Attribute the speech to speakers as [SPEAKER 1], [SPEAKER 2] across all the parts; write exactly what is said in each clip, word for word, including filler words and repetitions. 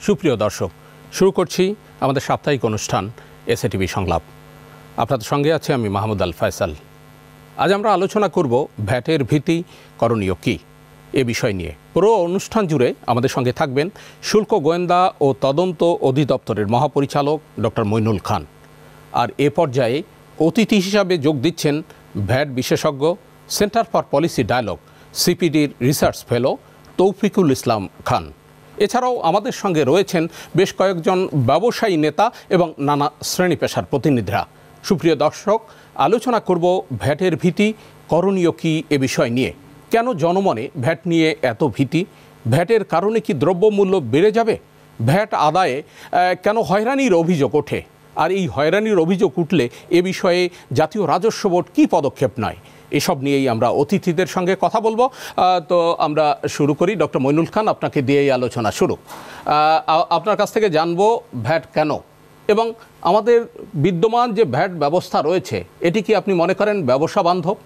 [SPEAKER 1] সুপ্রিয় দর্শক, শুরু করছি আমাদের সাপ্তাহিক অনুষ্ঠান এসএটিভি সংলাপ। আপনাদের সঙ্গে আছি আমি মাহমুদ আল ফয়সাল। আজ আমরা আলোচনা করব ভ্যাটের ভীতি করণীয় কী এ বিষয় নিয়ে। পুরো অনুষ্ঠান জুড়ে আমাদের সঙ্গে থাকবেন শুল্ক গোয়েন্দা ও তদন্ত অধিদপ্তরের মহাপরিচালক ডক্টর মইনুল খান। আর এ পর্যায়ে অতিথি হিসাবে যোগ দিচ্ছেন ভ্যাট বিশেষজ্ঞ, সেন্টার ফর পলিসি ডায়ালগ সিপিডির রিসার্চ ফেলো তৌফিকুল ইসলাম খান। এছাড়াও আমাদের সঙ্গে রয়েছেন বেশ কয়েকজন ব্যবসায়ী নেতা এবং নানা শ্রেণী পেশার প্রতিনিধিরা। সুপ্রিয় দর্শক, আলোচনা করব ভ্যাটের ভীতি করণীয় কী এ বিষয় নিয়ে। কেন জনমনে ভ্যাট নিয়ে এত ভীতি? ভ্যাটের কারণে কি দ্রব্যমূল্য বেড়ে যাবে? ভ্যাট আদায়ে কেন হয়রানির অভিযোগ ওঠে? আর এই হয়রানির অভিযোগ উঠলে এ বিষয়ে জাতীয় রাজস্ব বোর্ড কী পদক্ষেপ নেয়? এসব নিয়েই আমরা অতিথিদের সঙ্গে কথা বলবো। তো আমরা শুরু করি। ডক্টর মইনুল খান, আপনাকে দিয়েই আলোচনা শুরু। আপনার কাছ থেকে জানবো ভ্যাট কেন, এবং আমাদের বিদ্যমান যে ভ্যাট ব্যবস্থা রয়েছে এটি কি আপনি মনে করেন ব্যবসা বান্ধব?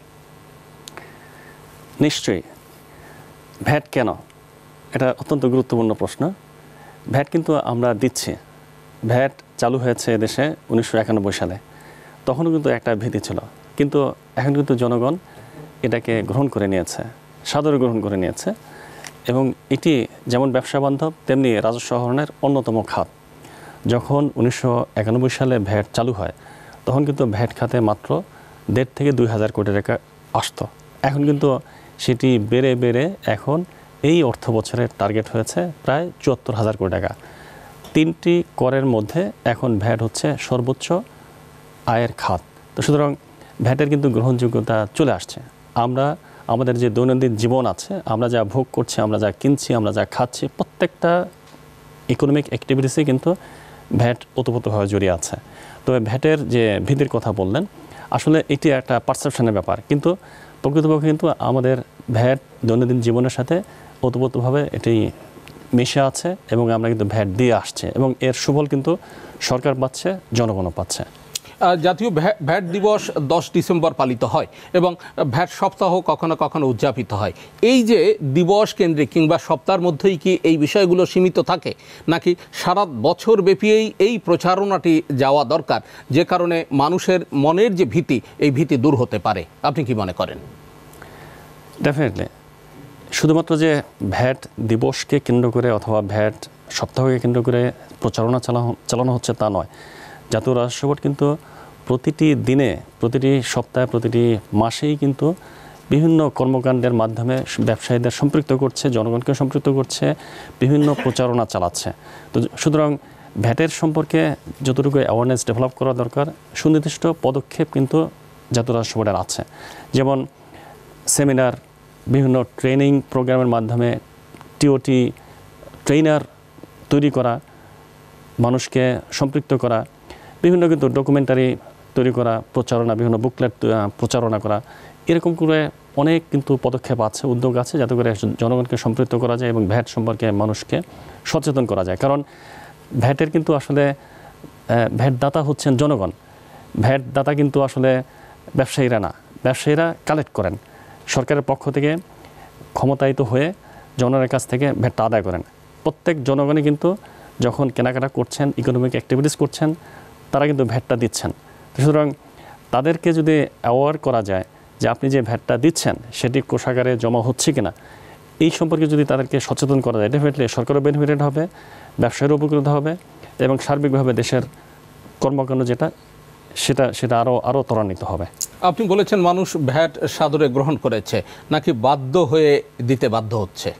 [SPEAKER 2] নিশ্চয়ই। ভ্যাট কেন, এটা অত্যন্ত গুরুত্বপূর্ণ প্রশ্ন। ভ্যাট কিন্তু আমরা দিচ্ছি। ভ্যাট চালু হয়েছে দেশে উনিশশো একানব্বই সালে। তখনও কিন্তু একটা ভীতি ছিল, কিন্তু এখন কিন্তু জনগণ এটাকে গ্রহণ করে নিয়েছে, সাদরে গ্রহণ করে নিয়েছে, এবং এটি যেমন ব্যবসা বান্ধব তেমনি রাজস্ব আহরণের অন্যতম খাত। যখন উনিশশো একানব্বই সালে ভ্যাট চালু হয় তখন কিন্তু ভ্যাট খাতে মাত্র দেড় থেকে দুই হাজার কোটি টাকা আসতো। এখন কিন্তু সেটি বেড়ে বেড়ে এখন এই অর্থ বছরের টার্গেট হয়েছে প্রায় চুয়াত্তর হাজার কোটি টাকা। তিনটি করের মধ্যে এখন ভ্যাট হচ্ছে সর্বোচ্চ আয়ের খাত। তো সুতরাং ভ্যাটের কিন্তু গ্রহণযোগ্যতা চলে আসছে। আমরা আমাদের যে দৈনন্দিন জীবন আছে, আমরা যা ভোগ করছি, আমরা যা কিনছি, আমরা যা খাচ্ছি, প্রত্যেকটা ইকোনমিক অ্যাক্টিভিটিসে কিন্তু ভ্যাট ওতপ্রোতভাবে জড়িয়ে আছে। তবে ভ্যাটের যে ভীতির কথা বললেন, আসলে এটি একটা পারসেপশনের ব্যাপার, কিন্তু প্রকৃতপক্ষে কিন্তু আমাদের ভ্যাট দৈনন্দিন জীবনের সাথে ওতপ্রোতভাবে এটি মিশে আছে, এবং আমরা কিন্তু ভ্যাট দিয়ে আসছে, এবং এর সুফল কিন্তু সরকার পাচ্ছে, জনগণও পাচ্ছে।
[SPEAKER 1] জাতীয় ভ্যাট দিবস দশ ডিসেম্বর পালিত হয় এবং ভ্যাট সপ্তাহ কখনো কখনো উদযাপিত হয়। এই যে দিবস কেন্দ্রিক কিংবা সপ্তাহের মধ্যেই কি এই বিষয়গুলো সীমিত থাকে, নাকি সারা বছর ব্যাপীই এই প্রচারণাটি যাওয়া দরকার, যে কারণে মানুষের মনের যে ভীতি, এই ভীতি দূর হতে পারে? আপনি কি মনে করেন?
[SPEAKER 2] ডেফিনেটলি। শুধুমাত্র যে ভ্যাট দিবসকে কেন্দ্র করে অথবা ভ্যাট সপ্তাহকে কেন্দ্র করে প্রচারণা চালানো চালানো হচ্ছে তা নয়। জাতীয় রাজস্ব বোর্ড কিন্তু প্রতিটি দিনে, প্রতিটি সপ্তাহে, প্রতিটি মাসেই কিন্তু বিভিন্ন কর্মকাণ্ডের মাধ্যমে ব্যবসায়ীদের সম্পৃক্ত করছে, জনগণকে সম্পৃক্ত করছে, বিভিন্ন প্রচারণা চালাচ্ছে। তো সুতরাং ভ্যাটের সম্পর্কে যতটুকু অ্যাওয়ারনেস ডেভেলপ করা দরকার, সুনির্দিষ্ট পদক্ষেপ কিন্তু জাতীয় রাজস্ব বোর্ডের আছে। যেমন সেমিনার, বিভিন্ন ট্রেনিং প্রোগ্রামের মাধ্যমে টিওটি ট্রেনার তৈরি করা, মানুষকে সম্পৃক্ত করা, বিভিন্ন কিন্তু ডকুমেন্টারি তৈরি করা, প্রচারণা, বিভিন্ন বুকলেট প্রচারণা করা, এরকম করে অনেক কিন্তু পদক্ষেপ আছে, উদ্যোগ আছে, যাতে করে জনগণকে সম্পৃক্ত করা যায় এবং ভ্যাট সম্পর্কে মানুষকে সচেতন করা যায়। কারণ ভ্যাটের কিন্তু আসলে ভ্যাট দাতা হচ্ছেন জনগণ। ভ্যাট দাতা কিন্তু আসলে ব্যবসায়ীরা না, ব্যবসায়ীরা কালেক্ট করেন, সরকারের পক্ষ থেকে ক্ষমতায়িত হয়ে জনগণের কাছ থেকে ভ্যাটটা আদায় করেন। প্রত্যেক জনগণই কিন্তু যখন কেনাকাটা করছেন, ইকোনমিক অ্যাক্টিভিটিস করছেন, তারা কিন্তু ভ্যাটটা দিচ্ছেন। সুতরাং তাদেরকে যদি অ্যাওয়ার করা যায় যে আপনি যে ভ্যাটটা দিচ্ছেন সেটি কোষাগারে জমা হচ্ছে কিনা, এই সম্পর্কে যদি তাদেরকে সচেতন করা যায়, ডেফিনেটলি সরকারও বেনিফিটেড হবে, ব্যবসায়ীরও উপকৃত হবে, এবং সার্বিকভাবে দেশের কর্মকাণ্ড যেটা সেটা সেটা আরও আরও ত্বরান্বিত হবে।
[SPEAKER 1] আপনি বলেছেন মানুষ ভ্যাট সাদরে গ্রহণ করেছে, নাকি বাধ্য হয়ে দিতে বাধ্য হচ্ছে?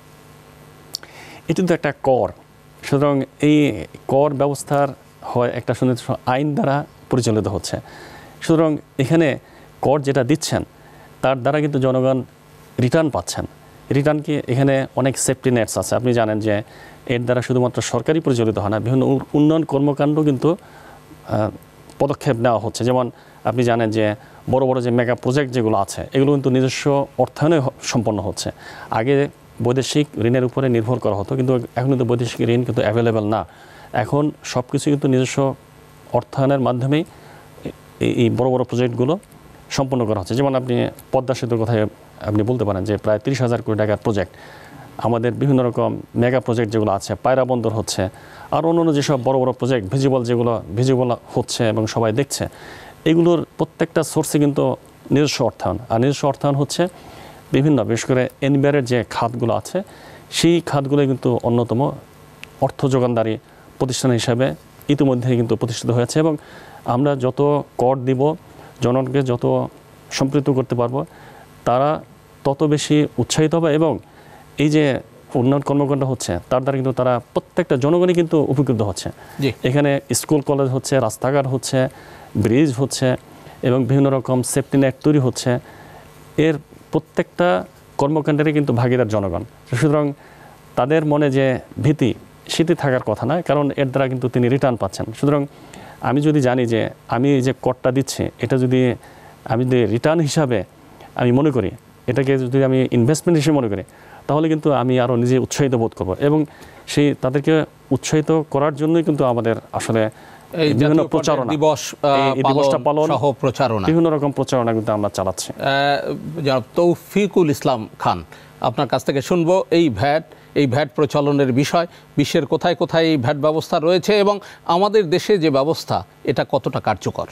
[SPEAKER 2] এটি তো একটা কর। সুতরাং এই কর ব্যবস্থার হয় একটা সুনির্দিষ্ট আইন দ্বারা পরিচালিত হচ্ছে। সুতরাং এখানে কর যেটা দিচ্ছেন তার দ্বারা কিন্তু জনগণ রিটার্ন পাচ্ছেন। রিটার্ন কি এখানে অনেক সেফটি নেটস আছে। আপনি জানেন যে এর দ্বারা শুধুমাত্র সরকারি পরিচালিত হয় না, বিভিন্ন উন্নয়ন কর্মকাণ্ড কিন্তু পদক্ষেপ নেওয়া হচ্ছে। যেমন আপনি জানেন যে বড় বড় যে মেগা প্রজেক্ট যেগুলো আছে এগুলো কিন্তু নিজস্ব অর্থায়নে সম্পন্ন হচ্ছে। আগে বৈদেশিক ঋণের উপরে নির্ভর করা হতো, কিন্তু এখন কিন্তু বৈদেশিক ঋণ কিন্তু অ্যাভেলেবেল না। এখন সব কিছু কিন্তু নিজস্ব অর্থায়নের মাধ্যমেই এই বড় বড় প্রজেক্টগুলো সম্পন্ন করা হচ্ছে। যেমন আপনি পদ্মা সেতুর কথায় আপনি বলতে পারেন যে প্রায় তিরিশ হাজার কোটি টাকার প্রজেক্ট। আমাদের বিভিন্ন রকম মেগা প্রজেক্ট যেগুলো আছে, পায়রা বন্দর হচ্ছে, আর অন্যান্য যেসব বড় বড় প্রজেক্ট ভিজিবল যেগুলো ভিজিবল হচ্ছে এবং সবাই দেখছে, এগুলোর প্রত্যেকটা সোর্সে কিন্তু নিজস্ব অর্থায়ন। আর নিজস্ব অর্থায়ন হচ্ছে বিভিন্ন, বিশেষ করে এনবিআরের যে খাতগুলো আছে সেই খাতগুলো কিন্তু অন্যতম অর্থ যোগানদারী প্রতিষ্ঠান হিসাবে ইতিমধ্যে কিন্তু প্রতিষ্ঠিত হয়েছে। এবং আমরা যত কর দিব, জনগণকে যত সম্পৃক্ত করতে পারবো, তারা তত বেশি উৎসাহিত হবে এবং এই যে উন্নয়ন কর্মকাণ্ড হচ্ছে তার দ্বারা কিন্তু তারা প্রত্যেকটা জনগণই কিন্তু উপকৃত হচ্ছে। এখানে স্কুল কলেজ হচ্ছে, রাস্তাঘাট হচ্ছে, ব্রিজ হচ্ছে এবং বিভিন্ন রকম সেফটি নেট তৈরি হচ্ছে। এর প্রত্যেকটা কর্মকাণ্ডেরই কিন্তু ভাগিদার জনগণ। সুতরাং তাদের মনে যে ভীতি, সেটি থাকার কথা নয়, কারণ এর দ্বারা কিন্তু তিনি রিটার্ন পাচ্ছেন। সুতরাং আমি যদি জানি যে আমি এই যে করটা দিচ্ছি এটা যদি আমি যদি রিটার্ন হিসাবে আমি মনে করি, এটাকে যদি আমি ইনভেস্টমেন্ট হিসেবে মনে করি, তাহলে কিন্তু আমি আরও নিজে উৎসাহিত বোধ করব। এবং সেই তাদেরকে উৎসাহিত করার জন্যই কিন্তু আমাদের আসলে বিভিন্ন প্রচারণা, এই দিবসটা পালন সহ প্রচারণা, বিভিন্ন রকম প্রচারণা কিন্তু আমরা চালাচ্ছি।
[SPEAKER 1] জনাব তৌফিকুল ইসলাম খান, আপনার কাছ থেকে শুনবো এই ভ্যাট এই ভ্যাট প্রচলনের বিষয়। বিশ্বের কোথায় কোথায় এই ভ্যাট ব্যবস্থা রয়েছে এবং আমাদের দেশে যে ব্যবস্থা এটা কতটা কার্যকর?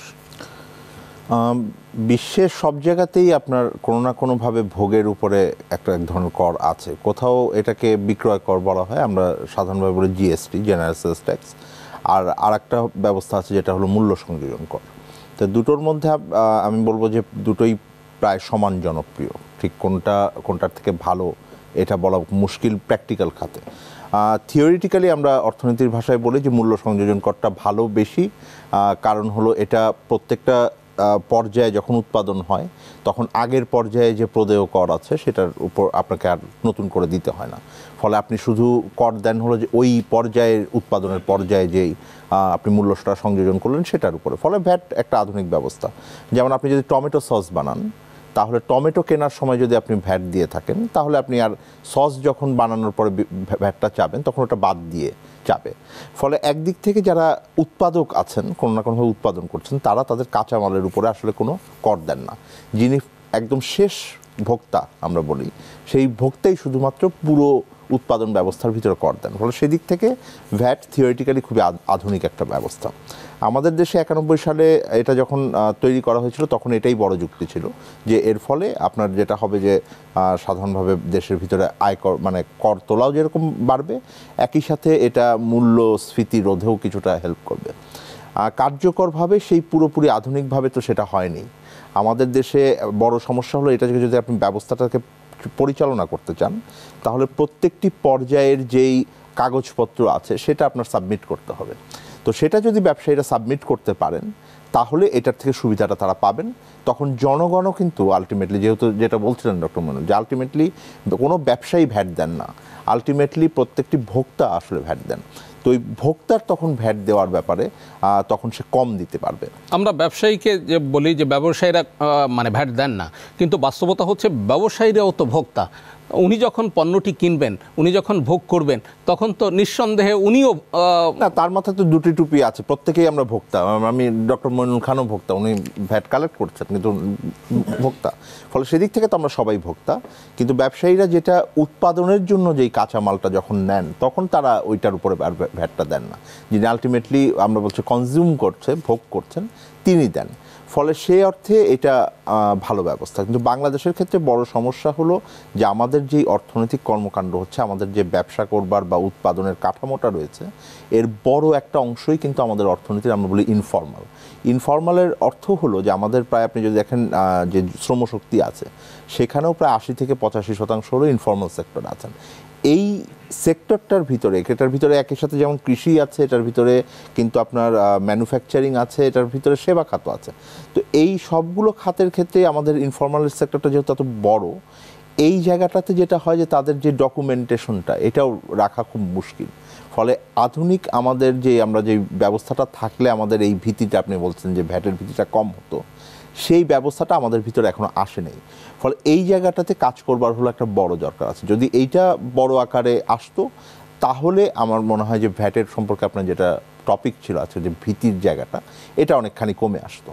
[SPEAKER 3] বিশ্বের সব জায়গাতেই আপনার কোনো না কোনোভাবে ভোগের উপরে একটা এক ধরনের কর আছে। কোথাও এটাকে বিক্রয় কর বলা হয়, আমরা সাধারণভাবে বলি জিএসটি, জেনারেল সেলস ট্যাক্স। আর আর একটা ব্যবস্থা আছে যেটা হলো মূল্য সংযোজন কর। তো দুটোর মধ্যে আমি বলবো যে দুটোই প্রায় সমান জনপ্রিয়। ঠিক কোনটা কোনটার থেকে ভালো এটা বলা মুশকিল প্র্যাকটিক্যাল খাতে। থিওরিটিক্যালি আমরা অর্থনীতির ভাষায় বলি যে মূল্য সংযোজন করটা ভালো বেশি, কারণ হলো এটা প্রত্যেকটা পর্যায়ে যখন উৎপাদন হয় তখন আগের পর্যায়ে যে প্রদেয় কর আছে সেটার উপর আপনাকে আর নতুন করে দিতে হয় না। ফলে আপনি শুধু কর দেন হলো যে ওই পর্যায়ের উৎপাদনের পর্যায়ে যেই আপনি মূল্যটা সংযোজন করলেন সেটার উপরে। ফলে ভ্যাট একটা আধুনিক ব্যবস্থা। যেমন আপনি যদি টমেটো সস বানান, তাহলে টমেটো কেনার সময় যদি আপনি ভ্যাট দিয়ে থাকেন, তাহলে আপনি আর সস যখন বানানোর পরে ভ্যাটটা চাবেন তখন ওটা বাদ দিয়ে যাবে। ফলে একদিক থেকে যারা উৎপাদক আছেন, কোনো না কোনোভাবে উৎপাদন করছেন, তারা তাদের কাঁচামালের উপরে আসলে কোনো কর দেন না। যিনি একদম শেষ ভোক্তা আমরা বলি, সেই ভোক্তাই শুধুমাত্র পুরো উৎপাদন ব্যবস্থার ভিতরে কর দেন। ফলে সেদিক থেকে ভ্যাট থিওরিটিক্যালি খুবই আধুনিক একটা ব্যবস্থা। আমাদের দেশে একানব্বই সালে এটা যখন তৈরি করা হয়েছিল তখন এটাই বড় যুক্তি ছিল যে এর ফলে আপনার যেটা হবে যে সাধারণভাবে দেশের ভিতরে আয়কর মানে কর তোলাও যেরকম বাড়বে, একই সাথে এটা মূল্যস্ফীতি রোধেও কিছুটা হেল্প করবে। কার্যকরভাবে সেই পুরোপুরি আধুনিকভাবে তো সেটা হয়নি। আমাদের দেশে বড় সমস্যা হলো এটা যদি আপনি ব্যবস্থাটাকে পরিচালনা করতে চান, তাহলে প্রত্যেকটি পর্যায়ের যেই কাগজপত্র আছে সেটা আপনার সাবমিট করতে হবে। তো সেটা যদি ব্যবসায়ীরা সাবমিট করতে পারেন তাহলে এটার থেকে সুবিধাটা তারা পাবেন। তখন জনগণও কিন্তু আলটিমেটলি, যেহেতু যেটা বলছিলেন ডক্টর মনুল, যে আলটিমেটলি কোনো ব্যবসায়ী ভ্যাট দেন না, আলটিমেটলি প্রত্যেকটি ভোক্তা আসলে ভ্যাট দেন। তো ওই ভোক্তার তখন ভ্যাট দেওয়ার ব্যাপারে তখন সে কম দিতে পারবে।
[SPEAKER 1] আমরা ব্যবসায়ীকে যে বলি যে ব্যবসায়ীরা মানে ভ্যাট দেন না, কিন্তু বাস্তবতা হচ্ছে ব্যবসায়ীরাও তো ভোক্তা। উনি যখন পণ্যটি কিনবেন, উনি যখন ভোগ করবেন, তখন তো নিঃসন্দেহে উনিও
[SPEAKER 3] না, তার মাথায় তো দুটি টুপি আছে, প্রত্যেকেই আমরা ভোক্তা। আমি ডক্টর মইনুল খানও ভোক্তা, উনি ভ্যাট কালেক্ট করছেন কিন্তু ভোক্তা। ফলে সেদিক থেকে তো আমরা সবাই ভোক্তা। কিন্তু ব্যবসায়ীরা যেটা উৎপাদনের জন্য যেই কাঁচামালটা যখন নেন তখন তারা ওইটার উপরে ভ্যাটটা দেন না। যিনি আলটিমেটলি আমরা বলছি কনজিউম করছে, ভোগ করছেন, তিনি দেন। ফলে সেই অর্থে এটা ভালো ব্যবস্থা। কিন্তু বাংলাদেশের ক্ষেত্রে বড় সমস্যা হলো যে আমাদের যেই অর্থনৈতিক কর্মকাণ্ড হচ্ছে, আমাদের যে ব্যবসা করবার বা উৎপাদনের কাঠামোটা রয়েছে, এর বড় একটা অংশই কিন্তু আমাদের অর্থনীতির আমরা বলি ইনফর্মাল। ইনফর্মালের অর্থ হলো যে আমাদের প্রায় আপনি যদি দেখেন যে শ্রমশক্তি আছে সেখানেও প্রায় আশি থেকে পঁচাশি শতাংশ হলো ইনফর্মাল সেক্টর আছেন। এই সেক্টরটার ভিতরে, এটার ভিতরে একই সাথে যেমন কৃষি আছে, এটার ভিতরে কিন্তু আপনার ম্যানুফ্যাকচারিং আছে, এটার ভিতরে সেবা খাত আছে। তো এই সবগুলো খাতের ক্ষেত্রে আমাদের ইনফর্মাল সেক্টরটা যেহেতু এত বড়, এই জায়গাটাতে যেটা হয় যে তাদের যে ডকুমেন্টেশনটা এটাও রাখা খুব মুশকিল। ফলে আধুনিক আমাদের যে আমরা যে ব্যবস্থাটা থাকলে আমাদের এই ভীতিটা, আপনি বলছেন যে ভ্যাটের ভীতিটা কম হতো, সেই ব্যবস্থাটা আমাদের ভিতরে এখনো আসে নেই। ফলে এই জায়গাটাতে কাজ করবার হলো একটা বড় দরকার আছে। যদি এইটা বড় আকারে আসতো তাহলে আমার মনে হয় যে ভ্যাটের সম্পর্কে আপনার যেটা টপিক ছিল আছে যে ভীতির জায়গাটা, এটা অনেকখানি কমে আসতো।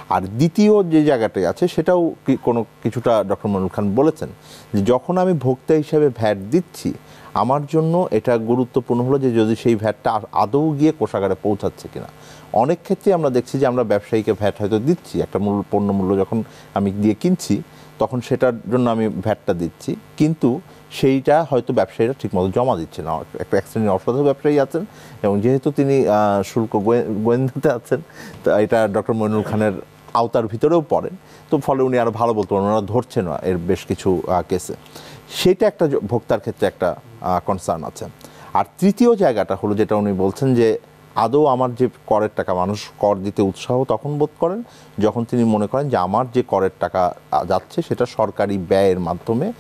[SPEAKER 3] আর দ্বিতীয় যে জায়গাটায় আছে সেটাও কোনো কিছুটা ডক্টর মইনুল খান বলেছেন যে যখন আমি ভোক্তা হিসেবে ভ্যাট দিচ্ছি আমার জন্য এটা গুরুত্বপূর্ণ হলো যে যদি সেই ভ্যাটটা আদৌ গিয়ে কোষাগারে পৌঁছাচ্ছে কিনা। অনেক ক্ষেত্রে আমরা দেখছি যে আমরা ব্যবসায়ীকে ভ্যাট হয়তো দিচ্ছি, একটা মূল্য পণ্য মূল্য যখন আমি দিয়ে কিনছি তখন সেটার জন্য আমি ভ্যাটটা দিচ্ছি, কিন্তু সেইটা হয়তো ব্যবসায়ীরা ঠিকমতো জমা দিচ্ছে না। একটা এক শ্রেণীর অসাধু ব্যবসায়ী আছেন এবং যেহেতু তিনি শুল্ক গোয়েন্দাতে আছেন, তো এটা ডক্টর মইনুল খানের আওতার ভিতরেও পড়েন, তো ফলে উনি আরও ভালো বলতে পারেন, ওনারা ধরছে না এর বেশ কিছু কেসে। সেটা একটা ভোক্তার ক্ষেত্রে একটা কনসার্ন আছে। আর তৃতীয় জায়গাটা হলো যেটা উনি বলছেন যে আদৌ আমার যে করের টাকা, মানুষ কর দিতে উৎসাহ তখন বোধ করেন যখন তিনি মনে করেন যে আমার যে করের টাকা যাচ্ছে সেটা সরকারি ব্যয়ের মাধ্যমে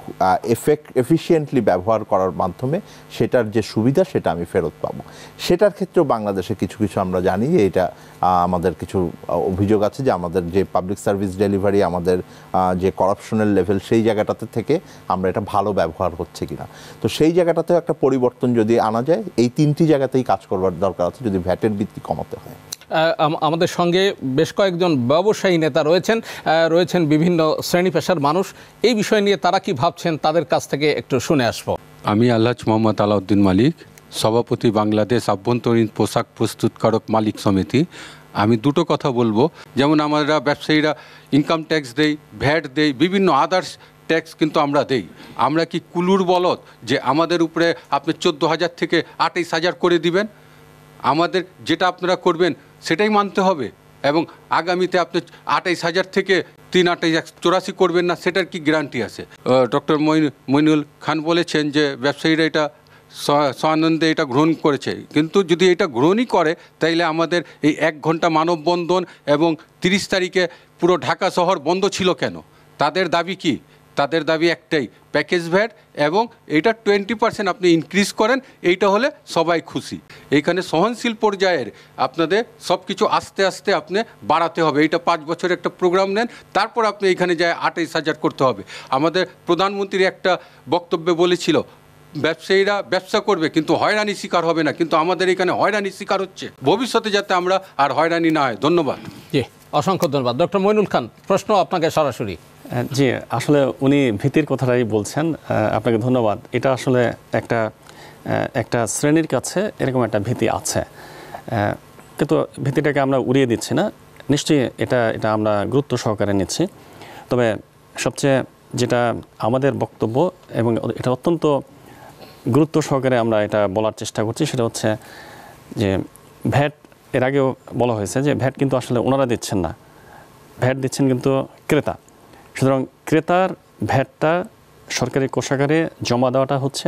[SPEAKER 3] এফেক্ট এফিশিয়েন্টলি ব্যবহার করার মাধ্যমে সেটার যে সুবিধা সেটা আমি ফেরত পাবো। সেটার ক্ষেত্রেও বাংলাদেশে কিছু কিছু আমরা জানি যে এটা আমাদের কিছু অভিযোগ আছে যে আমাদের যে পাবলিক সার্ভিস ডেলিভারি, আমাদের যে করাপশনের লেভেল, সেই জায়গাটাতে থেকে আমরা এটা ভালো ব্যবহার হচ্ছে কিনা। তো সেই জায়গাটাতেও একটা পরিবর্তন যদি আনা যায়, এই তিনটি জায়গাতেই কাজ করবার দরকার আছে যদি ভ্যাটের ভিত্তি কমাতে হয়।
[SPEAKER 1] আমাদের সঙ্গে বেশ কয়েকজন ব্যবসায়ী নেতা রয়েছেন, রয়েছেন বিভিন্ন শ্রেণী পেশার মানুষ। এই বিষয় নিয়ে তারা কি ভাবছেন তাদের কাছ থেকে একটু শুনে আসবো।
[SPEAKER 4] আমি আলহাজ মোহাম্মদ আলাউদ্দিন মালিক, সভাপতি বাংলাদেশ আভ্যন্তরীণ পোশাক প্রস্তুতকারক মালিক সমিতি। আমি দুটো কথা বলবো, যেমন আমরা ব্যবসায়ীরা ইনকাম ট্যাক্স দেই, ভ্যাট দেই, বিভিন্ন আদার্স ট্যাক্স কিন্তু আমরা দেই। আমরা কি কুলুর বলদ যে আমাদের উপরে আপনি চোদ্দো হাজার থেকে আঠাইশ হাজার করে দিবেন? আমাদের যেটা আপনারা করবেন সেটাই মানতে হবে, এবং আগামীতে আপনি আঠাইশ হাজার থেকে তিন আঠাইশ চৌরাশি করবেন না, সেটার কি গ্যারান্টি আছে? ডক্টর মইনুল খান বলেছেন যে ব্যবসায়ীরা এটা সানন্দে এটা গ্রহণ করেছে, কিন্তু যদি এটা গ্রহণই করে তাইলে আমাদের এই এক ঘন্টা মানববন্ধন এবং তিরিশ তারিখে পুরো ঢাকা শহর বন্ধ ছিল কেন? তাদের দাবি কি? তাদের দাবি একটাই, প্যাকেজ ভ্যাট, এবং এইটা টোয়েন্টি পার্সেন্ট আপনি ইনক্রিজ করেন, এইটা হলে সবাই খুশি। এইখানে সহনশীল পর্যায়ের আপনাদের সব কিছু আস্তে আস্তে আপনি বাড়াতে হবে। এইটা পাঁচ বছরের একটা প্রোগ্রাম নেন, তারপর আপনি এইখানে যায় আঠাইশ হাজার করতে হবে। আমাদের প্রধানমন্ত্রী একটা বক্তব্যে বলেছিল ব্যবসায়ীরা ব্যবসা করবে কিন্তু হয়রানির শিকার হবে না, কিন্তু আমাদের এখানে হয়রানির শিকার হচ্ছে। ভবিষ্যতে যাতে আমরা আর হয়রানি না হয়। ধন্যবাদ।
[SPEAKER 1] জি, অসংখ্য ধন্যবাদ। ডক্টর মইনুল খান, প্রশ্ন আপনাকে সরাসরি।
[SPEAKER 2] জি, আসলে উনি ভীতির কথাটাই বলছেন, আপনাকে ধন্যবাদ। এটা আসলে একটা একটা শ্রেণীর কাছে এরকম একটা ভীতি আছে, কিন্তু ভীতিটাকে আমরা উড়িয়ে দিচ্ছি না, নিশ্চয়ই এটা এটা আমরা গুরুত্ব সহকারে নিচ্ছি। তবে সবচেয়ে যেটা আমাদের বক্তব্য, এবং এটা অত্যন্ত গুরুত্ব সহকারে আমরা এটা বলার চেষ্টা করছি, সেটা হচ্ছে যে ভ্যাট, এর আগেও বলা হয়েছে যে ভ্যাট কিন্তু আসলে ওনারা দিচ্ছেন না, ভ্যাট দিচ্ছেন কিন্তু ক্রেতা। সুতরাং ক্রেতার ভ্যাটটা সরকারি কোষাগারে জমা দেওয়াটা হচ্ছে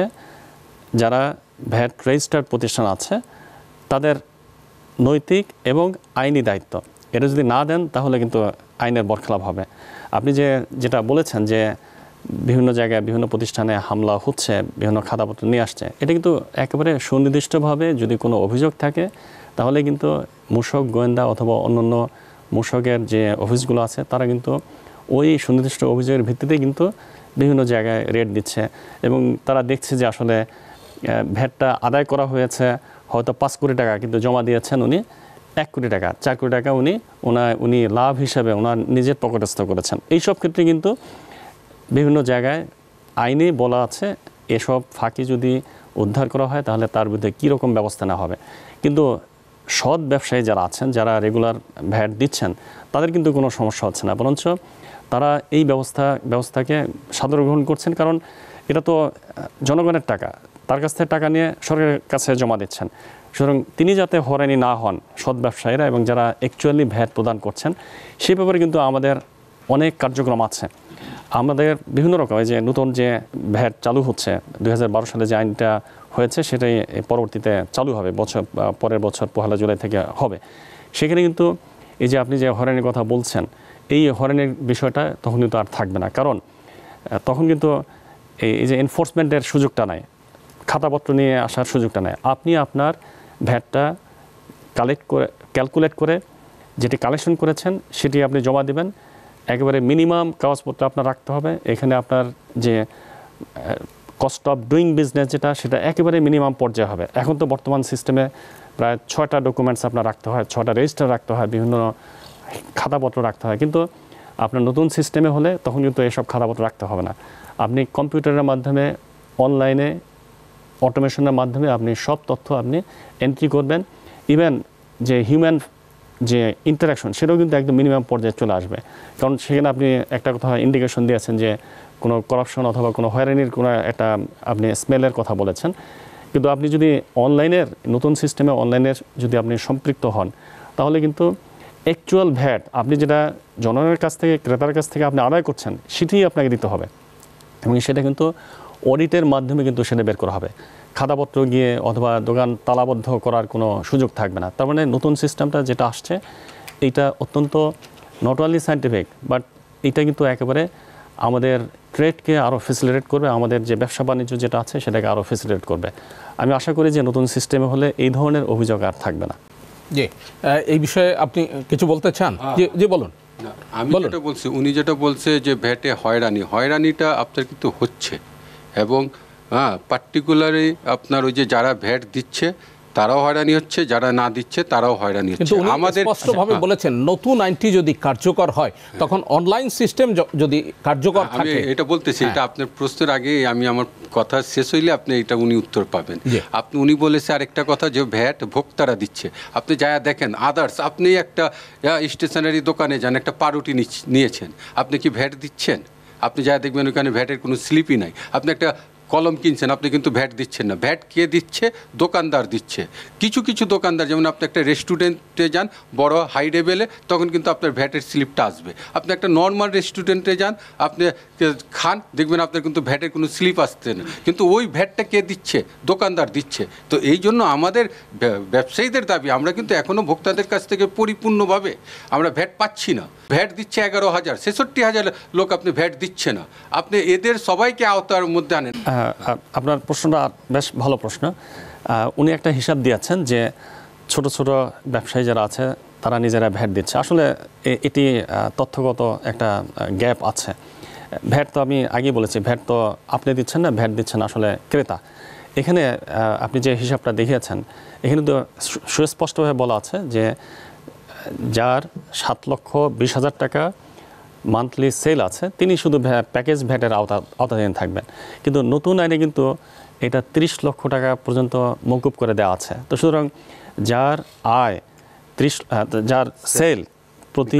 [SPEAKER 2] যারা ভ্যাট রেজিস্টার্ড প্রতিষ্ঠান আছে তাদের নৈতিক এবং আইনি দায়িত্ব। এটা যদি না দেন তাহলে কিন্তু আইনের বরখেলাপ হবে। আপনি যে যেটা বলেছেন যে বিভিন্ন জায়গায় বিভিন্ন প্রতিষ্ঠানে হামলা হচ্ছে, বিভিন্ন খাতাপত্র নিয়ে আসছে, এটা কিন্তু একেবারে সুনির্দিষ্টভাবে যদি কোনো অভিযোগ থাকে তাহলে কিন্তু মূসক গোয়েন্দা অথবা অন্যান্য মূসকের যে অফিসগুলো আছে তারা কিন্তু ওই সুনির্দিষ্ট অভিযোগের ভিত্তিতেই কিন্তু বিভিন্ন জায়গায় রেট দিচ্ছে, এবং তারা দেখছে যে আসলে ভ্যাটটা আদায় করা হয়েছে হয়তো পাঁচ কোটি টাকা, কিন্তু জমা দিয়েছেন উনি এক কোটি টাকা, চার কোটি টাকা উনি ওনার উনি লাভ হিসাবে ওনার নিজের পকেটস্থ করেছেন। এইসব ক্ষেত্রে কিন্তু বিভিন্ন জায়গায় আইনে বলা আছে এসব ফাঁকি যদি উদ্ধার করা হয় তাহলে তার বিরুদ্ধে কী রকম ব্যবস্থা নেওয়া হবে। কিন্তু সৎ ব্যবসায়ী যারা আছেন, যারা রেগুলার ভ্যাট দিচ্ছেন, তাদের কিন্তু কোনো সমস্যা হচ্ছে না, বরঞ্চ তারা এই ব্যবস্থা ব্যবস্থাকে সাদরে গ্রহণ করছেন, কারণ এটা তো জনগণের টাকা, তার কাছ থেকে টাকা নিয়ে সরকারের কাছে জমা দিচ্ছেন। সুতরাং তিনি যাতে হয়রানি না হন, সৎ ব্যবসায়ীরা এবং যারা অ্যাকচুয়ালি ভ্যাট প্রদান করছেন, সেই ব্যাপারে কিন্তু আমাদের অনেক কার্যক্রম আছে। আমাদের বিভিন্ন রকম এই যে নতুন যে ভ্যাট চালু হচ্ছে, দুই হাজার বারো সালে যে আইনটা হয়েছে সেটাই পরবর্তীতে চালু হবে, বছর পরের বছর পহেলা জুলাই থেকে হবে। সেখানে কিন্তু এই যে আপনি যে হয়রানির কথা বলছেন, এই হয়রানির বিষয়টা তখন কিন্তু আর থাকবে না, কারণ তখন কিন্তু এই যে এনফোর্সমেন্টের সুযোগটা নাই, খাতাপত্র নিয়ে আসার সুযোগটা নাই। আপনি আপনার ভ্যাটটা কালেক্ট করে ক্যালকুলেট করে যেটি কালেকশন করেছেন সেটি আপনি জমা দেবেন। একেবারে মিনিমাম কাগজপত্র আপনার রাখতে হবে। এখানে আপনার যে কস্ট অফ ডুইং বিজনেস যেটা, সেটা একেবারে মিনিমাম পর্যায়ে হবে। এখন তো বর্তমান সিস্টেমে প্রায় ছয়টা ডকুমেন্টস আপনার রাখতে হয়, ছয়টা রেজিস্টার রাখতে হয় বিভিন্ন খাতাপত্র রাখতে হয়, কিন্তু আপনার নতুন সিস্টেমে হলে তখন কিন্তু এসব খাতাপত্র রাখতে হবে না। আপনি কম্পিউটারের মাধ্যমে অনলাইনে অটোমেশনের মাধ্যমে আপনি সব তথ্য আপনি এন্ট্রি করবেন। ইভেন যে হিউম্যান যে ইন্টারাকশন সেটাও কিন্তু একদম মিনিমাম পর্যায়ে চলে আসবে, কারণ সেখানে আপনি একটা কথা ইন্ডিকেশন দিয়েছেন যে কোনো করাপশন অথবা কোনো হয়রানির কোনো একটা আপনি স্মেলের কথা বলেছেন। কিন্তু আপনি যদি অনলাইনের নতুন সিস্টেমে অনলাইনের যদি আপনি সম্পৃক্ত হন, তাহলে কিন্তু অ্যাকচুয়াল ভ্যাট আপনি যেটা জনগণের কাছ থেকে ক্রেতার কাছ থেকে আপনি আদায় করছেন সেটাই আপনাকে দিতে হবে, এবং সেটা কিন্তু অডিটের মাধ্যমে কিন্তু সেটা বের করা হবে। খাতাপত্র গিয়ে অথবা দোকান তালাবদ্ধ করার কোনো সুযোগ থাকবে না। তার মানে নতুন সিস্টেমটা যেটা আসছে এইটা অত্যন্ত নট অনলি সায়েন্টিফিক, বাট এটা কিন্তু একেবারে আমাদের ট্রেডকে আরও ফেসিলিটেট করবে, আমাদের যে ব্যবসা বাণিজ্য যেটা আছে সেটাকে আরও ফেসিলিটেট করবে। আমি আশা করি যে নতুন সিস্টেমে হলে এই ধরনের অভিযোগ আর থাকবে না।
[SPEAKER 1] জি, এই বিষয়ে আপনি কিছু বলতে চান? জি বলুন।
[SPEAKER 4] আমি যেটা বলছি, উনি যেটা বলছে যে ভ্যাটে হয়রানি, হয়রানিটা আপনার কিন্তু হচ্ছে, এবং হ্যাঁ পার্টিকুলারলি আপনার ওই যে যারা ভ্যাট দিচ্ছে তারাও হয়রানি হচ্ছে, যারা না দিচ্ছে তারাও হয়রানি হচ্ছে।
[SPEAKER 1] আমাদের স্পষ্টভাবে বলেছেন নতুন আইনটি যদি কার্যকর হয় তখন অনলাইন সিস্টেম যদি কার্যকর থাকে।
[SPEAKER 4] আমি এটা বলতেছি, এটা আপনার প্রশ্নের আগে আমি আমার কথা শেষ হইলে আপনি এটা উনি উত্তর পাবেন। আপনি উনি বলেছে আরেকটা কথা যে ভ্যাট ভোক্তারা দিচ্ছে। আপনি যা দেখেন আদার্স, আপনি একটা স্টেশনারি দোকানে যান, একটা পাউরুটি নিয়েছেন, আপনি কি ভ্যাট দিচ্ছেন? আপনি যা দেখবেন ওখানে ভ্যাটের কোনো স্লিপই নাই। আপনি একটা কলম কিনছেন, আপনি কিন্তু ভ্যাট দিচ্ছেন না। ভ্যাট কে দিচ্ছে? দোকানদার দিচ্ছে। কিছু কিছু দোকানদার, যেমন আপনি একটা রেস্টুরেন্টে যান বড় হাই লেভেলে, তখন কিন্তু আপনার ভ্যাটের স্লিপটা আসবে। আপনি একটা নর্মাল রেস্টুরেন্টে যান, আপনি খান, দেখবেন আপনার কিন্তু ভ্যাটের কোনো স্লিপ আসছে না, কিন্তু ওই ভ্যাটটা কে দিচ্ছে? দোকানদার দিচ্ছে। তো এই জন্য আমাদের ব্যবসায়ীদের দাবি, আমরা কিন্তু এখনও ভোক্তাদের কাছ থেকে পরিপূর্ণভাবে আমরা ভ্যাট পাচ্ছি না। ভ্যাট দিচ্ছে এগারো হাজার ছেষট্টি হাজার লোক আপনি ভ্যাট দিচ্ছে না। আপনি এদের সবাইকে আওতার মধ্যে আনেন।
[SPEAKER 2] আপনার প্রশ্নটা বেশ ভালো প্রশ্ন। উনি একটা হিসাব দিয়েছেন যে ছোট ছোট ব্যবসায়ী যারা আছে তারা নিজেরা ভ্যাট দিচ্ছে। আসলে এটি তথ্যগত একটা গ্যাপ আছে। ভ্যাট তো আমি আগেই বলেছি, ভ্যাট তো আপনি দিচ্ছেন না, ভ্যাট দিচ্ছেন আসলে ক্রেতা। এখানে আপনি যে হিসাবটা দেখিয়েছেন এখানে তো সুস্পষ্টভাবে বলা আছে যে যার সাত লক্ষ বিশ হাজার টাকা মান্থলি সেল আছে তিনি শুধু প্যাকেজ ভ্যাটের আওতা আওতাধীন থাকবেন। কিন্তু নতুন আইনে কিন্তু এটা ত্রিশ লক্ষ টাকা পর্যন্ত মওকুফ করে দেওয়া আছে। তো সুতরাং যার আয় ত্রিশ যার সেল প্রতি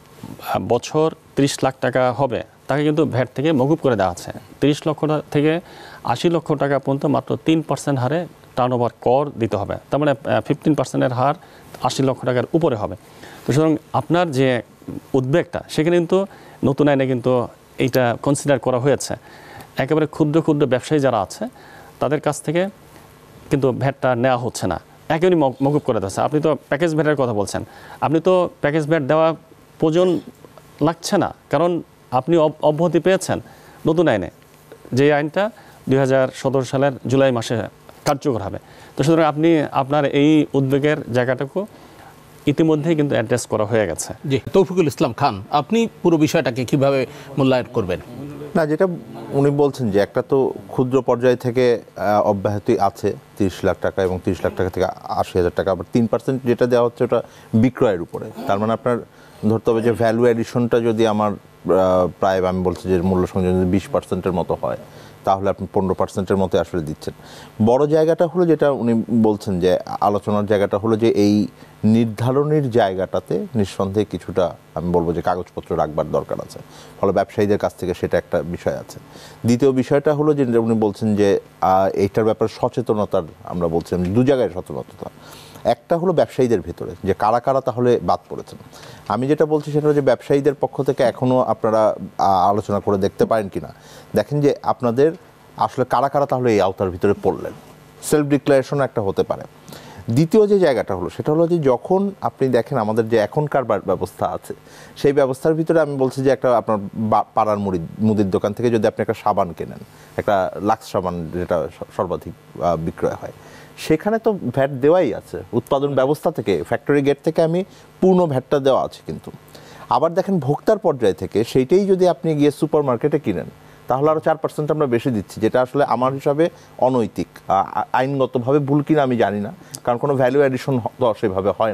[SPEAKER 2] বছর ত্রিশ লাখ টাকা হবে তাকে কিন্তু ভ্যাট থেকে মওকুফ করে দেওয়া আছে। ত্রিশ লক্ষ থেকে আশি লক্ষ টাকা পর্যন্ত মাত্র তিন পার্সেন্ট হারে টার্ন ওভার কর দিতে হবে। তার মানে ফিফটিন পার্সেন্টের হার আশি লক্ষ টাকার উপরে হবে। তো সুতরাং আপনার যে উদ্বেগটা সেখানে কিন্তু নতুন আইনে কিন্তু এইটা কনসিডার করা হয়েছে। একেবারে ক্ষুদ্র ক্ষুদ্র ব্যবসায়ী যারা আছে তাদের কাছ থেকে কিন্তু ভ্যাটটা নেওয়া হচ্ছে না, একেবারেই মওকুফ করে দিচ্ছে। আপনি তো প্যাকেজ ভ্যাটের কথা বলছেন, আপনি তো প্যাকেজ ভ্যাট দেওয়া প্রয়োজন লাগছে না, কারণ আপনি অব্যাহতি পেয়েছেন নতুন আইনে, যে আইনটা দুই হাজার সতেরো সালের জুলাই মাসে কার্যকর হবে। তো সুতরাং আপনি আপনার এই উদ্বেগের জায়গাটাকে ইতিমধ্যেই কিন্তু অ্যাড্রেস করা হয়ে গেছে।
[SPEAKER 1] জি, তৌফিকুল ইসলাম খান, আপনি পুরো বিষয়টাকে কিভাবে মূল্যায়ন করবেন?
[SPEAKER 3] না, যেটা উনি বলছেন যে একটা তো ক্ষুদ্র পর্যায় থেকে অব্যাহতি আছে তিরিশ লাখ টাকা এবং তিরিশ লাখ টাকা থেকে আশি হাজার টাকা, আবার তিন পার্সেন্ট যেটা দেওয়া হচ্ছে ওটা বিক্রয়ের উপরে। তার মানে আপনার ধরতে হবে যে ভ্যালু অ্যাডিশনটা যদি আমার প্রায় আমি বলছি যে মূল্য সংযোজন যদি বিশ পার্সেন্টের মতো হয় তাহলে আপনি পনেরো পার্সেন্টের মতো আসলে দিচ্ছেন। বড় জায়গাটা হলো যেটা উনি বলছেন যে আলোচনার জায়গাটা হলো যে এই নির্ধারণের জায়গাটাতে নিঃসন্দেহে কিছুটা আমি বলবো যে কাগজপত্র রাখবার দরকার আছে, ফলে ব্যবসায়ীদের কাছ থেকে সেটা একটা বিষয় আছে। দ্বিতীয় বিষয়টা হলো যে উনি বলছেন যে এইটার ব্যাপারে সচেতনতার, আমরা বলছিলাম দু জায়গায় সচেতনতা। একটা হলো ব্যবসায়ীদের ভিতরে যে কারা কারা তাহলে বাদ পড়েছেন। আমি যেটা বলছি সেটা হলো যে ব্যবসায়ীদের পক্ষ থেকে এখনও আপনারা আলোচনা করে দেখতে পারেন কিনা, দেখেন যে আপনাদের আসলে কারা কারা তাহলে এই আওতার ভিতরে পড়লেন, সেলফ ডিক্লারেশন একটা হতে পারে। দ্বিতীয় যে জায়গাটা হলো সেটা হলো যে যখন আপনি দেখেন আমাদের যে এখনকার ব্যবস্থা আছে সেই ব্যবস্থার ভিতরে আমি বলছি যে একটা আপনার পাড়ার মুড়ি মুদির দোকান থেকে যদি আপনি একটা সাবান কেনেন, একটা লাক্স সাবান যেটা সর্বাধিক বিক্রয় হয়, সেখানে তো ভ্যাট দেওয়াই আছে উৎপাদন ব্যবস্থা থেকে, ফ্যাক্টরি গেট থেকে আমি পূর্ণ ভ্যাটটা দেওয়া আছে। কিন্তু আবার দেখেন ভোক্তার পর্যায় থেকে সেইটাই যদি আপনি গিয়ে সুপার মার্কেটে কিনেন তাহলে আরও চার পার্সেন্ট আমরা বেশি দিচ্ছি, যেটা আসলে আমার হিসাবে অনৈতিক, আইনগতভাবে ভুল কিনা আমি জানি না, কারণ কোনো ভ্যালু অ্যাডিশন সেভাবে হয় না।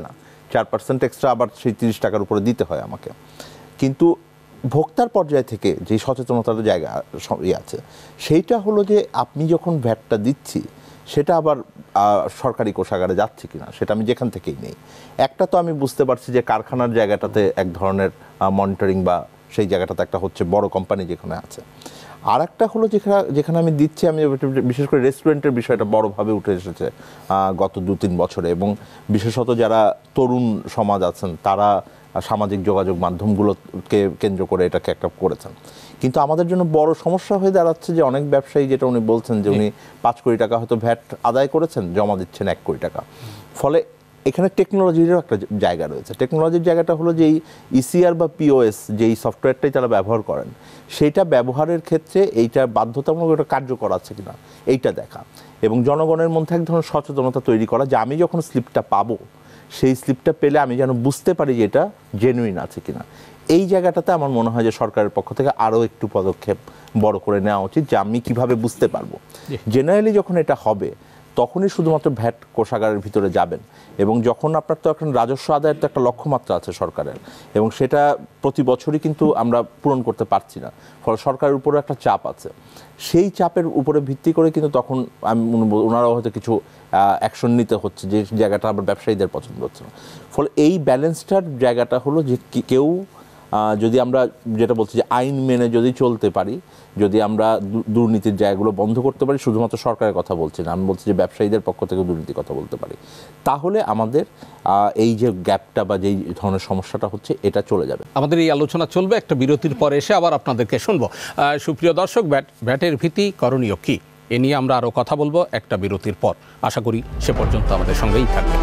[SPEAKER 3] চার পার্সেন্ট এক্সট্রা আবার সেই তিরিশ টাকার উপরে দিতে হয় আমাকে। কিন্তু ভোক্তার পর্যায় থেকে যে সচেতনতার জায়গা ইয়ে আছে, সেইটা হলো যে আপনি যখন ভ্যাটটা দিচ্ছি সেটা আবার সরকারি কোষাগারে যাচ্ছে কিনা সেটা আমি যেখান থেকেই নেই। একটা তো আমি বুঝতে পারছি যে কারখানার জায়গাটাতে এক ধরনের মনিটরিং বা সেই জায়গাটাতে একটা হচ্ছে বড় কোম্পানি যেখানে আছে। আর একটা হলো যেখানে যেখানে আমি দিচ্ছি, আমি বিশেষ করে রেস্টুরেন্টের বিষয়টা বড়োভাবে উঠে এসেছে গত দু তিন বছরে, এবং বিশেষত যারা তরুণ সমাজ আছেন তারা সামাজিক যোগাযোগ মাধ্যমগুলোকে কেন্দ্র করে এটাকে একটা করেছেন। কিন্তু আমাদের জন্য বড় সমস্যা হয়ে দাঁড়াচ্ছে যে অনেক ব্যবসায়ী, যেটা উনি বলছেন যে উনি পাঁচ কোটি টাকা হয়তো ভ্যাট আদায় করেছেন, জমা দিচ্ছেন এক কোটি টাকা। ফলে এখানে টেকনোলজিরও একটা জায়গা রয়েছে। টেকনোলজির জায়গাটা হলো যে এই ইসিআর বা পিওএস যেই সফটওয়্যারটাই তারা ব্যবহার করেন, সেইটা ব্যবহারের ক্ষেত্রে এইটা বাধ্যতামূলক একটা কার্যকর আছে কিনা এইটা দেখা, এবং জনগণের মধ্যে এক ধরনের সচেতনতা তৈরি করা যে আমি যখন স্লিপটা পাবো সেই স্লিপটা পেলে আমি যেন বুঝতে পারি যে এটা জেনুইন আছে কিনা। এই জায়গাটাতে আমার মনে হয় যে সরকারের পক্ষ থেকে আরও একটু পদক্ষেপ বড় করে নেওয়া উচিত, যে আমি কিভাবে বুঝতে পারবো। জেনারেলি যখন এটা হবে তখনই শুধুমাত্র ভ্যাট কোষাগারের ভিতরে যাবেন, এবং যখন আপনার তো এখন রাজস্ব আদায়ের তো একটা লক্ষ্যমাত্রা আছে সরকারের, এবং সেটা প্রতি বছরই কিন্তু আমরা পূরণ করতে পারছি না, ফলে সরকারের উপরে একটা চাপ আছে। সেই চাপের উপরে ভিত্তি করে কিন্তু তখন আমি ওনারাও হয়তো কিছু অ্যাকশন নিতে হচ্ছে, যে জায়গাটা আবার ব্যবসায়ীদের পছন্দ হচ্ছে না। ফলে এই ব্যালেন্সটার জায়গাটা হলো যে কেউ যদি আমরা যেটা বলছি যে আইন মেনে যদি চলতে পারি, যদি আমরা দুর্নীতির জায়গাগুলো বন্ধ করতে পারি, শুধুমাত্র সরকারের কথা বলছি না, আমি বলছি যে ব্যবসায়ীদের পক্ষ থেকে দুর্নীতির কথা বলতে পারি, তাহলে আমাদের এই যে গ্যাপটা বা যেই ধরনের সমস্যাটা হচ্ছে এটা চলে যাবে।
[SPEAKER 1] আমাদের এই আলোচনা চলবে, একটা বিরতির পরে এসে আবার আপনাদেরকে শুনবো। সুপ্রিয় দর্শক, ভ্যাট ভ্যাটের ভীতি করণীয় কি, এ নিয়ে আমরা আরও কথা বলবো একটা বিরতির পর। আশা করি সে পর্যন্ত আমাদের সঙ্গেই থাকবে।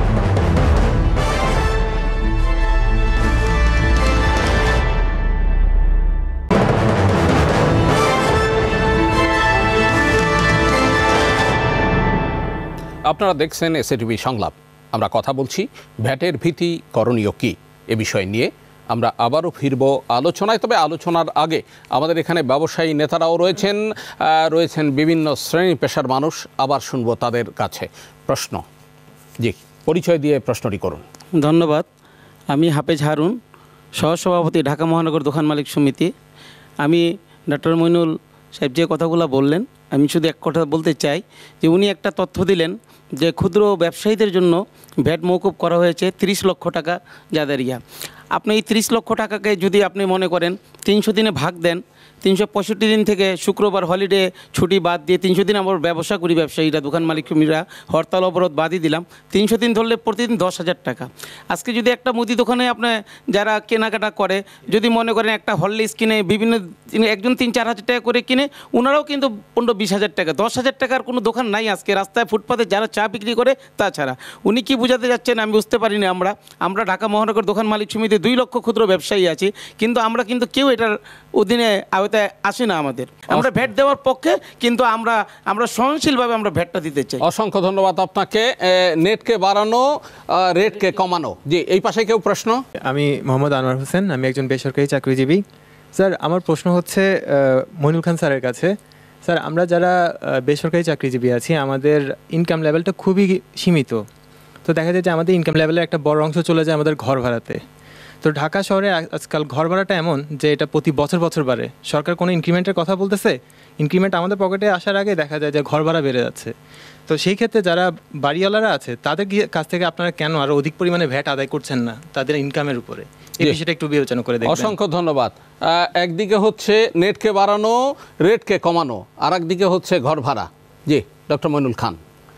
[SPEAKER 1] আপনারা দেখছেন এসএটিভি সংলাপ। আমরা কথা বলছি ভ্যাটের ভীতি করণীয় কি এ বিষয় নিয়ে। আমরা আবারও ফিরব আলোচনায়, তবে আলোচনার আগে আমাদের এখানে ব্যবসায়ী নেতারাও রয়েছেন, রয়েছেন বিভিন্ন শ্রেণী পেশার মানুষ। আবার শুনবো তাদের কাছে প্রশ্ন। জি, পরিচয় দিয়ে প্রশ্নটি করুন।
[SPEAKER 5] ধন্যবাদ। আমি হাফেজ হারুন, সহসভাপতি ঢাকা মহানগর দোকান মালিক সমিতি। আমি ডক্টর মইনুল সাহেব যে কথাগুলো বললেন, আমি শুধু এক কথা বলতে চাই যে উনি একটা তথ্য দিলেন যে ক্ষুদ্র ব্যবসায়ীদের জন্য ভ্যাট মওকুফ করা হয়েছে তিরিশ লক্ষ টাকা যাদের ইয়া। আপনি এই তিরিশ লক্ষ টাকাকে যদি আপনি মনে করেন তিনশো দিনে ভাগ দেন, তিনশো পঁয়ষট্টি দিন থেকে শুক্রবার হলিডে ছুটি বাদ দিয়ে তিনশো দিন আমরা ব্যবসা করি, ব্যবসায়ীরা দোকান মালিকরা হরতাল অবরোধ বাদই দিলাম, তিনশো দিন ধরলে প্রতিদিন দশ হাজার টাকা। আজকে যদি একটা মুদি দোকানে আপনার যারা কেনাকাটা করে, যদি মনে করেন একটা হরলিক্স কিনে বিভিন্ন একজন তিন চার হাজার টাকা করে কিনে, ওনারাও কিন্তু পনেরো বিশ হাজার টাকা, দশ হাজার টাকার কোনো দোকান নাই আজকে রাস্তায় ফুটপাতে যারা চা বিক্রি করে তাছাড়া। উনি কি বোঝাতে যাচ্ছেন আমি বুঝতে পারিনি। আমরা আমরা ঢাকা মহানগর দোকান মালিক সমিতি দুই লক্ষ ক্ষুদ্র ব্যবসায়ী আছি, কিন্তু আমরা কিন্তু কেউ এটার অধীনে আওতায় আসে না। আমাদের আমরা ভ্যাট দেওয়ার পক্ষে, কিন্তু আমরা আমরা সহনশীলভাবে আমরা ভ্যাটটা দিতে চাই।
[SPEAKER 1] অসংখ্য ধন্যবাদ আপনাকে। নেটকে বাড়ানো, রেটকে কমানো। জি, এই পাশে কেউ প্রশ্ন?
[SPEAKER 6] আমি মোহাম্মদ আনোয়ার হোসেন, আমি একজন বেসরকারি চাকরিজীবী। স্যার, আমার প্রশ্ন হচ্ছে মইনুল খান স্যারের কাছে। স্যার, আমরা যারা বেসরকারি চাকরিজীবী আছি, আমাদের ইনকাম লেভেলটা খুবই সীমিত। তো দেখা যায় যে আমাদের ইনকাম লেভেলের একটা বড় অংশ চলে যায় আমাদের ঘর ভাড়াতে। তো ঢাকা শহরে আজকাল ঘর ভাড়াটা এমন যে এটা প্রতি বছর বছর বাড়ে। সরকার কোনো ইনক্রিমেন্টের কথা বলতেছে, ইনক্রিমেন্ট আমাদের পকেটে আসার আগে দেখা যায় যে ঘর ভাড়া বেড়ে যাচ্ছে। তো সেই ক্ষেত্রে যারা বাড়িওয়ালারা আছে তাদের কাছ থেকে আপনারা কেন আরও অধিক পরিমাণে ভ্যাট আদায় করছেন না তাদের ইনকামের উপরে? এই বিষয়টা একটু বিবেচনা করে দেখবেন।
[SPEAKER 1] অসংখ্য ধন্যবাদ। একদিকে হচ্ছে নেটকে বাড়ানো, রেটকে কমানো, আর একদিকে হচ্ছে ঘর ভাড়া। জি, ডক্টর মইনুল খান।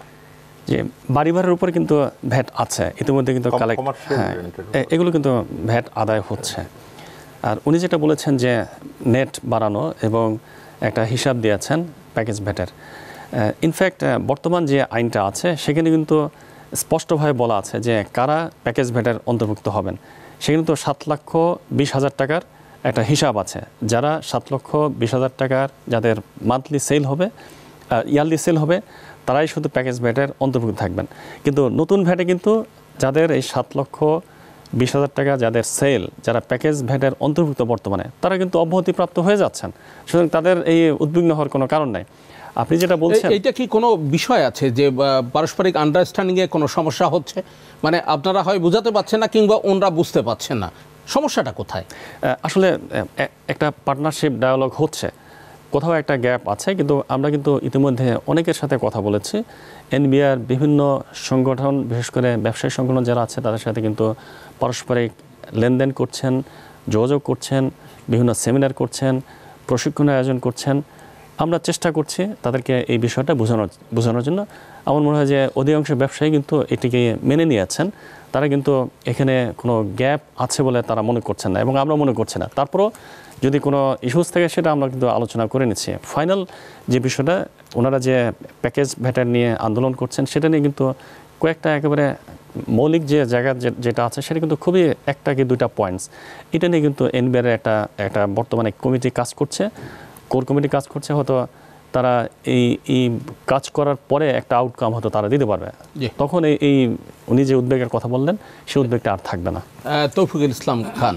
[SPEAKER 2] যে বাড়ি ভাড়ার উপরে কিন্তু ভ্যাট আছে ইতিমধ্যে, কিন্তু কালেক্ট, হ্যাঁ, এগুলো কিন্তু ভ্যাট আদায় হচ্ছে। আর উনি যেটা বলেছেন যে নেট বাড়ানো এবং একটা হিসাব দিয়েছেন প্যাকেজ ভ্যাটের, ইনফ্যাক্ট বর্তমান যে আইনটা আছে সেখানে কিন্তু স্পষ্টভাবে বলা আছে যে কারা প্যাকেজ ভ্যাটের অন্তর্ভুক্ত হবেন। সেখানে তো সাত লক্ষ বিশ হাজার টাকার একটা হিসাব আছে। যারা সাত লক্ষ বিশ হাজার টাকার যাদের মান্থলি সেল হবে, ইয়ারলি সেল হবে, তারাই শুধু প্যাকেজ ভ্যাটের অন্তর্ভুক্ত থাকবেন। কিন্তু নতুন ভ্যাটে কিন্তু যাদের এই সাত লক্ষ বিশ হাজার টাকা যাদের সেল, যারা প্যাকেজ ভ্যাটের অন্তর্ভুক্ত বর্তমানে, তারা কিন্তু অব্যাহতিপ্রাপ্ত হয়ে যাচ্ছেন। সুতরাং তাদের এই উদ্বিগ্ন হওয়ার কোনো কারণ নাই। আপনি যেটা বলছেন
[SPEAKER 1] এইটা কি কোনো বিষয় আছে যে আহ, পারস্পরিক আন্ডারস্ট্যান্ডিংয়ে কোনো সমস্যা হচ্ছে, মানে আপনারা হয় বুঝাতে পারছেন না কিংবা ওনরা বুঝতে পারছেন না, সমস্যাটা কোথায়?
[SPEAKER 2] আহ, আসলে আহ, এ- একটা পার্টনারশিপ ডায়ালগ হচ্ছে, কোথাও একটা গ্যাপ আছে, কিন্তু আমরা কিন্তু ইতিমধ্যে অনেকের সাথে কথা বলেছি। এনবিআর বিভিন্ন সংগঠন, বিশেষ করে ব্যবসায়ী সংগঠন যারা আছে তাদের সাথে কিন্তু পারস্পরিক লেনদেন করছেন, যোগাযোগ করছেন, বিভিন্ন সেমিনার করছেন, প্রশিক্ষণের আয়োজন করছেন। আমরা চেষ্টা করছি তাদেরকে এই বিষয়টা বোঝানোর বোঝানোর জন্য। আমার মনে হয় যে অধিকাংশ ব্যবসায়ী কিন্তু এটিকে মেনে নিয়েছেন, তারা কিন্তু এখানে কোনো গ্যাপ আছে বলে তারা মনে করছেন না, এবং আমরা মনে করছি না। তারপরও যদি কোনো ইস্যুস থাকে সেটা আমরা কিন্তু আলোচনা করে নিচ্ছি। ফাইনাল যে বিষয়টা, ওনারা যে প্যাকেজ ভ্যাটার নিয়ে আন্দোলন করছেন সেটা নিয়ে কিন্তু কয়েকটা একেবারে মৌলিক যে জায়গা যে- যেটা আছে সেটা কিন্তু খুবই একটা কি দুইটা পয়েন্টস, এটা নিয়ে কিন্তু এনবিআর একটা একটা বর্তমানে কমিটি কাজ করছে, কোর কমিটি কাজ করছে। হয়তো তারা এই এই কাজ করার পরে একটা আউটকাম হয়তো তারা দিতে পারবে।
[SPEAKER 1] জি।
[SPEAKER 2] তখন এই এই উনি যে উদ্বেগের কথা বললেন সেই উদ্বেগটা আর থাকবে না।
[SPEAKER 1] আহ, তৌফিকুল ইসলাম খান,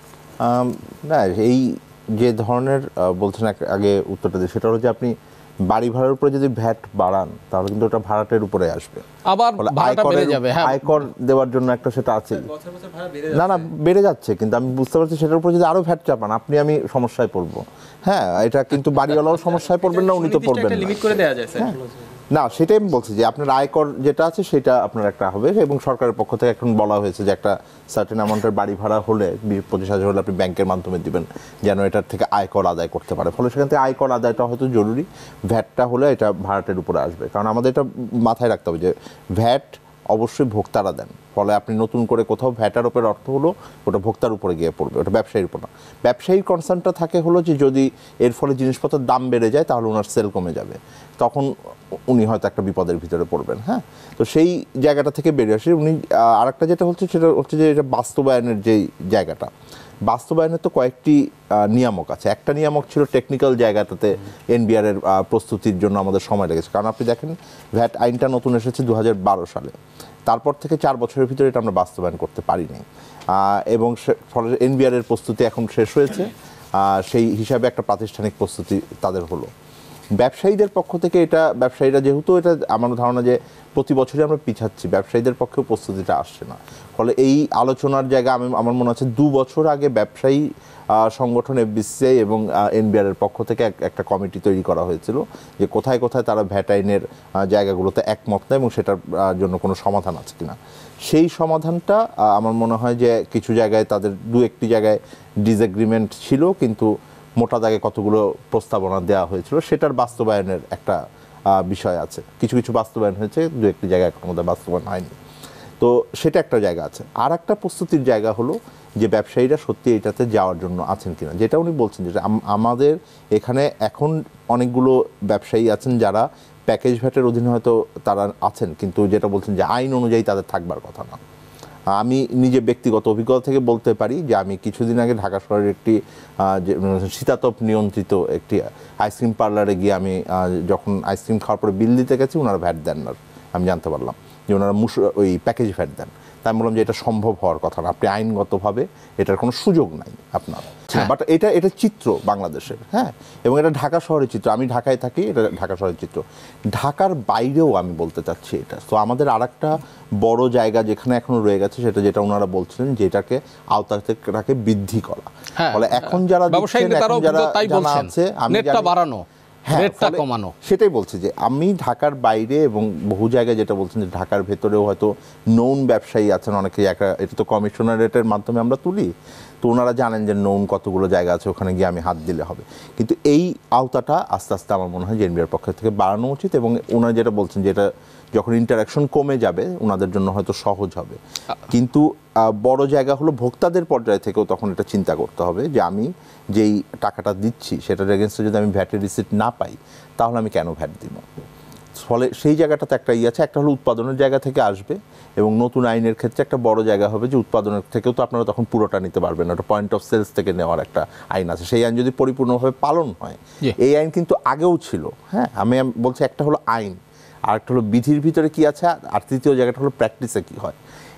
[SPEAKER 3] আম, না এই যে ধরনের আহ, বলছেন এক- আগে উত্তরটা দিয়ে, সেটা হলো যে আপনি বাড়ি ভাড়ার উপরে যদি ভ্যাট বাড়ান তাহলে কিন্তু ওটা ভাড়াটের উপরে আসবে,
[SPEAKER 1] আবার
[SPEAKER 3] ফলে
[SPEAKER 1] ভাড়াটা বেড়ে
[SPEAKER 3] আয়করের-
[SPEAKER 1] যাবে। হ্যাঁ,
[SPEAKER 3] আয়কর দেওয়ার জন্য একটা সেটা আছে।
[SPEAKER 6] বছর বছর ভাড়া বেড়ে
[SPEAKER 3] না না বেড়ে যাচ্ছে, কিন্তু আমি বুঝতে পারছি সেটার উপর যদি আরো ভ্যাট চাপান আপনি আমি সমস্যায় পড়বো। হ্যাঁ, এটা কিন্তু বাড়িওয়ালাও সমস্যায় পড়বেন না, উনি তো পড়বেন না।
[SPEAKER 6] লিমিট করে দেওয়া যায় স্যার।
[SPEAKER 3] না, সেটাই আমি বলছি যে আপনার আয়কর যেটা আছে সেটা আপনার একটা হবে, এবং সরকারের পক্ষ থেকে এখন বলা হয়েছে যে একটা সার্টেন অ্যামাউন্টের বাড়ি ভাড়া হলে বিশ পঁচিশ হাজার হলে আপনি ব্যাংকের মাধ্যমে দিবেন যেন এটার থেকে আয়কর আদায় করতে পারে। ফলে সেখান থেকে আয়কর আদায়টা হয়তো জরুরি, ভ্যাটটা হলে এটা ভাড়াটের উপরে আসবে। কারণ আমাদের এটা মাথায় রাখতে হবে যে ভ্যাট অবশ্যই ভোক্তারা দেন, ফলে আপনি নতুন করে কোথাও ভ্যাটার উপরে অর্থ হলো ওটা ভোক্তার উপরে গিয়ে পড়বে, ওটা ব্যবসায়ীর উপর না। ব্যবসায়ীর কনসার্নটা থাকে হলো যে যদি এর ফলে জিনিসপত্রের দাম বেড়ে যায় তাহলে ওনার সেল কমে যাবে, তখন উনি হয়তো একটা বিপদের ভিতরে পড়বেন। হ্যাঁ, তো সেই জায়গাটা থেকে বেরিয়ে আসে উনি। আর একটা যেটা হচ্ছে সেটা হচ্ছে যে এটা বাস্তবায়নের যেই জায়গাটা, বাস্তবায়নের তো কয়েকটি আহ, নিয়ামক আছে। একটা নিয়ামক ছিল টেকনিক্যাল জায়গাটাতে এনবিআর এর আহ, প্রস্তুতির জন্য আমাদের সময় লেগেছে, কারণ আপনি দেখেন ভ্যাট আইনটা নতুন এসেছে দু হাজার বারো সালে, তারপর থেকে চার বছরের ভিতরে এটা আমরা বাস্তবায়ন করতে পারিনি, আহ, এবং সে- ফলে এনবিআর এর প্রস্তুতি এখন শেষ হয়েছে, আহ, সেই হিসাবে একটা প্রাতিষ্ঠানিক প্রস্তুতি তাদের হলো। ব্যবসায়ীদের পক্ষ থেকে এটা, ব্যবসায়ীরা যেহেতু এটা আমার ধারণা যে প্রতি বছরই আমরা পিছাচ্ছি, ব্যবসায়ীদের পক্ষেও প্রস্তুতিটা আসছে না। ফলে এই আলোচনার জায়গা আমি আমার মনে হচ্ছে দু বছর আগে ব্যবসায়ী আহ, সংগঠন এফবিসিআই এবং এনবিআর এর পক্ষ থেকে এক- একটা কমিটি তৈরি করা হয়েছিল যে কোথায় কোথায় তারা ভ্যাট আইনের আহ, জায়গাগুলোতে একমত না এবং সেটার আহ, জন্য কোনো সমাধান আছে কিনা। সেই সমাধানটা আহ, আমার মনে হয় যে কিছু জায়গায় তাদের দু একটি জায়গায় ডিসএগ্রিমেন্ট ছিল, কিন্তু মোটা দাগে কতগুলো প্রস্তাবনা দেওয়া হয়েছিল সেটার বাস্তবায়নের একটা আহ, বিষয় আছে। কিছু কিছু বাস্তবায়ন হয়েছে, দু একটি জায়গায় এখনো মধ্যে বাস্তবায়ন হয়নি। তো সেটা একটা জায়গা আছে। আর একটা প্রস্তুতির জায়গা হলো যে ব্যবসায়ীরা সত্যি এটাতে যাওয়ার জন্য আছেন কিনা, যেটা উনি বলছেন যেটা আম- আমাদের এখানে এখন অনেকগুলো ব্যবসায়ী আছেন যারা প্যাকেজ ভ্যাটের অধীনে হয়তো তারা আছেন, কিন্তু যেটা বলছেন যে আইন অনুযায়ী তাদের থাকবার কথা না। আমি নিজে ব্যক্তিগত অভিজ্ঞতা থেকে বলতে পারি যে আমি কিছুদিন আগে ঢাকা শহরের একটি আহ, যে শীতাতপ নিয়ন্ত্রিত একটি আইসক্রিম পার্লারে গিয়ে আমি আহ, যখন আইসক্রিম খাওয়ার পরে বিল দিতে গেছি ওনারা ভ্যাট দেন না, আমি জানতে পারলাম যে ওনারা মুস ওই প্যাকেজ ভ্যাট দেন। তাই আমি বললাম যে এটা সম্ভব হওয়ার কথা না, আপনি আইনগতভাবে এটার কোনো সুযোগ নাই আপনার। বাট এটা এটা চিত্র বাংলাদেশের, হ্যাঁ, এবং এটা ঢাকা শহরের চিত্র। আমি ঢাকায় থাকি, এটা ঢাকা শহরের চিত্র। ঢাকার বাইরেও আমি বলতে চাচ্ছি এটা। তো আমাদের আর একটা বড় জায়গা যেখানে এখনো রয়ে গেছে সেটা যেটা ওনারা বলছিলেন যে এটাকে আওতাটাকে বৃদ্ধি করা।
[SPEAKER 1] হ্যাঁ,
[SPEAKER 3] ফলে এখন যারা
[SPEAKER 1] ব্যবসায়ী
[SPEAKER 3] দিচ্ছেন,
[SPEAKER 1] নেতারাও
[SPEAKER 3] এখন যারা
[SPEAKER 1] কিন্তু তাই
[SPEAKER 3] জানা
[SPEAKER 1] বলছেন,
[SPEAKER 3] আছে, আমি
[SPEAKER 1] নেটটা
[SPEAKER 3] জানি-
[SPEAKER 1] বাড়ানো,
[SPEAKER 3] হ্যাঁ,
[SPEAKER 1] রেটটা
[SPEAKER 3] ফলে
[SPEAKER 1] কমানো।
[SPEAKER 3] সেটাই বলছি যে আমি ঢাকার বাইরে এবং বহু জায়গায় যেটা বলছেন যে ঢাকার ভেতরেও হয়তো নৌন ব্যবসায়ী আছেন অনেকে, একটা এটা তো কমিশনারেটের মাধ্যমে আমরা তুলি, তো ওনারা জানেন যে নৌন কতগুলো জায়গা আছে ওখানে গিয়ে আমি হাত দিলে হবে। কিন্তু এই আওতাটা আস্তে আস্তে আমার মনে হয় যে এনবিআর পক্ষ থেকে বাড়ানো উচিত, এবং ওনারা যেটা বলছেন যে এটা যখন ইন্টারাকশন কমে যাবে ওনাদের জন্য হয়তো সহজ হবে। কিন্তু আহ, বড় জায়গা হলো ভোক্তাদের পর্যায় থেকেও তখন এটা চিন্তা করতে হবে যে আমি যেই টাকাটা দিচ্ছি সেটার এগেনস্টে যদি আমি ভ্যাটের রিসিপ্ট না পাই তাহলে আমি কেন ভ্যাট দিব। ফলে সেই জায়গাটাতে একটা ইয়ে আছে, একটা হলো উৎপাদনের জায়গা থেকে আসবে, এবং নতুন আইনের ক্ষেত্রে একটা বড় জায়গা হবে যে উৎপাদনের থেকেও তো আপনারা তখন পুরোটা নিতে পারবেন না, ওটা পয়েন্ট অফ সেলস থেকে নেওয়ার একটা আইন আছে। সেই আইন যদি পরিপূর্ণভাবে পালন হয়,
[SPEAKER 1] জি।
[SPEAKER 3] এই আইন কিন্তু আগেও ছিল। হ্যাঁ, আমি আম- বলছি একটা হলো আইন, আর একটা হলো বিধির ভিতরে কি আছে, আর তৃতীয় জায়গাটা হলো প্র্যাকটিসে কি হয়।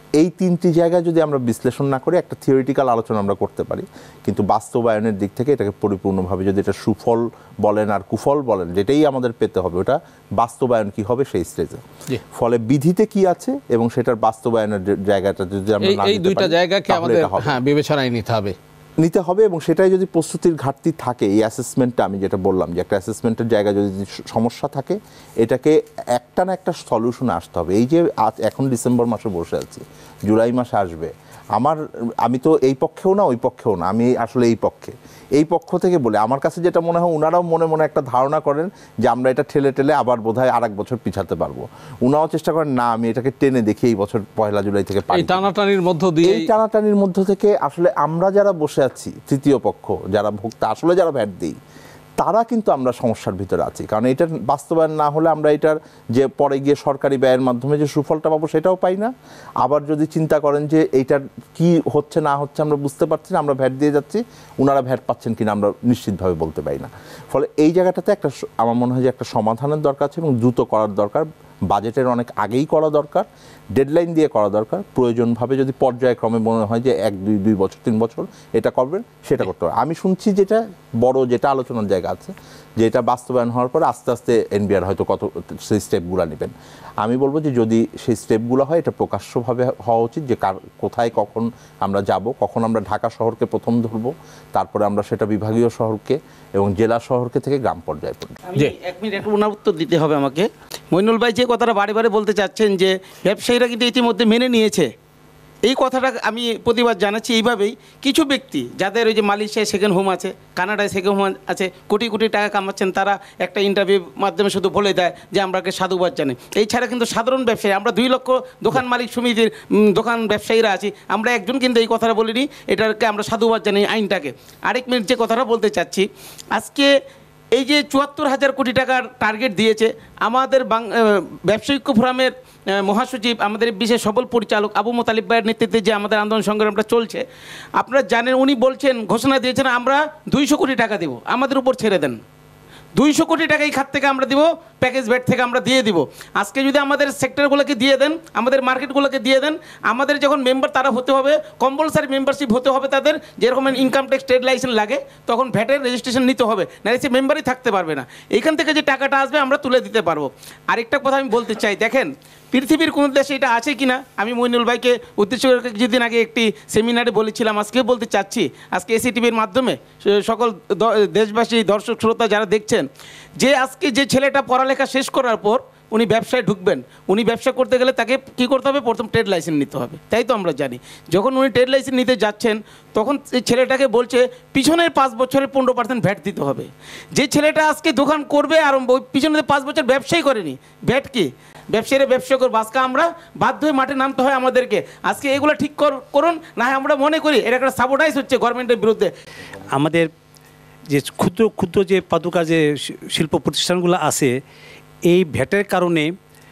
[SPEAKER 3] এই তিনটি জায়গায় যদি আমরা বিশ্লেষণ না করে একটা থিওরিটিক্যাল আলোচনা আমরা করতে পারি, কিন্তু বাস্তবায়নের দিক থেকে এটাকে পরিপূর্ণভাবে যদি এটা সুফল বলেন আর কুফল বলেন, যেটাই আমাদের পেতে হবে, ওটা বাস্তবায়ন কি হবে সেই স্টেজে। ফলে বিধিতে কি আছে এবং সেটার বাস্তবায়নের জায়গাটা যদি আমরা
[SPEAKER 1] এই দুইটা জায়গাকে আমাদের হ্যাঁ বিবেচনায় নিতে হবে
[SPEAKER 3] নিতে হবে এবং সেটাই যদি প্রস্তুতির ঘাটতি থাকে, এই অ্যাসেসমেন্টটা আমি যেটা বললাম যে একটা অ্যাসেসমেন্টের জায়গায় যদি সমস্যা থাকে, এটাকে একটা না একটা সলিউশনে আসতে হবে। এই যে আজ এখন ডিসেম্বর মাসে বসে আছি, জুলাই মাসে আসবে, আমার আমি তো এই পক্ষেও না ওই পক্ষেও না, আমি আসলে এই পক্ষে। এই পক্ষ থেকে বলে আমার কাছে যেটা মনে হয়, ওনারাও মনে মনে একটা ধারণা করেন যে আমরা এটা ঠেলে ঠেলে আবার বোধহয় আর এক বছর পিছাতে পারবো। উনাও চেষ্টা করেন না আমি এটাকে টেনে দেখি এই বছর পয়লা জুলাই থেকে পারি।
[SPEAKER 1] এই টানাটানির মধ্য দিয়ে
[SPEAKER 3] এই টানাটানির মধ্য থেকে আসলে আমরা যারা বসে আছি, তৃতীয় পক্ষ যারা ভোক্তা, আসলে যারা ভ্যাট দিই, তারা কিন্তু আমরা সমস্যার ভিতরে আছি। কারণ এটার বাস্তবায়ন না হলে আমরা এটার যে পরে গিয়ে সরকারি ব্যয়ের মাধ্যমে যে সুফলটা পাবো সেটাও পাই না। আবার যদি চিন্তা করেন যে এইটার কি হচ্ছে না হচ্ছে আমরা বুঝতে পারছি না, আমরা ভ্যাট দিয়ে যাচ্ছি, ওনারা ভ্যাট পাচ্ছেন কিনা আমরা নিশ্চিতভাবে বলতে পারি না। ফলে এই জায়গাটাতে একটা আমার মনে হয় যে একটা সমাধানের দরকার আছে এবং দ্রুত করার দরকার। বাজেটের অনেক আগেই করা দরকার, ডেডলাইন দিয়ে করা দরকার। প্রয়োজনভাবে যদি পর্যায়ক্রমে মনে হয় যে এক দুই দুই বছর তিন বছর এটা করবেন, সেটা করতে হবে। আমি শুনছি যেটা বড় যেটা আলোচনার জায়গা আছে, যে এটা বাস্তবায়ন হওয়ার পর আস্তে আস্তে এনবিআর হয়তো কত সেই স্টেপগুলো নেবেন। আমি বলবো যে যদি সেই স্টেপগুলো হয়, এটা প্রকাশ্যভাবে হওয়া উচিত যে কার কোথায় কখন আমরা যাব, কখন আমরা ঢাকা শহরকে প্রথম ধরবো, তারপরে আমরা সেটা বিভাগীয় শহরকে এবং জেলা শহরকে থেকে গ্রাম পর্যায়ে পড়ব।
[SPEAKER 5] এক মিনিট একটু ওনার উত্তর দিতে হবে আমাকে। মইনুল ভাই যে কথাটা বারে বারে বলতে চাচ্ছেন যে ব্যবসায়ীরা কিন্তু ইতিমধ্যে মেনে নিয়েছে, এই কথাটা আমি প্রতিবাদ জানাচ্ছি। এইভাবেই কিছু ব্যক্তি যাদের ওই যে মালয়েশিয়ায় সেকেন্ড হোম আছে, কানাডায় সেকেন্ড হোম আছে, কোটি কোটি টাকা কামাচ্ছেন, তারা একটা ইন্টারভিউর মাধ্যমে শুধু বলে দেয় যে আমরাকে সাধুবাদ জানি। এই ছাড়া কিন্তু সাধারণ ব্যবসায়ী, আমরা দুই লক্ষ দোকান মালিক সমিতির দোকান ব্যবসায়ীরা আছি, আমরা একজন কিন্তু এই কথাটা বলিনি, এটাকে আমরা সাধুবাদ জানি আইনটাকে। আরেক মিনিট যে কথাটা বলতে চাচ্ছি, আজকে এই যে চুয়াত্তর হাজার কোটি টাকার টার্গেট দিয়েছে আমাদের ব্যবসায়িক ফোরামের মহাসচিব, আমাদের বিশেষ সফল পরিচালক আবু মোতালিব ভাইয়ের নেতৃত্বে যে আমাদের আন্দোলন সংগ্রামটা চলছে, আপনারা জানেন উনি বলছেন, ঘোষণা দিয়েছেন আমরা দুইশো কোটি টাকা দেব, আমাদের উপর ছেড়ে দেন। দুইশো কোটি টাকা এই খাত থেকে আমরা দিব, প্যাকেজ ভ্যাট থেকে আমরা দিয়ে দিব। আজকে যদি আমাদের সেক্টরগুলোকে দিয়ে দেন, আমাদের মার্কেটগুলোকে দিয়ে দেন, আমাদের যখন মেম্বার তারা হতে হবে, কম্পালসারি মেম্বারশিপ হতে হবে তাদের, যেরকম ইনকাম ট্যাক্স ট্রেড লাইসেন্স লাগে, তখন ভ্যাটের রেজিস্ট্রেশন নিতে হবে, না সে মেম্বারই থাকতে পারবে না। এইখান থেকে যে টাকাটা আসবে আমরা তুলে দিতে পারবো। আরেকটা কথা আমি বলতে চাই, দেখেন পৃথিবীর কোনো দেশে এটা আছে কি না, আমি মইনুল ভাইকে উদ্দেশ্য করে কিছুদিন আগে একটি সেমিনারে বলেছিলাম, আজকেও বলতে চাচ্ছি, আজকে এসি টিভির মাধ্যমে সকল দেশবাসী দর্শক শ্রোতা যারা দেখছেন, যে আজকে যে ছেলেটা পড়ালেখা শেষ করার পর উনি ব্যবসায় ঢুকবেন, উনি ব্যবসা করতে গেলে তাকে কী করতে হবে, প্রথম ট্রেড লাইসেন্স নিতে হবে, তাই তো আমরা জানি। যখন উনি ট্রেড লাইসেন্স নিতে যাচ্ছেন, তখন এই ছেলেটাকে বলছে পিছনের পাঁচ বছরের পনেরো পার্সেন্ট ভ্যাট দিতে হবে। যে ছেলেটা আজকে দোকান করবে আর পিছনের পাঁচ বছর ব্যবসাই করেনি, ভ্যাট কি ব্যবসায়ীরা ব্যবসা করবো, আজকে আমরা বাধ্য হয়ে মাঠে নামতে হয় আমাদেরকে। আজকে এগুলো ঠিক করুন, না হয় আমরা মনে করি এটা একটা সাবোটাইজ হচ্ছে গভর্নমেন্টের বিরুদ্ধে।
[SPEAKER 7] আমাদের যে ক্ষুদ্র ক্ষুদ্র যে পাদুকা যে শিল্প প্রতিষ্ঠানগুলো আছে, এই ভ্যাটের কারণে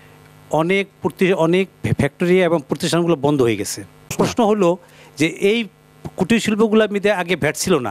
[SPEAKER 7] অনেক অনেক ফ্যাক্টরি এবং প্রতিষ্ঠানগুলো বন্ধ হয়ে গেছে। প্রশ্ন হলো যে এই কুটির শিল্পগুলোর মধ্যে আগে ভ্যাট ছিল না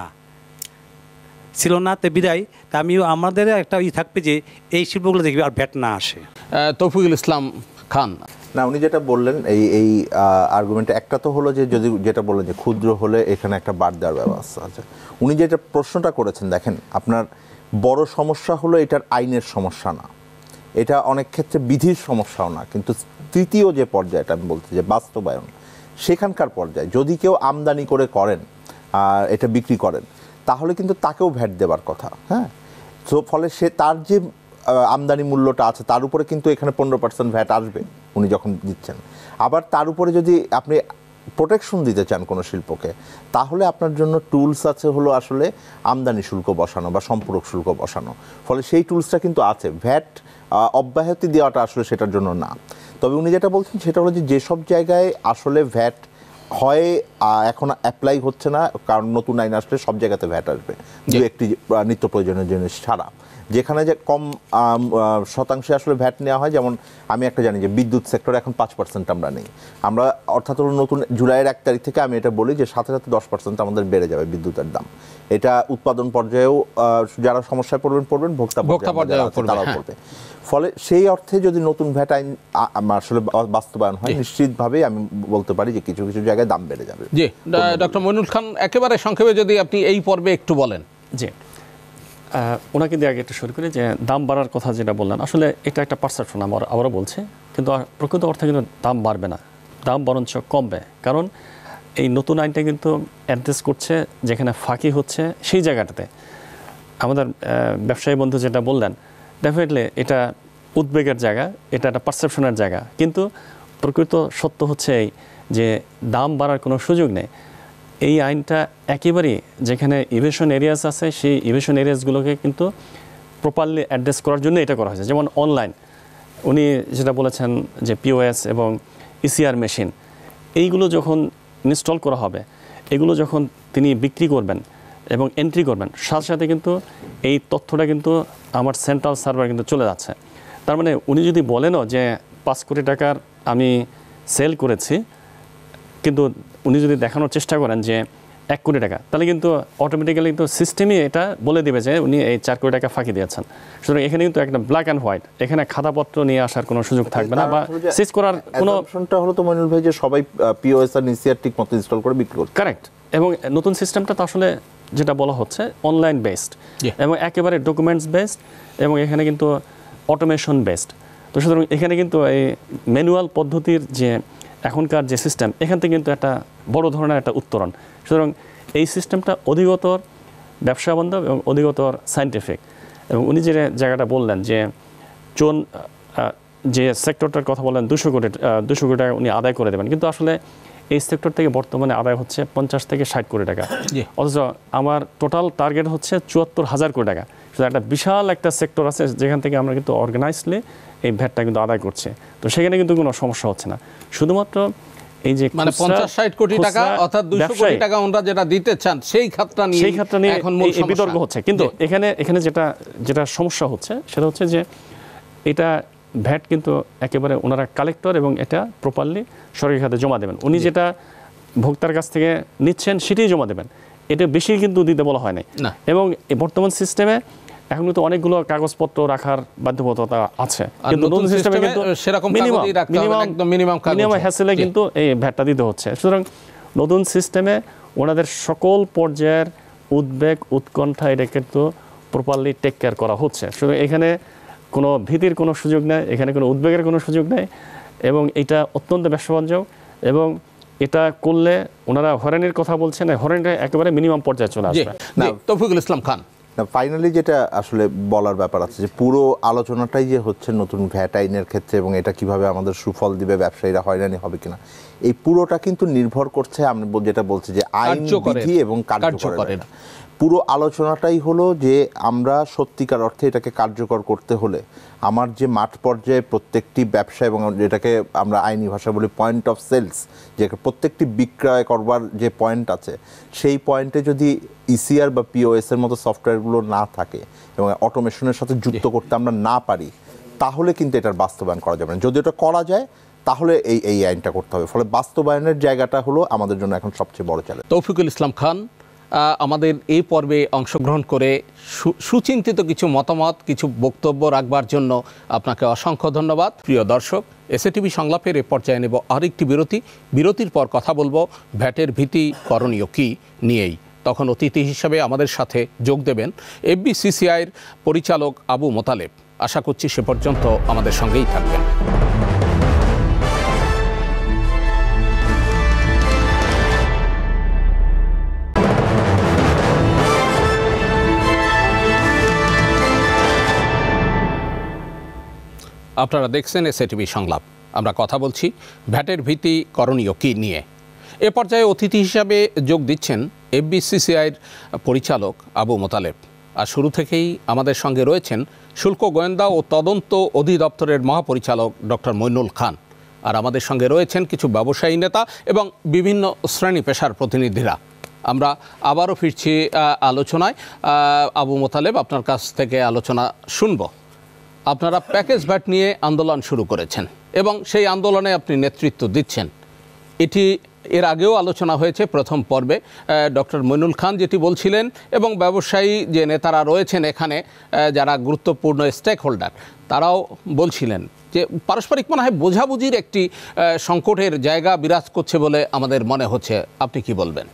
[SPEAKER 7] ছিল না তো বিদায়, তা আমিও আমাদের একটা ই থাকবে যে এই শিল্পগুলো দেখবে আর ভ্যাট না আসে।
[SPEAKER 1] তৌফিকুল ইসলাম খান,
[SPEAKER 3] না উনি যেটা বললেন এই এই আর্গুমেন্টে একটা তো হলো যে যদি যেটা বললেন যে ক্ষুদ্র হলে এখানে একটা বাদ দেওয়ার ব্যবস্থা আছে। উনি যেটা প্রশ্নটা করেছেন, দেখেন আপনার বড় সমস্যা হলো এটার আইনের সমস্যা না, এটা অনেক ক্ষেত্রে বিধির সমস্যাও না, কিন্তু তৃতীয় যে পর্যায়টা আমি বলছি যে বাস্তবায়ন, সেখানকার পর্যায়ে যদি কেউ আমদানি করে করেন আর এটা বিক্রি করেন, তাহলে কিন্তু তাকেও ভ্যাট দেওয়ার কথা। হ্যাঁ, তো ফলে সে তার যে আমদানি মূল্যটা আছে তার উপরে কিন্তু এখানে পনেরো পার্সেন্ট ভ্যাট আসবে উনি যখন দিচ্ছেন। আবার তার উপরে যদি আপনি প্রোটেকশন দিতে চান কোনো শিল্পকে, তাহলে আপনার জন্য টুলস আছে হলো আসলে আমদানি শুল্ক বসানো বা সম্পূরক শুল্ক বসানো। ফলে সেই টুলসটা কিন্তু আছে, ভ্যাট অব্যাহতি দেওয়াটা আসলে সেটার জন্য না। তবে উনি যেটা বলছেন সেটা হলো যে যেসব জায়গায় আসলে ভ্যাট হয় এখন অ্যাপ্লাই হচ্ছে না, কারণ নতুন আইন আসলে সব জায়গাতে ভ্যাট আসবে, দু একটি নিত্য প্রয়োজনীয় জিনিস ছাড়া। যেখানে যে কম আম, আহ, শতাংশে আসলে ভ্যাট নেওয়া হয়, যেমন আমি একটা জানি যে বিদ্যুৎ সেক্টরে এখন পাঁচ পার্সেন্ট আমরা নেই, আমরা অর্থাৎ হলো নতুন জুলাইয়ের এক তারিখ থেকে আমি এটা বলি যে সাথে সাথে দশ পার্সেন্ট আমাদের বেড়ে যাবে বিদ্যুতের দাম। এটা উৎপাদন পর্যায়েও আহ, যারা সমস্যায় পড়বেন পড়বেন ভোক্তা
[SPEAKER 1] ভোক্তা
[SPEAKER 3] পর্যায়ে
[SPEAKER 1] পর্যায়েও পড়বে,
[SPEAKER 3] তারাও
[SPEAKER 1] হ্যাঁ।
[SPEAKER 3] পড়বে। ফলে সেই অর্থে যদি নতুন ভ্যাট আইন আ- আ- আসলে বা- বাস্তবায়ন হয়, নিশ্চিতভাবেই আমি বলতে পারি যে কিছু কিছু জায়গায় দাম বেড়ে যাবে।
[SPEAKER 1] জি, ডক্টর মইনুল খান, একেবারে সংক্ষেপে যদি আপনি এই পর্বে একটু বলেন।
[SPEAKER 2] জি, আহ, ওনাকে দিয়ে আগে একটু শুরু করি যে দাম বাড়ার কথা যেটা বললেন, আসলে এটা একটা পারসেপশন, আমার আবারও বলছি, কিন্তু আ- প্রকৃত অর্থে কিন্তু দাম বাড়বে না, দাম বরঞ্চ কমবে। কারণ এই নতুন আইনটা কিন্তু অ্যাড্রেস করছে যেখানে ফাঁকি হচ্ছে সেই জায়গাটাতে। আমাদের আহ, ব্যবসায়ী বন্ধু যেটা বললেন, ডেফিনেটলি এটা উদ্বেগের জায়গা, এটা একটা পারসেপশনের জায়গা, কিন্তু প্রকৃত সত্য হচ্ছে এই যে দাম বাড়ার কোনো সুযোগ নেই। এই আইনটা একেবারেই যেখানে ইভেশন এরিয়াস আছে সেই ইভেশন এরিয়াসগুলোকে কিন্তু প্রপারলি অ্যাড্রেস করার জন্য এটা করা হয়েছে। যেমন অনলাইন, উনি যেটা বলেছেন যে পিওএস এবং ইসিআর মেশিন, এইগুলো যখন ইনস্টল করা হবে, এগুলো যখন তিনি বিক্রি করবেন এবং এন্ট্রি করবেন, সাথে সাথে কিন্তু এই তথ্যটা কিন্তু আমার সেন্ট্রাল সার্ভার কিন্তু চলে যাচ্ছে। তার মানে উনি যদি বলেনও যে পাঁচ কোটি টাকার আমি সেল করেছি, কিন্তু উনি যদি দেখানোর চেষ্টা করেন যে এক কোটি টাকা, তাহলে কিন্তু অটোমেটিক্যালি কিন্তু সিস্টেমই এটা বলে দেবে যে উনি এই চার কোটি টাকা ফাঁকি দিয়েছেন। সুতরাং এখানে কিন্তু একটা ব্ল্যাক অ্যান্ড হোয়াইট, এখানে খাতাপত্র নিয়ে আসার কোনো সুযোগ থাকবে না বা সিজ করার কোনো।
[SPEAKER 3] অপশনটা হলো তো মইনুল ভাই যে সবাই পিওএস আর ইসিআর ঠিক মতো ইনস্টল করে বিক্রি করছে।
[SPEAKER 2] কারেক্ট, এবং নতুন সিস্টেমটা তো আসলে যেটা বলা হচ্ছে অনলাইন বেসড
[SPEAKER 1] Yeah.
[SPEAKER 2] এবং একেবারে ডকুমেন্টস বেসড এবং এখানে কিন্তু অটোমেশন বেসড। তো সুতরাং এখানে কিন্তু এই ম্যানুয়াল পদ্ধতির যে এখনকার যে সিস্টেম, এখান থেকে কিন্তু একটা বড় ধরনের একটা উত্তরণ। সুতরাং এই সিস্টেমটা অধিকতর ব্যবসা বান্ধব এবং অধিকতর সায়েন্টিফিক। এবং উনি যে জায়গাটা বললেন যে চোন আহ, যে সেক্টরটার কথা বললেন দুশো কোটি দুশো কোটি টাকা উনি আদায় করে দেবেন, কিন্তু আসলে এই সেক্টর থেকে বর্তমানে আদায় হচ্ছে পঞ্চাশ থেকে ষাট কোটি টাকা,
[SPEAKER 1] জি।
[SPEAKER 2] অথচ আমার টোটাল টার্গেট হচ্ছে চুয়াত্তর হাজার কোটি টাকা। সুতরাং একটা বিশাল একটা সেক্টর আছে যেখান থেকে আমরা কিন্তু অর্গানাইজলি এই ভ্যাটটা কিন্তু আদায় করছে। তো সেখানে কিন্তু কোনো সমস্যা হচ্ছে না, শুধুমাত্র এই যে
[SPEAKER 1] মানে
[SPEAKER 2] খুচরা-
[SPEAKER 1] পঞ্চাশ ষাট কোটি টাকা
[SPEAKER 2] খুচরা
[SPEAKER 1] অর্থাৎ দুইশো কোটি
[SPEAKER 2] ব্যবসায়ী,
[SPEAKER 1] টাকা ওনারা যেটা দিতে চান সেই খাতটা নিয়ে
[SPEAKER 2] সেই ক্ষেত্রে নিয়ে
[SPEAKER 1] এখন মূল
[SPEAKER 2] এই- এই বিতর্ক
[SPEAKER 1] সমস্যা।
[SPEAKER 2] হচ্ছে। কিন্তু
[SPEAKER 1] জি।
[SPEAKER 2] এখানে এখানে যেটা যেটা সমস্যা হচ্ছে সেটা হচ্ছে যে এটা ভ্যাট কিন্তু একেবারে ওনারা কালেক্টর এবং এটা প্রপারলি সরকারি খাতে জমা দেবেন। উনি যেটা ভোক্তার কাছ থেকে নিচ্ছেন সেটাই জমা দেবেন, এটা বেশি কিন্তু দিতে বলা হয় নাই।
[SPEAKER 1] না।
[SPEAKER 2] এবং এই বর্তমান সিস্টেমে এখন কিন্তু অনেকগুলো কাগজপত্র রাখার বাধ্যবাধকতা আছে,
[SPEAKER 1] আর
[SPEAKER 2] কিন্তু
[SPEAKER 1] নতুন
[SPEAKER 2] নতুন সিস্টেমে
[SPEAKER 1] সিস্টেমে
[SPEAKER 2] কিন্তু
[SPEAKER 1] সেরকম
[SPEAKER 2] মিনিমাম
[SPEAKER 1] কাগজই রাখতে হবে না, একদম minimum কাগজ।
[SPEAKER 2] মিনিমাম হ্যাসেলে
[SPEAKER 1] জি।
[SPEAKER 2] কিন্তু এই ভ্যাটটা দিতে হচ্ছে। সুতরাং নতুন সিস্টেমে ওনাদের সকল পর্যায়ের উদ্বেগ উৎকণ্ঠা এটা কিন্তু প্রপারলি টেক কেয়ার করা হচ্ছে। সুতরাং এখানে কোনো ভীতির কোনো সুযোগ নেই, এখানে কোনো উদ্বেগের কোনো সুযোগ নেই, এবং এটা অত্যন্ত ব্যবসাবাঞ্জক। এবং এটা করলে ওনারা হয়রানির কথা বলছেন, হয়রানিটা একেবারে মিনিমাম পর্যায়ে চলে
[SPEAKER 1] জি,
[SPEAKER 2] আসবে।
[SPEAKER 1] জি, তৌফিকুল ইসলাম খান।
[SPEAKER 3] না, ফাইনালি যেটা আসলে বলার ব্যাপার আছে যে পুরো আলোচনাটাই যে হচ্ছে নতুন ভ্যাট আইনের ক্ষেত্রে এবং এটা কিভাবে আমাদের সুফল দিবে, ব্যবসায়ীরা হয়রানি হবে কিনা, এই পুরোটা কিন্তু নির্ভর করছে আমি বল- যেটা বলছি যে আইন
[SPEAKER 1] কার্যকরের-
[SPEAKER 3] বিধি এবং কার্যকরের।
[SPEAKER 1] কার্যকরের।
[SPEAKER 3] পুরো আলোচনাটাই হলো যে আমরা সত্যিকার অর্থে এটাকে কার্যকর করতে হলে আমার যে মাঠ পর্যায়ে প্রত্যেকটি ব্যবসা এবং যেটাকে আমরা আইনি ভাষা বলি পয়েন্ট অফ সেলস, যে প্রত্যেকটি বিক্রয় করবার যে পয়েন্ট আছে সেই পয়েন্টে যদি ইসিআর বা পিওএস এর মতো সফটওয়্যারগুলো না থাকে এবং অটোমেশনের সাথে যুক্ত করতে আমরা না পারি, তাহলে কিন্তু এটার বাস্তবায়ন করা যাবে না। যদি এটা করা যায় তাহলে এই এই আইনটা করতে হবে। ফলে বাস্তবায়নের জায়গাটা হলো আমাদের জন্য এখন সবচেয়ে বড় চ্যালেঞ্জ।
[SPEAKER 1] তৌফিকুল ইসলাম খান, আহ, আমাদের এই পর্বে অংশগ্রহণ করে সু- সুচিন্তিত কিছু মতামত, কিছু বক্তব্য রাখবার জন্য আপনাকে অসংখ্য ধন্যবাদ। প্রিয় দর্শক, এসএটিভি সংলাপের এ পর্যায়ে নেব আরেকটি বিরতি। বিরতির পর কথা বলবো ভ্যাটের ভীতি করণীয় কি নিয়েই। তখন অতিথি হিসেবে আমাদের সাথে যোগ দেবেন এফবিসিসিআইয়ের পরিচালক আবু মোতালেব। আশা করছি সে পর্যন্ত আমাদের সঙ্গেই থাকবেন। আপনারা দেখছেন এসএটিভি সংলাপ। আমরা কথা বলছি ভ্যাটের ভীতি করণীয় কি নিয়ে। এ পর্যায়ে অতিথি হিসাবে যোগ দিচ্ছেন এফবিসিসিআইয়ের পরিচালক আবু মোতালেব। আর শুরু থেকেই আমাদের সঙ্গে রয়েছেন শুল্ক গোয়েন্দা ও তদন্ত অধিদপ্তরের মহাপরিচালক ডক্টর মইনুল খান। আর আমাদের সঙ্গে রয়েছেন কিছু ব্যবসায়ী নেতা এবং বিভিন্ন শ্রেণী পেশার প্রতিনিধিরা। আমরা আবারও ফিরছি আলোচনায়। আবু মোতালেব, আপনার কাছ থেকে আলোচনা শুনব। আপনারা প্যাকেজ ভ্যাট নিয়ে আন্দোলন শুরু করেছেন এবং সেই আন্দোলনে আপনি নেতৃত্ব দিচ্ছেন। এটি এর আগেও আলোচনা হয়েছে প্রথম পর্বে। ডক্টর মইনুল খান যেটি বলছিলেন এবং ব্যবসায়ী যে নেতারা রয়েছেন এখানে যারা গুরুত্বপূর্ণ স্টেক হোল্ডার, তারাও বলছিলেন যে পারস্পরিক মনে হয় বোঝাবুঝির একটি সংকটের জায়গা বিরাজ করছে বলে আমাদের মনে হচ্ছে। আপনি কি বলবেন?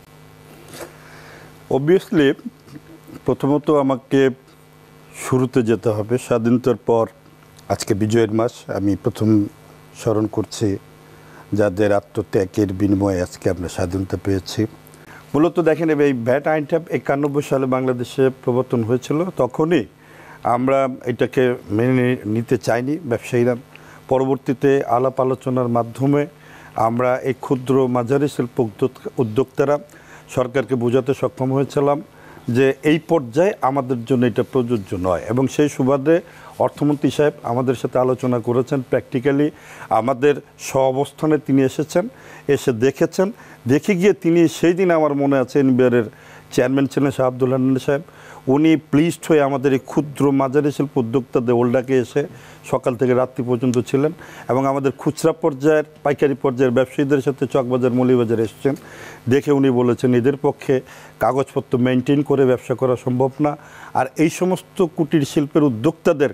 [SPEAKER 8] অবভিয়াসলি প্রথমত আমাকে শুরুতে যেতে হবে। স্বাধীনতার পর আজকে বিজয়ের মাস, আমি প্রথম স্মরণ করছি যাদের আত্মত্যাগের বিনিময়ে আজকে আমরা স্বাধীনতা পেয়েছি। মূলত দেখেন, এই ভ্যাট আইনটা একানব্বই সালে বাংলাদেশে প্রবর্তন হয়েছিল। তখনই আমরা এটাকে মেনে নিতে চাইনি ব্যবসায়ীরা। পরবর্তীতে আলাপ আলোচনার মাধ্যমে আমরা এই ক্ষুদ্র মাঝারি শিল্প উদ্যোক্তারা সরকারকে বোঝাতে সক্ষম হয়েছিলাম যে এই পর্যায়ে আমাদের জন্য এটা প্রযোজ্য নয়, এবং সেই সুবাদে অর্থমন্ত্রী সাহেব আমাদের সাথে আলোচনা করেছেন। প্র্যাকটিক্যালি আমাদের সহাবস্থানে তিনি এসেছেন, এসে দেখেছেন। দেখে গিয়ে তিনি সেই দিন, আমার মনে আছে, এনবিআরের চেয়ারম্যান ছিলেন শাহ আব্দুল হান্নান সাহেব, উনি প্লিজড হয়ে আমাদের এই ক্ষুদ্র মাঝারি শিল্প উদ্যোক্তাদের ওল্ডাকে এসে সকাল থেকে রাত্রি পর্যন্ত ছিলেন, এবং আমাদের খুচরা পর্যায়ের পাইকারি পর্যায়ের ব্যবসায়ীদের সাথে চকবাজার মৌলভীবাজার এসেছেন। দেখে উনি বলেছেন এদের পক্ষে কাগজপত্র মেনটেন করে ব্যবসা করা সম্ভব না, আর এই সমস্ত কুটির শিল্পের উদ্যোক্তাদের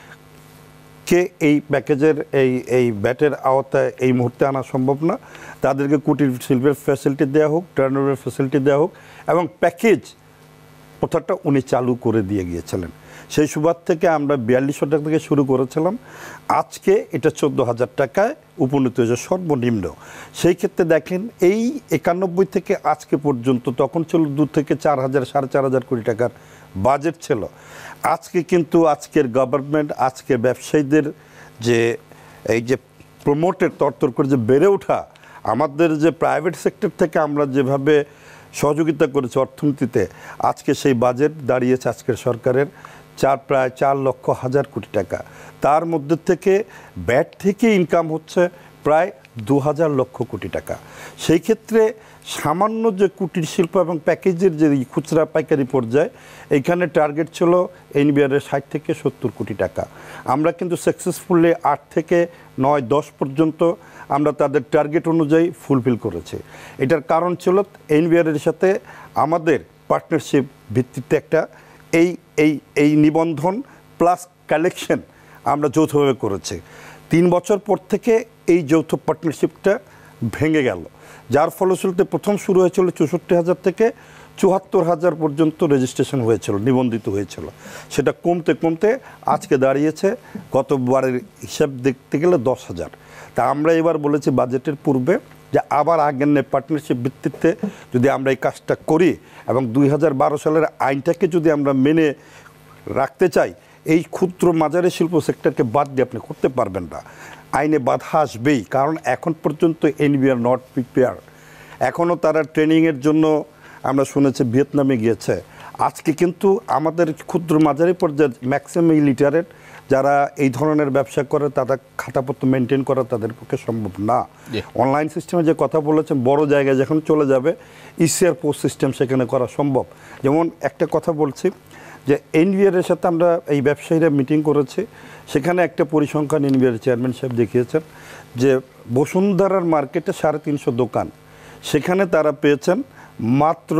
[SPEAKER 8] কে এই প্যাকেজের এই এই ব্যাটের আওতায় এই মুহূর্তে আনা সম্ভব না। তাদেরকে কুটির শিল্পের ফ্যাসিলিটি দেওয়া হোক, টার্নওভার ফ্যাসিলিটি দেওয়া হোক, এবং প্যাকেজ প্রথাটা উনি চালু করে দিয়ে গিয়েছিলেন। সেই সুবাদ থেকে আমরা বিয়াল্লিশশো টাকা থেকে শুরু করেছিলাম, আজকে এটা চোদ্দো হাজার টাকায় উপনীত হয়েছে সর্বনিম্ন। সেই ক্ষেত্রে দেখেন, এই একানব্বই থেকে আজকে পর্যন্ত, তখন ছিল দু থেকে চার হাজার সাড়ে চার হাজার কোটি টাকার বাজেট ছিল। আজকে কিন্তু আজকের গভর্নমেন্ট, আজকের ব্যবসায়ীদের যে এই যে প্রমোটের তরতর করে যে বেড়ে ওঠা, আমাদের যে প্রাইভেট সেক্টর থেকে আমরা যেভাবে সহযোগিতা করেছি অর্থনীতিতে, আজকে সেই বাজেট দাঁড়িয়েছে আজকের সরকারের চার প্রায় চার লক্ষ হাজার কোটি টাকা। তার মধ্যে থেকে ব্যাট থেকে ইনকাম হচ্ছে প্রায় দু হাজার লক্ষ কোটি টাকা। সেই ক্ষেত্রে সামান্য যে কুটির শিল্প এবং প্যাকেজের যে খুচরা পাইকারি পর্যায়ে, এইখানে টার্গেট ছিল এনবিআরের ষাট থেকে সত্তর কোটি টাকা। আমরা কিন্তু সাকসেসফুলি আট থেকে নয় দশ পর্যন্ত আমরা তাদের টার্গেট অনুযায়ী ফুলফিল করেছি। এটার কারণ ছিল এনবিআরের সাথে আমাদের পার্টনারশিপ ভিত্তিতে একটা এই এই এই নিবন্ধন প্লাস কালেকশন আমরা যৌথভাবে করেছি। তিন বছর পর থেকে এই যৌথ পার্টনারশিপটা ভেঙে গেল, যার ফলশ্রুতিতে প্রথম শুরু হয়েছিল চৌষট্টি হাজার থেকে চুয়াত্তর হাজার পর্যন্ত রেজিস্ট্রেশন হয়েছিল, নিবন্ধিত হয়েছিল। সেটা কমতে কমতে আজকে দাঁড়িয়েছে গতবারের হিসাব দেখতে গেলে দশ হাজার। তা আমরা এবার বলেছি বাজেটের পূর্বে যে আবার আগের নে পার্টনারশিপ ভিত্তিতে যদি আমরা এই কাজটা করি এবং দুই হাজার বারো সালের আইনটাকে যদি আমরা মেনে রাখতে চাই, এই ক্ষুদ্র মাঝারি শিল্প সেক্টরকে বাদ দিয়ে আপনি করতে পারবেন না। আইনে বাধা আসবেই, কারণ এখন পর্যন্ত এনবিআর নট প্রিপেয়ার। এখনও তারা ট্রেনিংয়ের জন্য আমরা শুনেছি ভিয়েতনামে গিয়েছে। আজকে কিন্তু আমাদের ক্ষুদ্র মাঝারি পর্যায়ের ম্যাক্সিমাম ইলিটারেট যারা এই ধরনের ব্যবসা করে, তারা খাতাপত্র মেনটেন করা তাদের পক্ষে সম্ভব না। অনলাইন সিস্টেমে যে কথা বলেছেন, বড় জায়গায় যখন চলে যাবে ইসিআর পোস্ট সিস্টেম সেখানে করা সম্ভব। যেমন একটা কথা বলছি যে এনবিআরের সাথে আমরা এই ব্যবসায়ীরা মিটিং করেছি, সেখানে একটা পরিসংখ্যান এনবিআর চেয়ারম্যান সাহেব দেখিয়েছেন যে বসুন্ধরার মার্কেটে সাড়ে তিনশো দোকান, সেখানে তারা পেয়েছেন মাত্র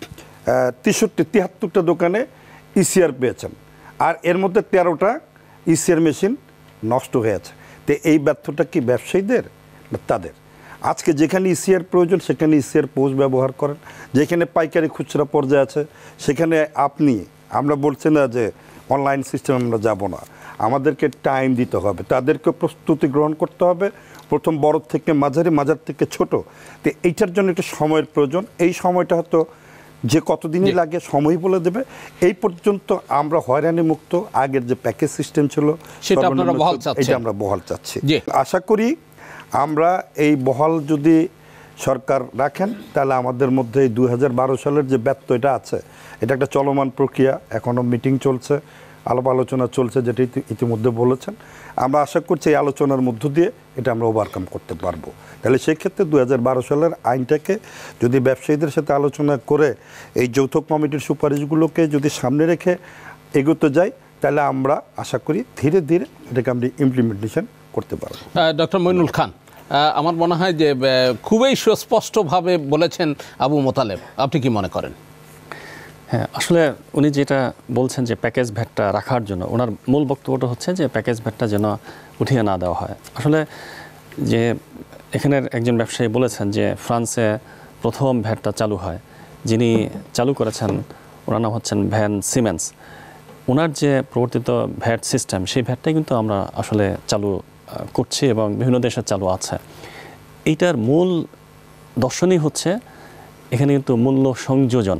[SPEAKER 8] তেষট্টি তিয়াত্তরটা দোকানে ইসিআর পেয়েছেন, আর এর মধ্যে তেরোটা ইসিআর মেশিন নষ্ট হয়েছে। তো এই ব্যর্থটা কি ব্যবসায়ীদের না তাদের? আজকে যেখানে ইসিআর প্রয়োজন সেখানে ইসিআর পোস্ট ব্যবহার করেন, যেখানে পাইকারি খুচরা পর্যায়ে আছে সেখানে আপনি, আমরা বলছি না যে অনলাইন সিস্টেম আমরা যাব না, আমাদেরকে টাইম দিতে হবে, তাদেরকে প্রস্তুতি গ্রহণ করতে হবে, প্রথম বড় থেকে মাঝারি, মাঝার থেকে ছোট। তো এইটার জন্য একটু সময়ের প্রয়োজন। এই সময়টা হয়তো যে কতদিনই লাগে সময় বলে দেবে। এই পর্যন্ত আমরা হয়রানি মুক্ত, আগের যে প্যাকেজ সিস্টেম ছিল
[SPEAKER 1] সেটা আপনারা বহাল চাচ্ছেন,
[SPEAKER 8] এটা আমরা বহাল চাচ্ছি। আশা করি আমরা এই বহাল যদি সরকার রাখেন, তাহলে আমাদের মধ্যে এই দুই হাজার বারো সালের যে ব্যত্যয়টা আছে, এটা একটা চলমান প্রক্রিয়া, এখনও মিটিং চলছে, আলাপ আলোচনা চলছে, যেটা ইতি- ইতিমধ্যে বলেছেন। আমরা আশা করছি এই আলোচনার মধ্য দিয়ে এটা আমরা ওভারকাম করতে পারবো। তাহলে সেক্ষেত্রে দু হাজার বারো সালের আইনটাকে যদি ব্যবসায়ীদের সাথে আলোচনা করে এই যৌথ কমিটির সুপারিশগুলোকে যদি সামনে রেখে এগোতে যাই, তাহলে আমরা আশা করি ধীরে ধীরে এটাকে আমরা ইমপ্লিমেন্টেশন করতে পারবো।
[SPEAKER 1] ডক্টর মইনুল খান, আহ, আমার মনে হয় যে আহ, খুবই সুস্পষ্টভাবে বলেছেন আবু মোতালেব, আপনি কি মনে করেন?
[SPEAKER 2] হ্যাঁ, আসলে উনি যেটা বলছেন যে প্যাকেজ ভ্যাটটা রাখার জন্য, ওনার মূল বক্তব্যটা হচ্ছে যে প্যাকেজ ভ্যাটটা যেন উঠিয়ে না দেওয়া হয়। আসলে যে এখানের একজন ব্যবসায়ী বলেছেন যে ফ্রান্সে প্রথম ভ্যাটটা চালু হয়, যিনি চালু করেছেন ওনার নাম হচ্ছেন ভ্যান সিমেন্স। ওনার যে প্রবর্তিত ভ্যাট সিস্টেম, সেই ভ্যাটটাই কিন্তু আমরা আসলে চালু আহ, করছি এবং বিভিন্ন দেশে চালু আছে। এইটার মূল দর্শনই হচ্ছে এখানে কিন্তু মূল্য সংযোজন,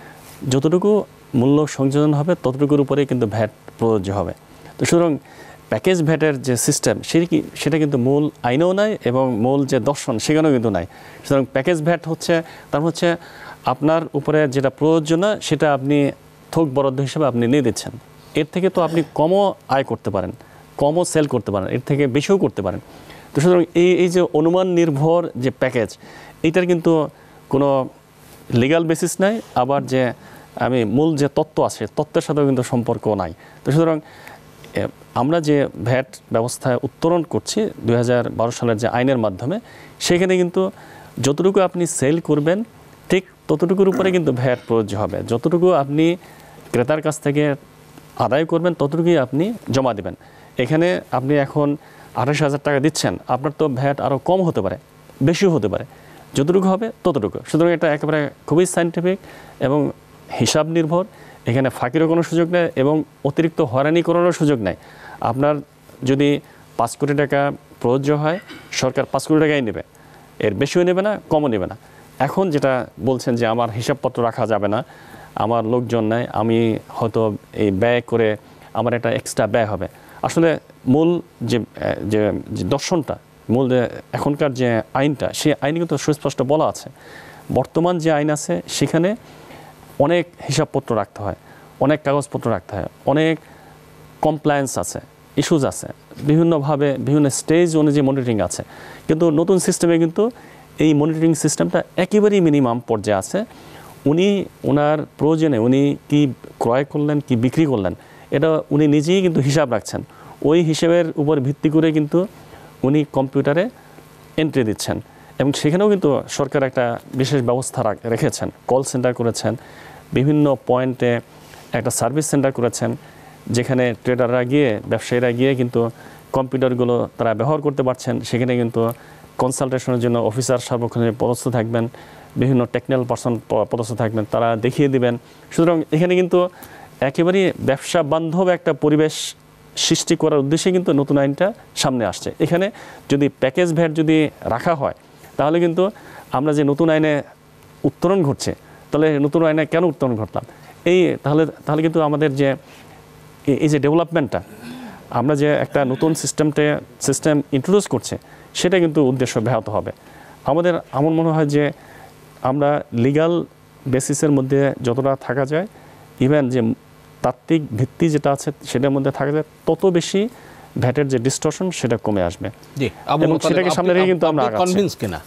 [SPEAKER 2] যতটুকু মূল্য সংযোজন হবে ততটুকুর উপরেই কিন্তু ভ্যাট প্রযোজ্য হবে। তো সুতরাং প্যাকেজ ভ্যাটের যে সিস্টেম সেটা কি সেটা কিন্তু মূল আইনেও নাই এবং মূল যে দর্শন সেখানেও কিন্তু নাই। সুতরাং প্যাকেজ ভ্যাট হচ্ছে তার হচ্ছে আপনার উপরে যেটা প্রযোজ্য না সেটা আপনি থোক বরাদ্দ হিসেবে আপনি নিয়ে দিচ্ছেন। এর থেকে তো আপনি কমও আয় করতে পারেন, কমও সেল করতে পারেন, এর থেকে বেশিও করতে পারেন। তো সুতরাং এই এই যে অনুমান নির্ভর যে প্যাকেজ, এইটার কিন্তু কোনো লিগ্যাল বেসিস নাই, আবার যে আমি মূল যে তত্ত্ব আছে তত্ত্বের সাথেও কিন্তু সম্পর্ক নাই। তো সুতরাং এ, আমরা যে ভ্যাট ব্যবস্থায় উত্তরণ করছি দুই হাজার বারো সালের যে আইনের মাধ্যমে, সেখানে কিন্তু যতটুকু আপনি সেল করবেন ঠিক ততটুকুর উপরে কিন্তু ভ্যাট প্রযোজ্য হবে। যতটুকু আপনি ক্রেতার কাছ থেকে আদায় করবেন ততটুকুই আপনি জমা দেবেন। এখানে আপনি এখন আঠাশ হাজার টাকা দিচ্ছেন, আপনার তো ভ্যাট আরও কম হতে পারে, বেশিও হতে পারে, যতটুকু হবে ততটুকু। সুতরাং এটা একেবারে খুবই সায়েন্টিফিক এবং হিসাব নির্ভর। এখানে ফাঁকিরও কোনো সুযোগ নেই এবং অতিরিক্ত হয়রানি করারও সুযোগ নেই। আপনার যদি পাঁচ কোটি টাকা প্রযোজ্য হয়, সরকার পাঁচ কোটি টাকাই নেবে, এর বেশিও নেবে না, কমও নেবে না। এখন যেটা বলছেন যে আমার হিসাবপত্র রাখা যাবে না, আমার লোকজন নাই, আমি হয়তো এই ব্যয় করে আমার একটা এক্সট্রা ব্যয় হবে। আসলে মূল যে যে যে দর্শনটা, মূল যে এখনকার যে আইনটা, সেই আইনে কিন্তু সুস্পষ্ট বলা আছে। বর্তমান যে আইন আছে সেখানে অনেক হিসাবপত্র রাখতে হয়, অনেক কাগজপত্র রাখতে হয়, অনেক কমপ্লায়েন্স আছে, ইস্যুজ আছে, বিভিন্নভাবে বিভিন্ন স্টেজ অনুযায়ী মনিটরিং আছে। কিন্তু নতুন সিস্টেমে কিন্তু এই মনিটরিং সিস্টেমটা একেবারেই মিনিমাম পর্যায়ে আছে। উনি ওনার প্রয়োজনে উনি কি ক্রয় করলেন, কি বিক্রি করলেন, এটা উনি নিজেই কিন্তু হিসাব রাখছেন। ওই হিসেবের উপর ভিত্তি করে কিন্তু উনি কম্পিউটারে এন্ট্রি দিচ্ছেন এবং সেখানেও কিন্তু সরকার একটা বিশেষ ব্যবস্থা রেখেছেন। কল সেন্টার করেছেন, বিভিন্ন পয়েন্টে একটা সার্ভিস সেন্টার করেছেন, যেখানে ট্রেডাররা গিয়ে, ব্যবসায়ীরা গিয়ে কিন্তু কম্পিউটারগুলো তারা ব্যবহার করতে পারছেন। সেখানে কিন্তু কনসালটেশনের জন্য অফিসার সার্বক্ষণিক পদস্থ থাকবেন, বিভিন্ন টেকনিক্যাল পার্সন পদস্থ থাকবেন, তারা দেখিয়ে দিবেন। সুতরাং এখানে কিন্তু একেবারেই ব্যবসা বান্ধব একটা পরিবেশ সৃষ্টি করার উদ্দেশ্যে কিন্তু নতুন আইনটা সামনে আসছে। এখানে যদি প্যাকেজ ভ্যাট যদি রাখা হয় তাহলে কিন্তু আমরা যে নতুন আইনে উত্তরণ ঘটছে, তাহলে নতুন আইনে কেন উত্তরণ ঘটলাম, এই তাহলে তাহলে কিন্তু আমাদের যে এই যে ডেভেলপমেন্টটা, আমরা যে একটা নতুন সিস্টেমতে সিস্টেম ইন্ট্রোডিউস করছে, সেটা কিন্তু উদ্দেশ্য ব্যাহত হবে। আমাদের আমার মনে হয় যে আমরা লিগ্যাল বেসিসের মধ্যে যতটা থাকা যায়, ইভেন যে তাত্ত্বিক ভিত্তি যেটা আছে সেটার মধ্যে থাকা যায়, তত বেশি ভ্যাটের যে ডিস্টরশন সেটা কমে আসবে।
[SPEAKER 1] জি, আবু
[SPEAKER 2] এবং
[SPEAKER 1] মোতালেব,
[SPEAKER 2] সেটাকে সামনে রেখে কিন্তু আমরা
[SPEAKER 1] আপনি
[SPEAKER 2] আগাচ্ছি।
[SPEAKER 1] কনভিন্স কিনা?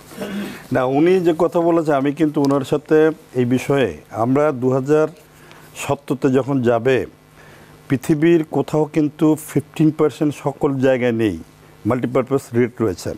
[SPEAKER 8] না, উনি যে কথা বলেছে আমি কিন্তু ওনার সাথে এই বিষয়ে, আমরা দু হাজার সত্তরতে যখন যাবে, পৃথিবীর কোথাও কিন্তু ফিফটিন পার্সেন্ট সকল জায়গায় নেই মাল্টিপারপাস রেট রয়েছে।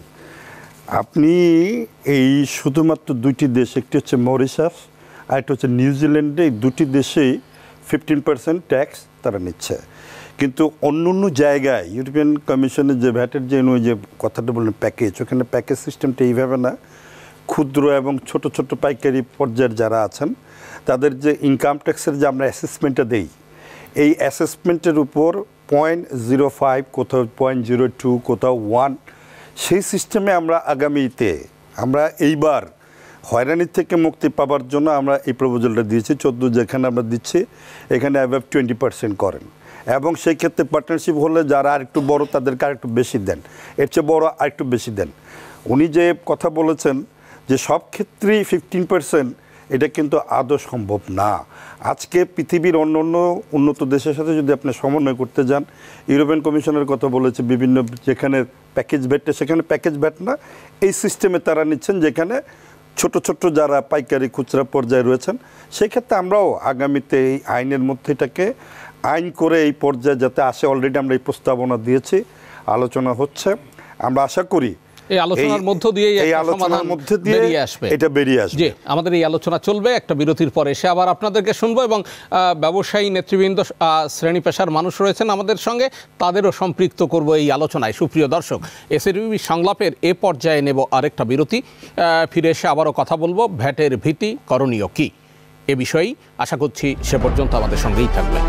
[SPEAKER 8] আপনি এই শুধুমাত্র দুইটি দেশ, একটি হচ্ছে মরিশাস আর একটা হচ্ছে নিউজিল্যান্ডে, এই দুটি দেশেই ফিফটিন পার্সেন্ট ট্যাক্স তারা নিচ্ছে। কিন্তু অন্য অন্য জায়গায় ইউরোপিয়ান কমিশনের যে ভ্যাটের যে ওই যে কথাটা বললেন প্যাকেজ, ওখানে প্যাকেজ সিস্টেমটা এইভাবে না, ক্ষুদ্র এবং ছোট ছোট পাইকারি পর্যায়ের যারা আছেন তাদের যে ইনকাম ট্যাক্সের যে আমরা অ্যাসেসমেন্টটা দেই, এই অ্যাসেসমেন্টের উপর পয়েন্ট জিরো ফাইভ, কোথাও পয়েন্ট জিরো টু, কোথাও ওয়ান, সেই সিস্টেমে আমরা আগামীতে আমরা এইবার হয়রানির থেকে মুক্তি পাওয়ার জন্য আমরা এই প্রপোজালটা দিয়েছি। চোদ্দো যেখানে আমরা দিচ্ছি এখানে অ্যাভাব টোয়েন্টি পার্সেন্ট করেন, এবং সেই ক্ষেত্রে পার্টনারশিপ হলে যারা আরেকটু বড় তাদেরকে আরেকটু বেশি দেন, এর চেয়ে বড় আরেকটু বেশি দেন। উনি যে কথা বলেছেন যে সব ক্ষেত্রেই ফিফটিন পার্সেন্ট, এটা কিন্তু আদৌ সম্ভব না। আজকে পৃথিবীর অন্য অন্য উন্নত দেশের সাথে যদি আপনি সমন্বয় করতে যান, ইউরোপিয়ান কমিশনের কথা বলেছে, বিভিন্ন যেখানে প্যাকেজ ভ্যাটটা সেখানে প্যাকেজ ভ্যাট না, এই সিস্টেমে তারা নিচ্ছেন, যেখানে ছোট ছোট যারা পাইকারি খুচরা পর্যায়ে রয়েছেন। সেক্ষেত্রে আমরাও আগামীতে এই আইনের মধ্যে এটাকে আইন করে এই পর্যায়ে যাতে আসে, অলরেডি আমরা এই প্রস্তাবনা দিয়েছি, আলোচনা হচ্ছে। আমরা আশা করি
[SPEAKER 1] এই আলোচনার মধ্য দিয়ে
[SPEAKER 8] এই আলোচনার মধ্যে দিয়ে
[SPEAKER 1] বেরিয়ে আসবে,
[SPEAKER 8] এটা বেরিয়ে আসবে।
[SPEAKER 1] জি, আমাদের এই আলোচনা চলবে। একটা বিরতির পরে এসে আবার আপনাদেরকে শুনবো, এবং ব্যবসায়ী নেতৃবৃন্দ, শ্রেণী পেশার মানুষ রয়েছেন আমাদের সঙ্গে, তাদেরও সম্পৃক্ত করব এই আলোচনায়। সুপ্রিয় দর্শক, এসএটিভি সংলাপের এ পর্যায়ে নেব আরেকটা বিরতি। ফিরে এসে আবারও কথা বলবো ভ্যাটের ভীতি করণীয় কি এ বিষয়েই। আশা করছি সে পর্যন্ত আমাদের সঙ্গেই থাকবেন।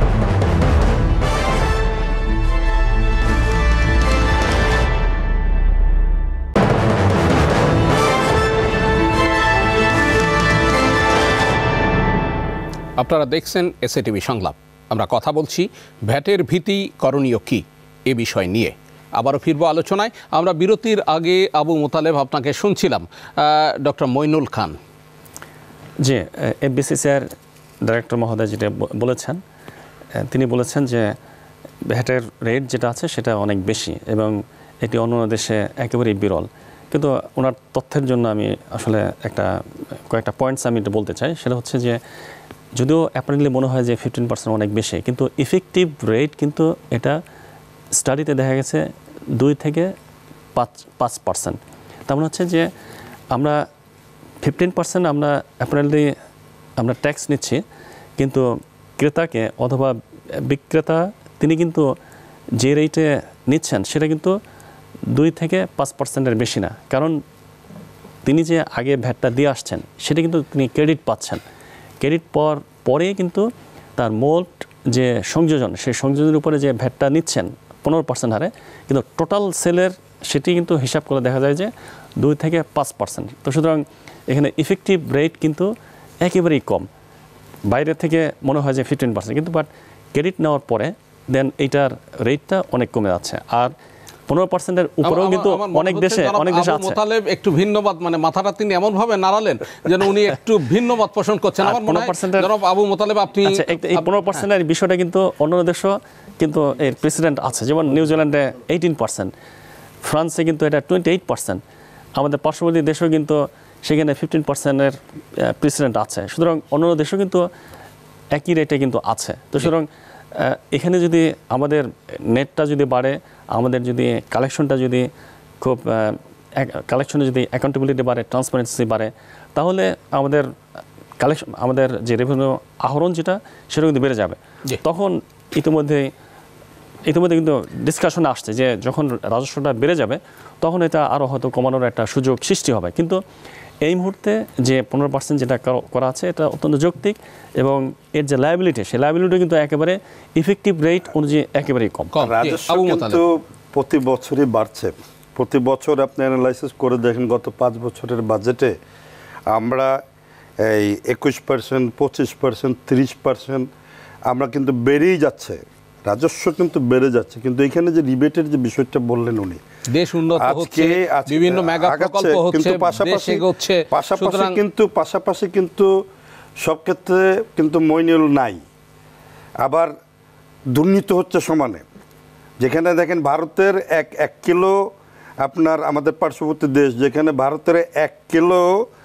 [SPEAKER 1] আপনারা দেখছেন এসএটিভি সংলাপ। আমরা কথা বলছি ভ্যাটের ভীতি করণীয় কি এ বিষয় নিয়ে। আবারও ফিরবো আলোচনায়। আমরা বিরতির আগে আবু মোতালেব আপনাকে শুনছিলাম। ডক্টর মইনুল খান।
[SPEAKER 2] জি, এফবিসিসিআর ডাইরেক্টর মহোদয় যেটা বলেছেন, তিনি বলেছেন যে ভ্যাটের রেট যেটা আছে সেটা অনেক বেশি এবং এটি অন্য দেশে একেবারেই বিরল। কিন্তু ওনার তথ্যের জন্য আমি আসলে একটা কয়েকটা পয়েন্টস আমি বলতে চাই। সেটা হচ্ছে যে যদিও অ্যাপারেন্টলি মনে হয় যে ফিফটিন পার্সেন্ট অনেক বেশি, কিন্তু ইফেক্টিভ রেট কিন্তু এটা স্টাডিতে দেখা গেছে দুই থেকে পাঁচ পাঁচ পার্সেন্ট। তার মানে হচ্ছে যে আমরা ফিফটিন পার্সেন্ট আমরা অ্যাপারেন্টলি আমরা ট্যাক্স নিচ্ছি, কিন্তু ক্রেতাকে অথবা বিক্রেতা তিনি কিন্তু যে রেটে নিচ্ছেন সেটা কিন্তু দুই থেকে পাঁচ পার্সেন্টের বেশি না। কারণ তিনি যে আগে ভ্যাটটা দিয়ে আসছেন সেটা কিন্তু তিনি ক্রেডিট পাচ্ছেন। ক্রেডিট পাওয়ার পরে কিন্তু তার মোট যে সংযোজন, সেই সংযোজনের উপরে যে ভ্যাটটা নিচ্ছেন পনেরো পার্সেন্ট হারে, কিন্তু টোটাল সেলের সেটি কিন্তু হিসাব করে দেখা যায় যে দুই থেকে পাঁচ পার্সেন্ট। তো সুতরাং এখানে ইফেক্টিভ রেট কিন্তু একেবারেই কম। বাইরে থেকে মনে হয় যে ফিফটিন পার্সেন্ট, কিন্তু বাট ক্রেডিট নেওয়ার পরে দেন এইটার রেটটা অনেক কমে যাচ্ছে। আর পনেরো পার্সেন্টের উপরেও কিন্তু অনেক দেশে অনেক দেশে আছে।
[SPEAKER 1] মোতালেব একটু ভিন্নবাদ, মানে মাথাটা তিনি এমনভাবে নাড়ালেন যেন উনি একটু ভিন্নবাদ পোষণ করছেন। আমার মনে হয় জনাব আবু মোতালেব আপনি
[SPEAKER 2] এই পনেরো পার্সেন্টের বিষয়টা কিন্তু অন্য দেশও কিন্তু এর প্রেসিডেন্ট আছে, যেমন নিউজিল্যান্ডে এইটিন পার্সেন্ট, ফ্রান্সে কিন্তু এটা টোয়েন্টি এইট পার্সেন্ট, আমাদের পার্শ্ববর্তী দেশেও কিন্তু সেখানে ফিফটিন পার্সেন্টের প্রেসিডেন্ট আছে। সুতরাং অন্য দেশেও কিন্তু একই রেটে কিন্তু আছে। তো সুতরাং এখানে যদি আমাদের নেটটা যদি বাড়ে, আমাদের যদি কালেকশনটা যদি খুব কালেকশনে যদি অ্যাকাউন্টেবিলিটি বাড়ে, ট্রান্সপারেন্সি বাড়ে, তাহলে আমাদের কালেকশন আমাদের যে রেভিনিউ আহরণ যেটা সেটা কিন্তু বেড়ে যাবে। তখন ইতিমধ্যে ইতিমধ্যে কিন্তু ডিসকাশনে আসছে যে যখন রাজস্বটা বেড়ে যাবে তখন এটা আরও হয়তো কমানোর একটা সুযোগ সৃষ্টি হবে। কিন্তু এই মুহূর্তে যে পনেরো পার্সেন্ট যেটা করা আছে এটা অত্যন্ত যৌক্তিক, এবং এর যে লায়াবিলিটি সেই লায়াবিলিটি কিন্তু একেবারে ইফেক্টিভ রেট অনুযায়ী একেবারেই কম।
[SPEAKER 8] রাজস্ব কিন্তু প্রতি বছরই বাড়ছে। প্রতি বছর আপনি অ্যানালাইসিস করে দেখেন গত পাঁচ বছরের বাজেটে আমরা এই একুশ পার্সেন্ট, পঁচিশ পার্সেন্ট, তিরিশ পার্সেন্ট আমরা কিন্তু বেড়েই যাচ্ছে, রাজস্ব কিন্তু বেড়ে যাচ্ছে। কিন্তু এখানে যে রিবেটের যে বিষয়টা বললেন উনি,
[SPEAKER 1] দেশ উন্নত হচ্ছে, বিভিন্ন মেগা প্রকল্প হচ্ছে,
[SPEAKER 8] পাশাপাশি
[SPEAKER 1] হচ্ছে,
[SPEAKER 8] পাশাপাশি কিন্তু পাশাপাশি কিন্তু সব ক্ষেত্রে কিন্তু মইনুল নাই, আবার দুর্নীতি হচ্ছে সমানে। যেখানে দেখেন ভারতের এক এক কিলো আপনার আমাদের পার্শ্ববর্তী দেশ, যেখানে ভারতের এক কিলো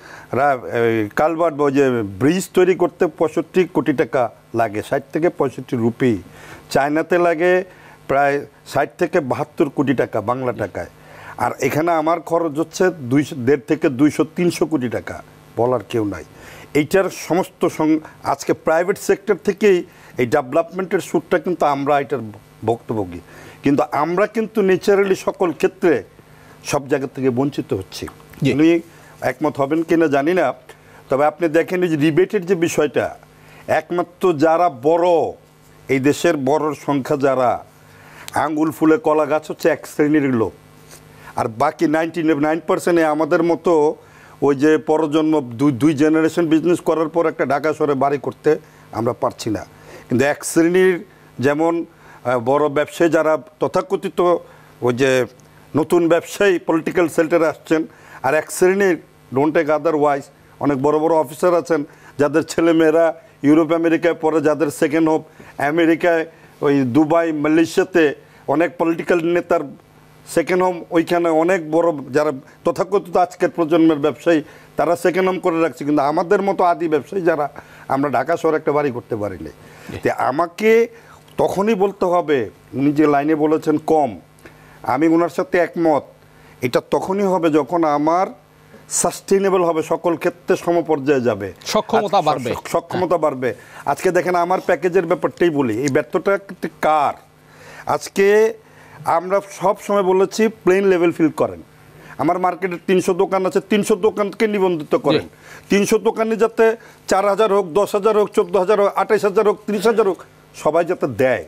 [SPEAKER 8] কালভার্ট বা যে ব্রিজ তৈরি করতে পঁয়ষট্টি কোটি টাকা লাগে, ষাট থেকে পঁয়ষট্টি রুপি। চায়নাতে লাগে প্রায় ষাট থেকে বাহাত্তর কোটি টাকা বাংলা টাকায়। আর এখানে আমার খরচ হচ্ছে দুইশো দেড় থেকে দুইশো তিনশো কোটি টাকা, বলার কেউ নাই। এইটার সমস্ত আজকে প্রাইভেট সেক্টর থেকেই এই ডেভেলপমেন্টের সুরটা কিন্তু আমরা এটার ভুক্তভোগী, কিন্তু আমরা কিন্তু ন্যাচারালি সকল ক্ষেত্রে সব জায়গা থেকে বঞ্চিত হচ্ছি। উনি একমত হবেন কিনা জানি না, তবে আপনি দেখেন এই যে রিবেটের যে বিষয়টা, একমাত্র যারা বড় এই দেশের বড় সংখ্যা যারা আঙ্গুল ফুলে কলা গাছ হচ্ছে এক শ্রেণীর লোক, আর বাকি নাইনটি নাইন পার্সেন্টে আমাদের মতো ওই যে পরজন্ম দুই দুই জেনারেশন বিজনেস করার পর একটা ঢাকা শহরে বাড়ি করতে আমরা পারছি না। কিন্তু এক শ্রেণীর যেমন বড় ব্যবসায়ী যারা তথাকথিত ওই যে নতুন ব্যবসায়ী পলিটিক্যাল সেল্টারে আসছেন, আর এক শ্রেণীর ডোন্ট টেক আদারওয়াইজ অনেক বড় বড় অফিসার আছেন যাদের ছেলেমেয়েরা ইউরোপ আমেরিকায় পড়ে, যাদের সেকেন্ড হোম আমেরিকায়, ওই দুবাই, মালয়েশিয়াতে অনেক পলিটিক্যাল নেতার সেকেন্ড হোম, ওইখানে অনেক বড় যারা তথাকথিত আজকের প্রজন্মের ব্যবসায়ী তারা সেকেন্ড হোম করে রাখছে। কিন্তু আমাদের মতো আদি ব্যবসায়ী যারা, আমরা ঢাকা শহরে একটা বাড়ি করতে পারিনি। তো আমাকে তখনই বলতে হবে, উনি যে লাইনে বলেছেন কম, আমি ওনার সাথে একমত। এটা তখনই হবে যখন আমার সাস্টেইনেবল হবে, সকল ক্ষেত্রে সমপর্যায়ে যাবে,
[SPEAKER 1] সক্ষমতা বাড়বে
[SPEAKER 8] সক্ষমতা বাড়বে আজকে দেখেন আমার প্যাকেজের ব্যাপারটাই বলি, এই ব্যর্থটা কার? আজকে আমরা সব সময় বলেছি প্লেন লেভেল ফিল করেন। আমার মার্কেটে তিনশো দোকান আছে, তিনশো দোকানকে নিবন্ধিত করেন। তিনশো দোকানে যাতে চার হাজার হোক, দশ হাজার হোক, চোদ্দ হাজার হোক, আঠাইশ হাজার হোক, তিরিশ হাজার হোক, সবাই যাতে দেয়।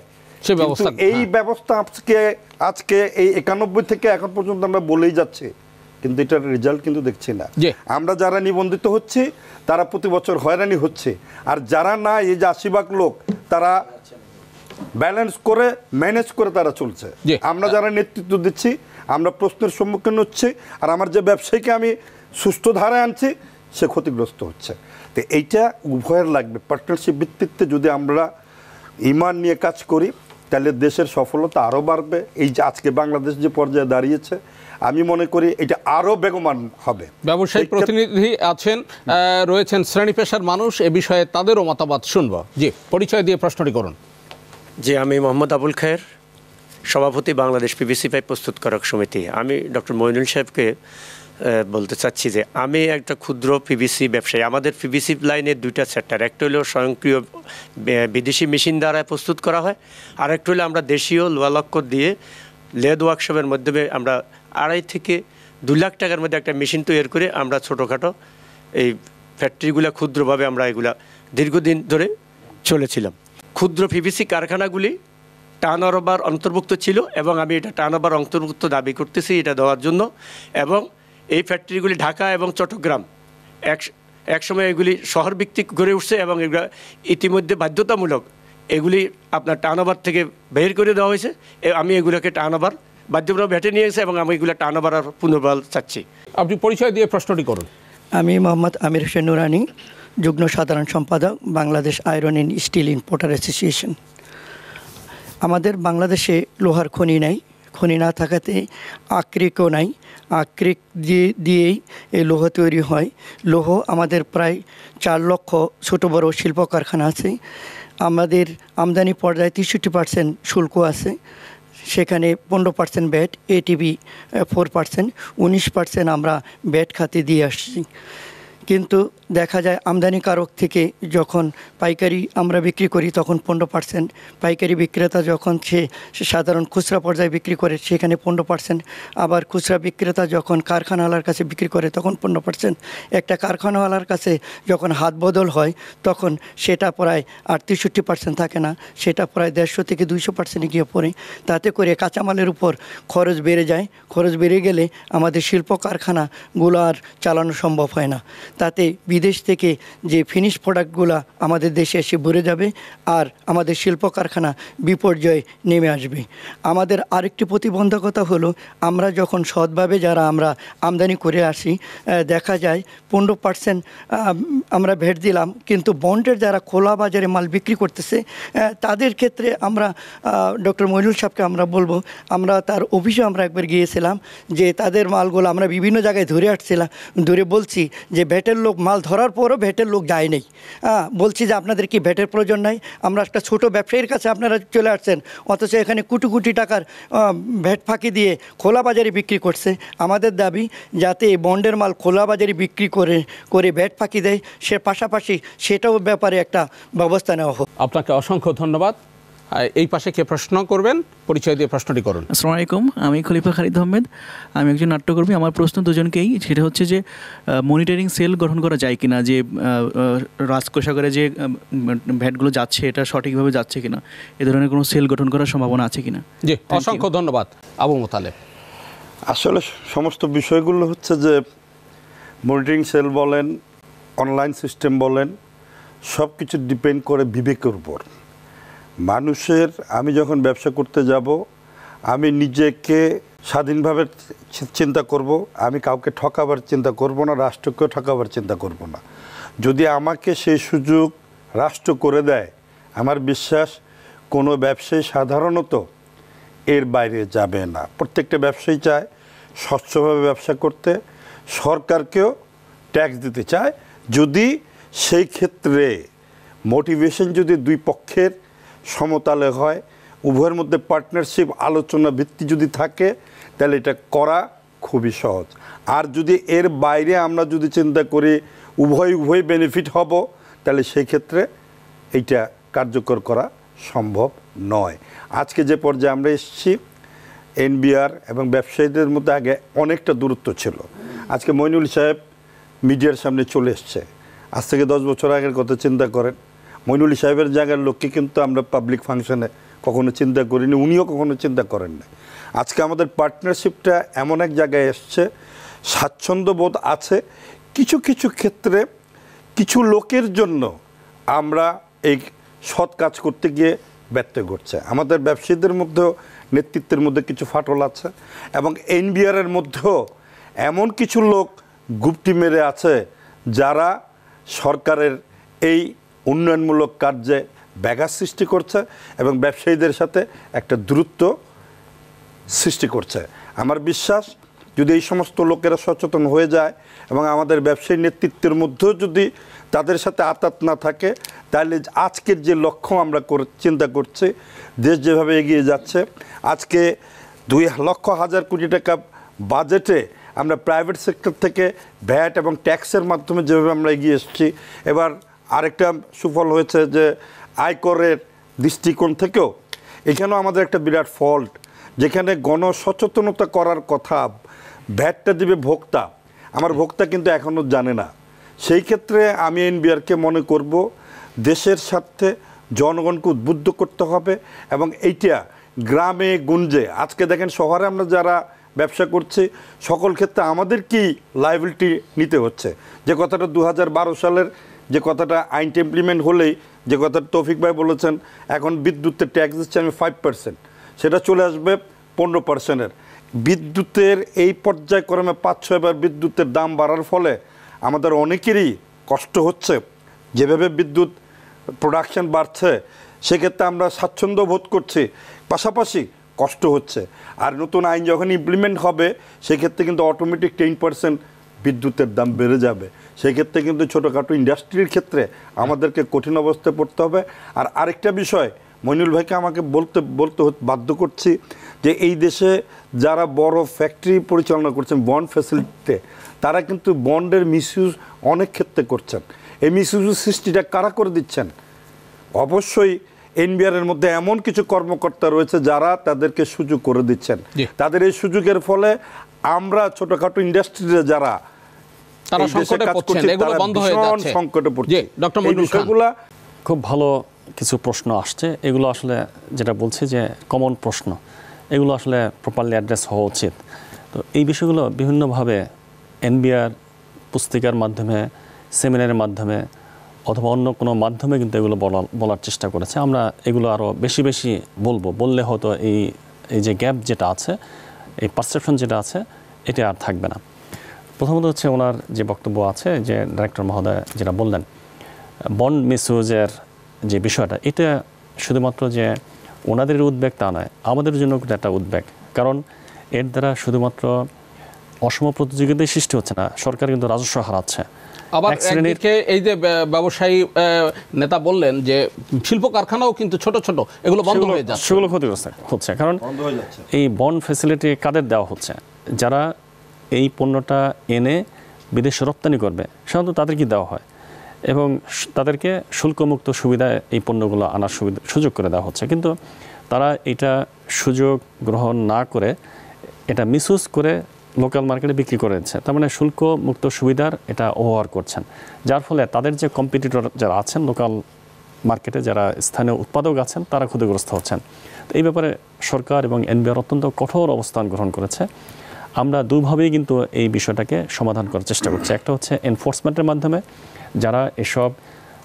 [SPEAKER 8] এই ব্যবস্থা আজকে আজকে এই একানব্বই থেকে এখন পর্যন্ত আমরা বলেই যাচ্ছি, কিন্তু এটার রেজাল্ট কিন্তু দেখছি না। আমরা যারা নিবন্ধিত হচ্ছে তারা প্রতি বছর হয়রানি হচ্ছে, আর যারা না, এই যে আশি ভাগ লোক তারা ব্যালেন্স করে ম্যানেজ করে তারা চলছে। আমরা যারা নেতৃত্ব দিচ্ছি আমরা প্রশ্নের সম্মুখীন হচ্ছি, আর আমার যে ব্যবসায়ীকে আমি সুস্থ ধারায় আনছি সে ক্ষতিগ্রস্ত হচ্ছে। তো এইটা উভয়ের লাগবে, পার্টনারশিপ ভিত্তিতে যদি আমরা ইমান নিয়ে কাজ করি তাহলে দেশের সফলতা আরও বাড়বে। এই যে আজকে বাংলাদেশ যে পর্যায়ে দাঁড়িয়েছে আমি মনে করি এটা আরও বেগমান হবে।
[SPEAKER 1] ব্যবসায়ী প্রতিনিধি আছেন, রয়েছেন শ্রেণী পেশার মানুষ, এ বিষয়ে তাদেরও মতামত শুনব। জি, পরিচয় দিয়ে প্রশ্নটি করুন।
[SPEAKER 9] জি, আমি মোহাম্মদ আবুল খায়ের, সভাপতি বাংলাদেশ পিভিসি পাইপ প্রস্তুতকারক সমিতি। আমি ডক্টর মইনুল সাহেবকে বলতে চাচ্ছি যে আমি একটা ক্ষুদ্র পিভিসি ব্যবসায়ী। আমাদের পিভিসি লাইনের দুইটা সেক্টর, একটা হলো স্বয়ংক্রিয় বিদেশি মেশিন দ্বারা প্রস্তুত করা হয়, আর একটা হলো আমরা দেশীয় লোহা লক্কর দিয়ে লেদ ওয়ার্কশপের মাধ্যমে আমরা আড়াই থেকে দুই লাখ টাকার মধ্যে একটা মেশিন তৈরি করে আমরা ছোটোখাটো এই ফ্যাক্টরিগুলো ক্ষুদ্রভাবে আমরা এগুলা দীর্ঘদিন ধরে চলেছিলাম। ক্ষুদ্র পিভিসি কারখানাগুলি টার্ন ওভার অন্তর্ভুক্ত ছিল, এবং আমি এটা টার্ন ওভার অন্তর্ভুক্ত দাবি করতেছি এটা দেওয়ার জন্য। এবং এই ফ্যাক্টরিগুলি ঢাকা এবং চট্টগ্রাম এক একসময় এগুলি শহর ভিত্তিক গড়ে উঠছে, এবং এগুলো ইতিমধ্যে বাধ্যতামূলক এগুলি আপনার টার্ন ওভার থেকে বের করে দেওয়া হয়েছে। আমি এগুলোকে টার্ন ওভার বাধ্যতামূলক ভেটে নিয়ে গেছে, এবং আমি এগুলো টার্ন ওভার আর পুনর্বহাল চাচ্ছি।
[SPEAKER 1] আপনি পরিচয় দিয়ে প্রশ্নটি করুন।
[SPEAKER 10] আমি মোহাম্মদ আমির হোসেন নুরানি, যুগ্ম সাধারণ সম্পাদক, Bangladesh iron and steel importer association. আমাদের বাংলাদেশে লোহার খনি নাই, খনি না থাকাতে আকরিকও নাই। আকরিক দিয়ে দিয়েই এই লোহ তৈরি হয়। লোহ আমাদের প্রায় চার লক্ষ ছোটো বড়ো শিল্প কারখানা আছে। আমাদের আমদানি পর্যায়ে তেষট্টি পার্সেন্ট শুল্ক আছে, সেখানে পনেরো পার্সেন্ট ব্যাট, এটিবি ফোর পার্সেন্ট, উনিশ পার্সেন্ট আমরা ব্যাট খাতে দিয়ে আসছি। কিন্তু দেখা যায় আমদানিকারক থেকে যখন পাইকারি আমরা বিক্রি করি তখন পনেরো পার্সেন্ট, পাইকারি বিক্রেতা যখন সে সাধারণ খুচরা পর্যায়ে বিক্রি করে সেখানে পনেরো পার্সেন্ট, আবার খুচরা বিক্রেতা যখন কারখানাওয়ালার কাছে বিক্রি করে তখন পনেরো পার্সেন্ট। একটা কারখানাওয়ালার কাছে যখন হাত বদল হয় তখন সেটা প্রায় আর তেষট্টি পার্সেন্ট থাকে না, সেটা প্রায় দেড়শো থেকে দুইশো পার্সেন্টে গিয়ে পড়ে। তাতে করে কাঁচামালের উপর খরচ বেড়ে যায়। খরচ বেড়ে গেলে আমাদের শিল্প কারখানাগুলো আর চালানো সম্ভব হয় না। তাতে বিদেশ থেকে যে ফিনিশ প্রোডাক্টগুলো আমাদের দেশে এসে ভরে যাবে, আর আমাদের শিল্প কারখানা বিপর্যয়ে নেমে আসবে। আমাদের আরেকটি প্রতিবন্ধকতা হলো, আমরা যখন সৎভাবে যারা আমরা আমদানি করে আসি, দেখা যায় পনেরো পার্সেন্ট আমরা ভ্যাট দিলাম, কিন্তু বন্ডের যারা খোলা বাজারে মাল বিক্রি করতেছে তাদের ক্ষেত্রে আমরা ডক্টর মইনুল সাহেবকে আমরা বলবো, আমরা তার অফিসে আমরা একবার গিয়েছিলাম, যে তাদের মালগুলো আমরা বিভিন্ন জায়গায় ধরে আসছিলাম, ধরে বলছি যে ভ্যাটের লোক মাল ধরার পরও ভ্যাটের লোক যায় নেই। হ্যাঁ, বলছি যে আপনাদের কি ভ্যাটের প্রয়োজন নাই? আমরা একটা ছোট ব্যবসায়ীর কাছে আপনারা চলে আসছেন, অথচ এখানে কোটি কোটি টাকার ভ্যাট ফাঁকি দিয়ে খোলা বাজারে বিক্রি করছে। আমাদের দাবি যাতে এই বন্ডের মাল খোলা বাজারে বিক্রি করে করে ভ্যাট ফাঁকি দেয়, সে পাশাপাশি সেটাও ব্যাপারে একটা ব্যবস্থা নেওয়া হোক।
[SPEAKER 1] আপনাকে অসংখ্য ধন্যবাদ। এই পাশে কে প্রশ্ন করবেন? পরিচয় দিয়ে প্রশ্নটি করুন।
[SPEAKER 11] আসসালামু আলাইকুম, আমি খলিফা খালিদ আহমেদ, আমি একজন নাট্যকর্মী। আমার প্রশ্ন দুজনকেই, সেটা হচ্ছে যে মনিটরিং সেল গঠন করা যায় কিনা, যে রাজকোষাগারে যে ভ্যাটগুলো যাচ্ছে এটা সঠিকভাবে যাচ্ছে কিনা, এ ধরনের কোনো সেল গঠন করার সম্ভাবনা আছে কিনা।
[SPEAKER 1] জি, অসংখ্য ধন্যবাদ। আবু মোতালেব,
[SPEAKER 8] আসলে সমস্ত বিষয়গুলো হচ্ছে যে মনিটরিং সেল বলেন, অনলাইন সিস্টেম বলেন, সব কিছু ডিপেন্ড করে বিবেকের উপর। মানুষের, আমি যখন ব্যবসা করতে যাব আমি নিজেকে স্বাধীনভাবে চিন্তা করব, আমি কাউকে ঠকাবার চিন্তা করব না, রাষ্ট্রকেও ঠকাবার চিন্তা করব না। যদি আমাকে সেই সুযোগ রাষ্ট্র করে দেয়, আমার বিশ্বাস কোনো ব্যবসায়ী সাধারণত এর বাইরে যাবে না। প্রত্যেকটা ব্যবসায়ী চায় স্বচ্ছভাবে ব্যবসা করতে, সরকারকেও ট্যাক্স দিতে চায়, যদি সেই ক্ষেত্রে মোটিভেশন যদি দুই পক্ষের সমতালে হয়, উভয়ের মধ্যে পার্টনারশিপ আলোচনা ভিত্তি যদি থাকে, তাহলে এটা করা খুবই সহজ। আর যদি এর বাইরে আমরা যদি চিন্তা করি উভয় উভয় বেনিফিট হব, তাহলে সেই ক্ষেত্রে এইটা কার্যকর করা সম্ভব নয়। আজকে যে পর্যায়ে আমরা এসেছি, এনবিআর এবং ব্যবসায়ীদের মধ্যে আগে অনেকটা দূরত্ব ছিল। আজকে মইনুল সাহেব মিডিয়ার সামনে চলে এসছে। আজ থেকে দশ বছর আগের কথা চিন্তা করেন, মইনুল সাহেবের জায়গার লোককে কিন্তু আমরা পাবলিক ফাংশনে কখনো চিন্তা করিনি, উনিও কখনো চিন্তা করেন না। আজকে আমাদের পার্টনারশিপটা এমন এক জায়গায় এসছে, স্বাচ্ছন্দ্যবোধ আছে। কিছু কিছু ক্ষেত্রে কিছু লোকের জন্য আমরা এই সৎ কাজ করতে গিয়ে ব্যর্থ ঘটছে। আমাদের ব্যবসায়ীদের মধ্যেও নেতৃত্বের মধ্যে কিছু ফাটল আছে, এবং এনবিআরের মধ্যেও এমন কিছু লোক গুপ্তি মেরে আছে যারা সরকারের এই উন্নয়নমূলক কার্যে ব্যাঘাত সৃষ্টি করছে এবং ব্যবসায়ীদের সাথে একটা দূরত্ব সৃষ্টি করছে। আমার বিশ্বাস যদি এই সমস্ত লোকেরা সচেতন হয়ে যায় এবং আমাদের ব্যবসায়ী নেতৃত্বের মধ্যেও যদি তাদের সাথে আতাত না থাকে, তাহলে আজকের যে লক্ষ্য আমরা চিন্তা করছি, দেশ যেভাবে এগিয়ে যাচ্ছে, আজকে দুই লক্ষ হাজার কোটি টাকা বাজেটে আমরা প্রাইভেট সেক্টর থেকে ভ্যাট এবং ট্যাক্সের মাধ্যমে যেভাবে আমরা এগিয়ে এসেছি, এবার আরেকটা সুফল হয়েছে যে আয়করের দৃষ্টিকোণ থেকেও এখানেও আমাদের একটা বিরাট ফল্ট, যেখানে গণসচেতনতা করার কথা, ভ্যাটটা দিবে ভোক্তা, আমার ভোক্তা কিন্তু এখনও জানে না। সেই ক্ষেত্রে আমি এনবিআরকে মনে করব দেশের স্বার্থে জনগণকে উদ্বুদ্ধ করতে হবে, এবং এইটা গ্রামে গুঞ্জে, আজকে দেখেন শহরে আমরা যারা ব্যবসা করছি সকল ক্ষেত্রে আমাদের কি লায়াবিলিটি নিতে হচ্ছে। যে কথাটা দু হাজার বারো সালের যে কথাটা আইনটা ইমপ্লিমেন্ট হলেই যে কথাটা তৌফিক ভাই বলেছেন, এখন বিদ্যুতের ট্যাক্স দিচ্ছে আমি ফাইভ পার্সেন্ট, সেটা চলে আসবে পনেরো পার্সেন্টের। বিদ্যুতের এই পর্যায়ক্রমে পাঁচ ছয়বার বিদ্যুতের দাম বাড়ার ফলে আমাদের অনেকেরই কষ্ট হচ্ছে। যেভাবে বিদ্যুৎ প্রোডাকশন বাড়ছে, সেক্ষেত্রে আমরা স্বাচ্ছন্দ্য বোধ করছি, পাশাপাশি কষ্ট হচ্ছে। আর নতুন আইন যখন ইমপ্লিমেন্ট হবে, সেক্ষেত্রে কিন্তু অটোমেটিক টেন পার্সেন্ট বিদ্যুতের দাম বেড়ে যাবে। সেক্ষেত্রে কিন্তু ছোটোখাটো ইন্ডাস্ট্রির ক্ষেত্রে আমাদেরকে কঠিন অবস্থায় পড়তে হবে। আর আরেকটা বিষয় মইনুল ভাইকে আমাকে বলতে বলতে বাধ্য করছি যে এই দেশে যারা বড় ফ্যাক্টরি পরিচালনা করছেন বন্ড ফ্যাসিলিটিতে, তারা কিন্তু বন্ডের মিসইউজ অনেক ক্ষেত্রে করছেন। এই মিসইউজ সৃষ্টিটা কারা করে দিচ্ছেন? অবশ্যই এনবিআরের মধ্যে এমন কিছু কর্মকর্তা রয়েছে যারা তাদেরকে সুযোগ করে দিচ্ছেন। তাদের এই সুযোগের ফলে আমরা ছোটখাটো ইন্ডাস্ট্রিতে যারা
[SPEAKER 1] তারা সংকটে পড়ছেন, এগুলো বন্ধ হয়ে যাচ্ছে।
[SPEAKER 2] সংকটে পড়ছে। ডক্টর মইনুল খান, খুব ভালো কিছু প্রশ্ন আসছে। এগুলো আসলে যেটা বলছি যে কমন প্রশ্ন, এগুলো আসলে প্রপারলি অ্যাড্রেস হওয়া উচিত। তো এই বিষয়গুলো বিভিন্নভাবে এনবিআর পুস্তিকার মাধ্যমে, সেমিনারের মাধ্যমে অথবা অন্য কোনো মাধ্যমে কিন্তু এগুলো বলা বলার চেষ্টা করেছে। আমরা এগুলো আরও বেশি বেশি বলবো, বললে হয়তো এই এই যে গ্যাপ যেটা আছে, এই পারসেপশন যেটা আছে, এটা আর থাকবে না। প্রথমত হচ্ছে ওনার যে বক্তব্য আছে, যে ডাইরেক্টর মহোদয় যেটা বললেন, বন্ড মিসইউজের যে বিষয়টা, এটা শুধুমাত্র যে ওনাদের উদ্বেগ তা নয়, আমাদের জন্য কিন্তু একটা উদ্বেগ। কারণ এর দ্বারা শুধুমাত্র অসম প্রতিযোগিতাই সৃষ্টি হচ্ছে না, সরকার কিন্তু রাজস্ব হারাচ্ছে।
[SPEAKER 1] আবার একদিকে এই যে ব্যবসায়ী নেতা বললেন যে শিল্প কারখানাও কিন্তু ছোট ছোট, এগুলো বন্ধ হয়ে যাচ্ছে,
[SPEAKER 2] সেগুলো ক্ষতিগ্রস্ত হচ্ছে। কারণ এই বন্ড ফ্যাসিলিটি কাদের দেওয়া হচ্ছে? যারা এই পণ্যটা এনে বিদেশে রপ্তানি করবে, সাধারণত তাদেরকে দেওয়া হয়, এবং তাদেরকে শুল্কমুক্ত সুবিধায় এই পণ্যগুলো আনার সুবিধা সুযোগ করে দেওয়া হচ্ছে। কিন্তু তারা এটা সুযোগ গ্রহণ না করে এটা মিসইউজ করে লোকাল মার্কেটে বিক্রি করে দিচ্ছে। তার মানে শুল্ক মুক্ত সুবিধার এটা অপব্যবহার করছেন, যার ফলে তাদের যে কম্পিটিটর যারা আছেন লোকাল মার্কেটে, যারা স্থানীয় উৎপাদক আছেন, তারা ক্ষতিগ্রস্ত হচ্ছেন। তো এই ব্যাপারে সরকার এবং এনবিআর অত্যন্ত কঠোর অবস্থান গ্রহণ করেছে। আমরা দুভাবেই কিন্তু এই বিষয়টাকে সমাধান করার চেষ্টা করছি। একটা হচ্ছে এনফোর্সমেন্টের মাধ্যমে, যারা এসব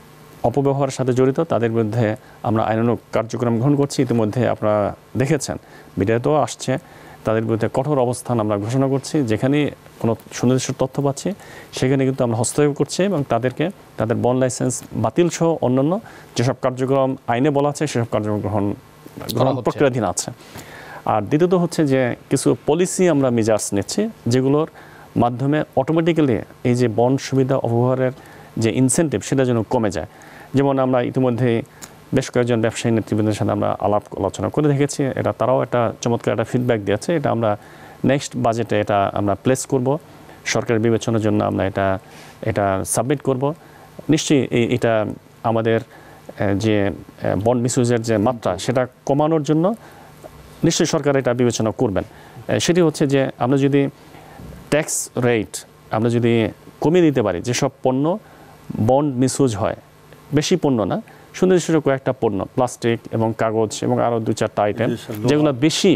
[SPEAKER 2] অপব্যবহারের সাথে জড়িত তাদের বিরুদ্ধে আমরা আইনানুগ কার্যক্রম গ্রহণ করছি। ইতিমধ্যে আপনারা দেখেছেন, মিডিয়াতেও আসছে, তাদের বিরুদ্ধে কঠোর অবস্থান আমরা ঘোষণা করছি। যেখানে কোনো সুনির্দিষ্ট তথ্য পাচ্ছি সেখানে কিন্তু আমরা হস্তক্ষেপ করছি এবং তাদেরকে তাদের বন লাইসেন্স বাতিল সহ অন্যান্য যেসব কার্যক্রম আইনে বলা আছে সেসব কার্যক্রম গ্রহণ গ্রহণ প্রক্রিয়াধীন আছে। আর দ্বিতীয়ত হচ্ছে যে কিছু পলিসি আমরা মেজার্স নিচ্ছি যেগুলোর মাধ্যমে অটোমেটিক্যালি এই যে বন সুবিধা অপব্যবহারের যে ইনসেন্টিভ সেটা যেন কমে যায়। যেমন আমরা ইতিমধ্যে বেশ কয়েকজন ব্যবসায়ী নেতৃবৃন্দের সাথে আমরা আলাপ আলোচনা করে দেখেছি, এটা তারাও একটা চমৎকার একটা ফিডব্যাক দিয়েছে। এটা আমরা নেক্সট বাজেটে এটা আমরা প্লেস করব, সরকারের বিবেচনার জন্য আমরা এটা এটা সাবমিট করব। নিশ্চয়ই এটা আমাদের যে বন্ড মিসইউজের যে মাত্রা সেটা কমানোর জন্য নিশ্চয়ই সরকার এটা বিবেচনা করবেন। সেটি হচ্ছে যে আমরা যদি ট্যাক্স রেট আমরা যদি কমিয়ে দিতে পারি, যেসব পণ্য বন্ড মিসইউজ হয়, বেশি পণ্য না, সুনির্দিষ্ট কয়েকটা পণ্য, প্লাস্টিক এবং কাগজ এবং আরও দু চারটা আইটেম যেগুলো বেশি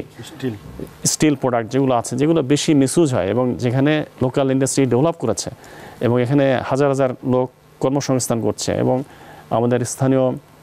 [SPEAKER 2] স্টিল প্রোডাক্ট যেগুলো আছে যেগুলো বেশি মিসইউজ হয় এবং যেখানে লোকাল ইন্ডাস্ট্রি ডেভেলপ করেছে এবং এখানে হাজার হাজার লোক কর্মসংস্থান করছে এবং আমাদের স্থানীয়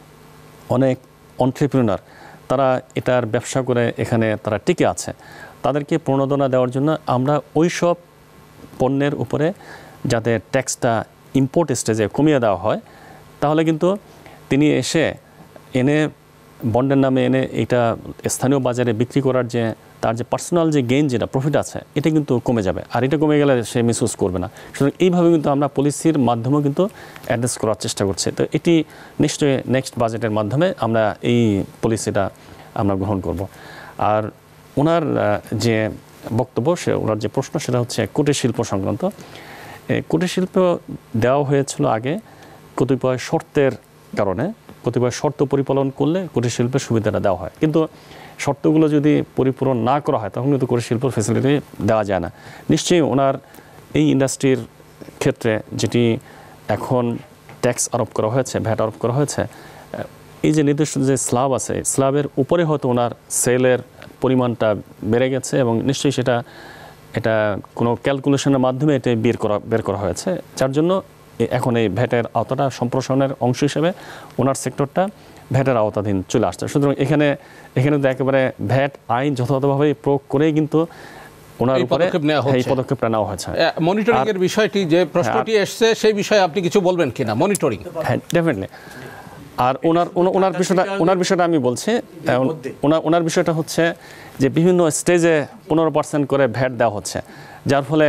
[SPEAKER 2] অনেক অন্ট্রপ্রেনার তারা এটার ব্যবসা করে এখানে তারা টিকে আছে, তাদেরকে প্রণোদনা দেওয়ার জন্য আমরা ওই সব পণ্যের উপরে যাতে ট্যাক্সটা ইম্পোর্ট স্টেজে কমিয়ে দেওয়া হয়, তাহলে কিন্তু তিনি এসে এনে বন্ডের নামে এনে এটা স্থানীয় বাজারে বিক্রি করার যে তার যে পার্সোনাল যে গেইন যেটা প্রফিট আছে এটা কিন্তু কমে যাবে। আর এটা কমে গেলে সে মিসইউজ করবে না। সুতরাং এইভাবে কিন্তু আমরা পলিসির মাধ্যমেও কিন্তু অ্যাড্রেস করার চেষ্টা করছি। তো এটি নিশ্চয়ই নেক্সট বাজেটের মাধ্যমে আমরা এই পলিসিটা আমরা গ্রহণ করব। আর ওনার যে বক্তব্য সে ওনার যে প্রশ্ন সেটা হচ্ছে কুটির শিল্প সংক্রান্ত। কুটির শিল্প দেওয়া হয়েছিল আগে কতিপয় শর্তের কারণে, কতিপয় শর্ত পরিপালন করলে কুটির শিল্পের সুবিধাটা দেওয়া হয়, কিন্তু শর্তগুলো যদি পরিপূরণ না করা হয় তখন কিন্তু কুটির শিল্পের ফ্যাসিলিটি দেওয়া যায় না। নিশ্চয়ই ওনার এই ইন্ডাস্ট্রির ক্ষেত্রে যেটি এখন ট্যাক্স আরোপ করা হয়েছে, ভ্যাট আরোপ করা হয়েছে, এই যে নির্দিষ্ট যে স্ল্যাব আছে স্ল্যাবের উপরে হয়তো ওনার সেলের পরিমাণটা বেড়ে গেছে এবং নিশ্চয়ই সেটা এটা কোনো ক্যালকুলেশনের মাধ্যমে এটা বের করা বের করা হয়েছে, যার জন্য এখন এই ভ্যাটের আওতাটা সম্প্রসারণের অংশ হিসেবে ওনার সেক্টরটা ভ্যাটের আওতাধীন চলে আসছে। সুতরাং এখানে এখানে তো একেবারে ভ্যাট আইন যথাযথভাবে প্রয়োগ করেই কিন্তু ওনার উপরে এই পদক্ষেপটা নেওয়া হয়েছে।
[SPEAKER 1] মনিটরিং এর বিষয়টি যে প্রশ্নটি এসছে সেই বিষয়ে আপনি কিছু বলবেন কিনা? মনিটরিং,
[SPEAKER 2] হ্যাঁ ডেফিনেটলি। আর ওনার ওনার বিষয়টা ওনার বিষয়টা আমি বলছি, ওনার ওনার বিষয়টা হচ্ছে যে বিভিন্ন স্টেজে পনেরো পার্সেন্ট করে ভ্যাট দেওয়া হচ্ছে, যার ফলে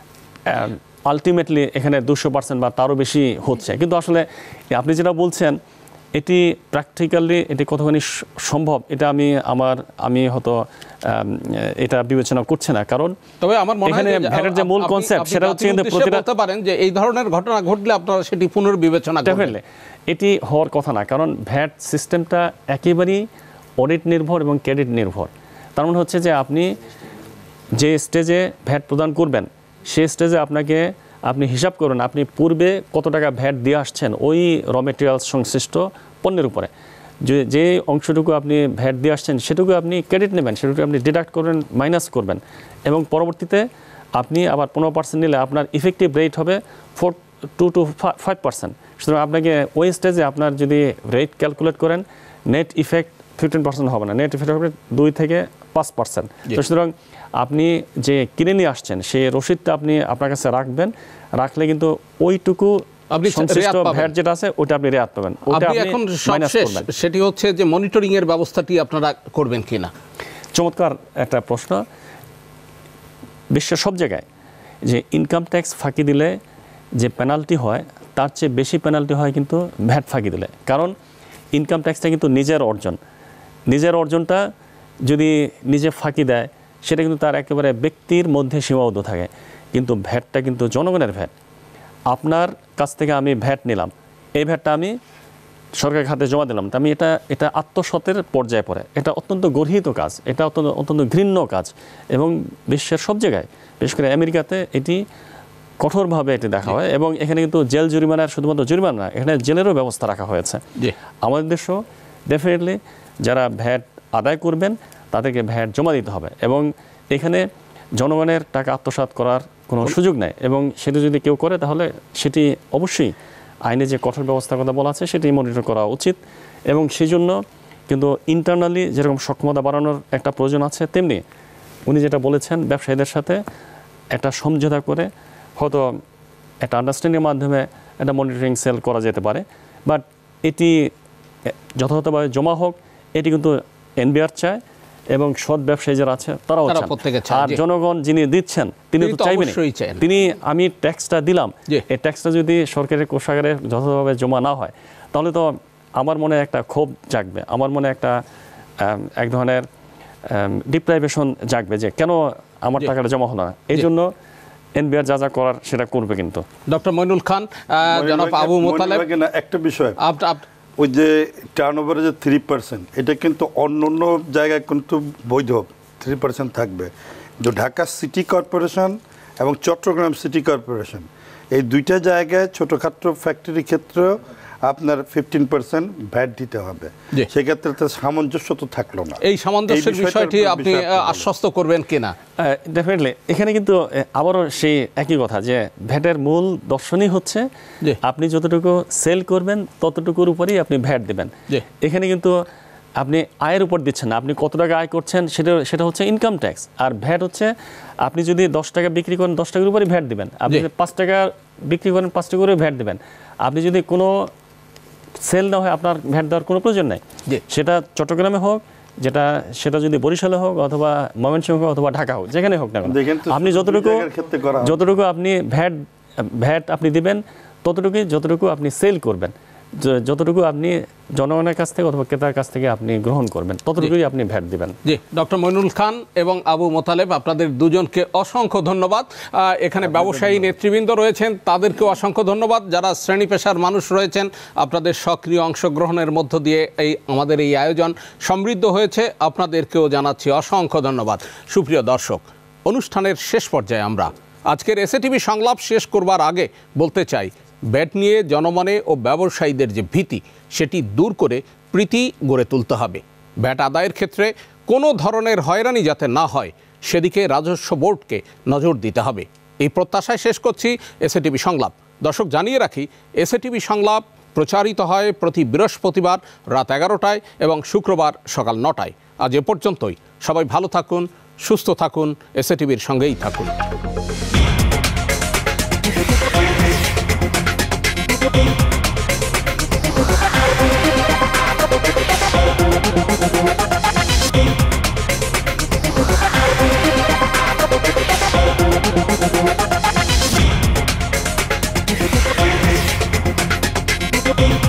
[SPEAKER 2] আলটিমেটলি এখানে দুশো পার্সেন্ট বা তারও বেশি হচ্ছে। কিন্তু আসলে আপনি যেটা বলছেন এটি প্র্যাকটিক্যালি এটি কতখানি সম্ভব এটা আমি আমার আমি হয়তো এটা বিবেচনা করছে না, কারণ
[SPEAKER 1] তবে আমার মনে হয়
[SPEAKER 2] ভ্যাটের যে মূল কনসেপ্ট সেটা হচ্ছে কিন্তু প্রতিটা
[SPEAKER 1] বলতে পারেন যে এই ধরনের ঘটনা ঘটলে আপনারা সেটি পুনর্বিবেচনা করবেন।
[SPEAKER 2] এটি হওয়ার কথা না, কারণ ভ্যাট সিস্টেমটা একেবারেই অডিট নির্ভর এবং ক্রেডিট নির্ভর। তার মানে হচ্ছে যে আপনি যে স্টেজে ভ্যাট প্রদান করবেন সেই স্টেজে আপনাকে আপনি হিসাব করুন আপনি পূর্বে কত টাকা ভ্যাট দিয়ে আসছেন ওই র মেটেরিয়ালস সংশ্লিষ্ট পণ্যের উপরে, যে যে অংশটুকু আপনি ভ্যাট দিয়ে আসছেন সেটুকু আপনি ক্রেডিট নেবেন, সেটুকু আপনি ডিডাক্ট করবেন, মাইনাস করবেন এবং পরবর্তীতে আপনি আবার পনেরো পার্সেন্ট নিলে আপনার ইফেক্টিভ রেট হবে four two two five percent. সুতরাং আপনাকে ওই স্টেজে আপনার যদি রেট ক্যালকুলেট করেন নেট ইফেক্ট ফিফটিন পার্সেন্ট হবে না, নেট ইফেক্ট হবে দুই থেকে পাঁচ পার্সেন্ট। তো সুতরাং আপনি যে কিনে নিয়ে আসছেন সেই রসিদটা আপনি আপনার কাছে রাখবেন, রাখলে কিন্তু ওইটুকু আপনি সংশ্লিষ্ট ভ্যাট যেটা আছে ওটা আপনি রেয়াত পাবেন। ওটা আপনি
[SPEAKER 1] এখন সবশেষ সেটি হচ্ছে যে মনিটরিং এর ব্যবস্থাটি আপনারা করবেন কিনা।
[SPEAKER 2] চমৎকার একটা প্রশ্ন। বিশ্বের সব জায়গায় যে ইনকাম ট্যাক্স ফাঁকি দিলে যে পেনাল্টি হয় তার চেয়ে বেশি পেনাল্টি হয় কিন্তু ভ্যাট ফাঁকি দিলে, কারণ ইনকাম ট্যাক্সটা কিন্তু নিজের অর্জন, নিজের অর্জনটা যদি নিজে ফাঁকি দেয় সেটা কিন্তু তার একেবারে ব্যক্তির মধ্যে সীমাবদ্ধ থাকে, কিন্তু ভ্যাটটা কিন্তু জনগণের ভ্যাট। আপনার কাছ থেকে আমি ভ্যাট নিলাম, এই ভ্যাটটা আমি সরকারের খাতে জমা দিলাম, আমি এটা এটা আত্মসতের পর্যায়ে পড়ে, এটা অত্যন্ত গর্হিত কাজ, এটা অত্যন্ত অত্যন্ত ঘৃণ্য কাজ এবং বিশ্বের সব জায়গায় বিশেষ করে আমেরিকাতে এটি কঠোরভাবে এটি দেখা হয় এবং এখানে কিন্তু জেল জরিমানার শুধুমাত্র জরিমানা না, এখানে জেলেরও ব্যবস্থা রাখা হয়েছে। আমাদের দেশেও ডেফিনেটলি যারা ভ্যাট আদায় করবেন তাদেরকে ভ্যাট জমা দিতে হবে এবং এখানে জনগণের টাকা আত্মসাৎ করার কোনো সুযোগ নেই এবং সেটি যদি কেউ করে তাহলে সেটি অবশ্যই আইনে যে কঠোর ব্যবস্থার কথা বলা আছে সেটি মনিটর করা উচিত এবং সেই জন্য কিন্তু ইন্টারনালি যেরকম সক্ষমতা বাড়ানোর একটা প্রয়োজন আছে, তেমনি উনি যেটা বলেছেন ব্যবসায়ীদের সাথে একটা সমঝোতা করে হয়তো একটা আন্ডারস্ট্যান্ডিংয়ের মাধ্যমে একটা মনিটরিং সেল করা যেতে পারে। বাট এটি যথাযথভাবে জমা হোক, এটি কিন্তু এনবিআর চায় এবং সৎ ব্যবসায়ী যারা আছে তারাও চান। আর জনগণ যিনি দিচ্ছেন তিনি তো চাইবেন, তিনি আমি ট্যাক্সটা দিলাম, এই ট্যাক্সটা যদি সরকারের কোষাগারে যথাযথভাবে জমা না হয় তাহলে তো আমার মনে একটা ক্ষোভ জাগবে, আমার মনে একটা এক ধরনের ডিপ্রাইভেশন জাগবে যে কেন আমার টাকাটা জমা হলো না। এই জন্য এনবিআর যা যা করার সেটা করবে। কিন্তু
[SPEAKER 1] ডক্টর মইনুল খান, জনাব আবু মোতালেব,
[SPEAKER 8] একটা বিষয়, ওই যে টার্ন ওভারের যে থ্রি পার্সেন্ট এটা কিন্তু অন্য অন্য জায়গায় কিন্তু বৈধ থ্রি পার্সেন্ট থাকবে, কিন্তু ঢাকা সিটি কর্পোরেশন এবং চট্টগ্রাম সিটি কর্পোরেশন এই দুইটা জায়গায় ছোটোখাটো ফ্যাক্টরির ক্ষেত্রেও আপনার ফিফটিন পার্সেন্ট ভ্যাট দিতে হবে। সেক্ষেত্রে তো সামঞ্জস্য তো থাকলো না।
[SPEAKER 1] এই সামঞ্জস্যের বিষয়টি আপনি আশ্বস্ত করবেন কিনা?
[SPEAKER 2] ডেফিনেটলি এখানে কিন্তু আবারও সেই একই কথা যে ভ্যাটের মূল দর্শনই হচ্ছে আপনি যতটুকু সেল করবেন ততটুকুর উপরেই আপনি ভ্যাট দেবেন। এখানে কিন্তু আপনি আয়ের উপর দিচ্ছেন না, আপনি কত টাকা আয় করছেন সেটা সেটা হচ্ছে ইনকাম ট্যাক্স। আর ভ্যাট হচ্ছে আপনি যদি দশ টাকা বিক্রি করেন দশ টাকার উপরেই ভ্যাট দেবেন, আপনি যদি পাঁচ টাকা বিক্রি করেন পাঁচ টাকা করে ভ্যাট দেবেন। আপনি যদি কোনো সেল না হয় আপনার ভ্যাট দেওয়ার কোনো প্রয়োজন নাই, সেটা চট্টগ্রামে হোক, যেটা সেটা যদি বরিশালে হোক অথবা ময়মনসিংহ হোক অথবা ঢাকা হোক, যেখানে হোক না কেন আপনি যতটুকু যতটুকু আপনি ভ্যাট ভ্যাট আপনি দিবেন ততটুকুই যতটুকু আপনি সেল করবেন, যতটুকু আপনি জনগণের কাছ থেকে অথবা ক্রেতার কাছ থেকে আপনি গ্রহণ করবেন ততটুকুই আপনি ভ্যাট দিবেন।
[SPEAKER 1] জি, ডক্টর মইনুল খান এবং আবু মোতালেব, আপনাদের দুজনকে অসংখ্য ধন্যবাদ। এখানে ব্যবসায়ী নেতৃবৃন্দ রয়েছেন, তাদেরকেও অসংখ্য ধন্যবাদ। যারা শ্রেণী পেশার মানুষ রয়েছেন, আপনাদের সক্রিয় অংশগ্রহণের মধ্য দিয়ে এই আমাদের এই আয়োজন সমৃদ্ধ হয়েছে, আপনাদেরকেও জানাচ্ছি অসংখ্য ধন্যবাদ। সুপ্রিয় দর্শক, অনুষ্ঠানের শেষ পর্যায়ে আমরা আজকের এসএটিভি সংলাপ শেষ করবার আগে বলতে চাই, ভ্যাট নিয়ে জনমনে ও ব্যবসায়ীদের যে ভীতি সেটি দূর করে প্রীতি গড়ে তুলতে হবে। ভ্যাট আদায়ের ক্ষেত্রে কোনো ধরনের হয়রানি যাতে না হয় সেদিকে রাজস্ব বোর্ডকে নজর দিতে হবে। এই প্রত্যাশায় শেষ করছি এসএটিভি সংলাপ। দর্শক, জানিয়ে রাখি, এসএটিভি সংলাপ প্রচারিত হয় প্রতি বৃহস্পতিবার রাত এগারোটায় এবং শুক্রবার সকাল নটায়। আজ এ পর্যন্তই। সবাই ভালো থাকুন, সুস্থ থাকুন, এসএটিভির সঙ্গেই থাকুন।
[SPEAKER 12] Thank you.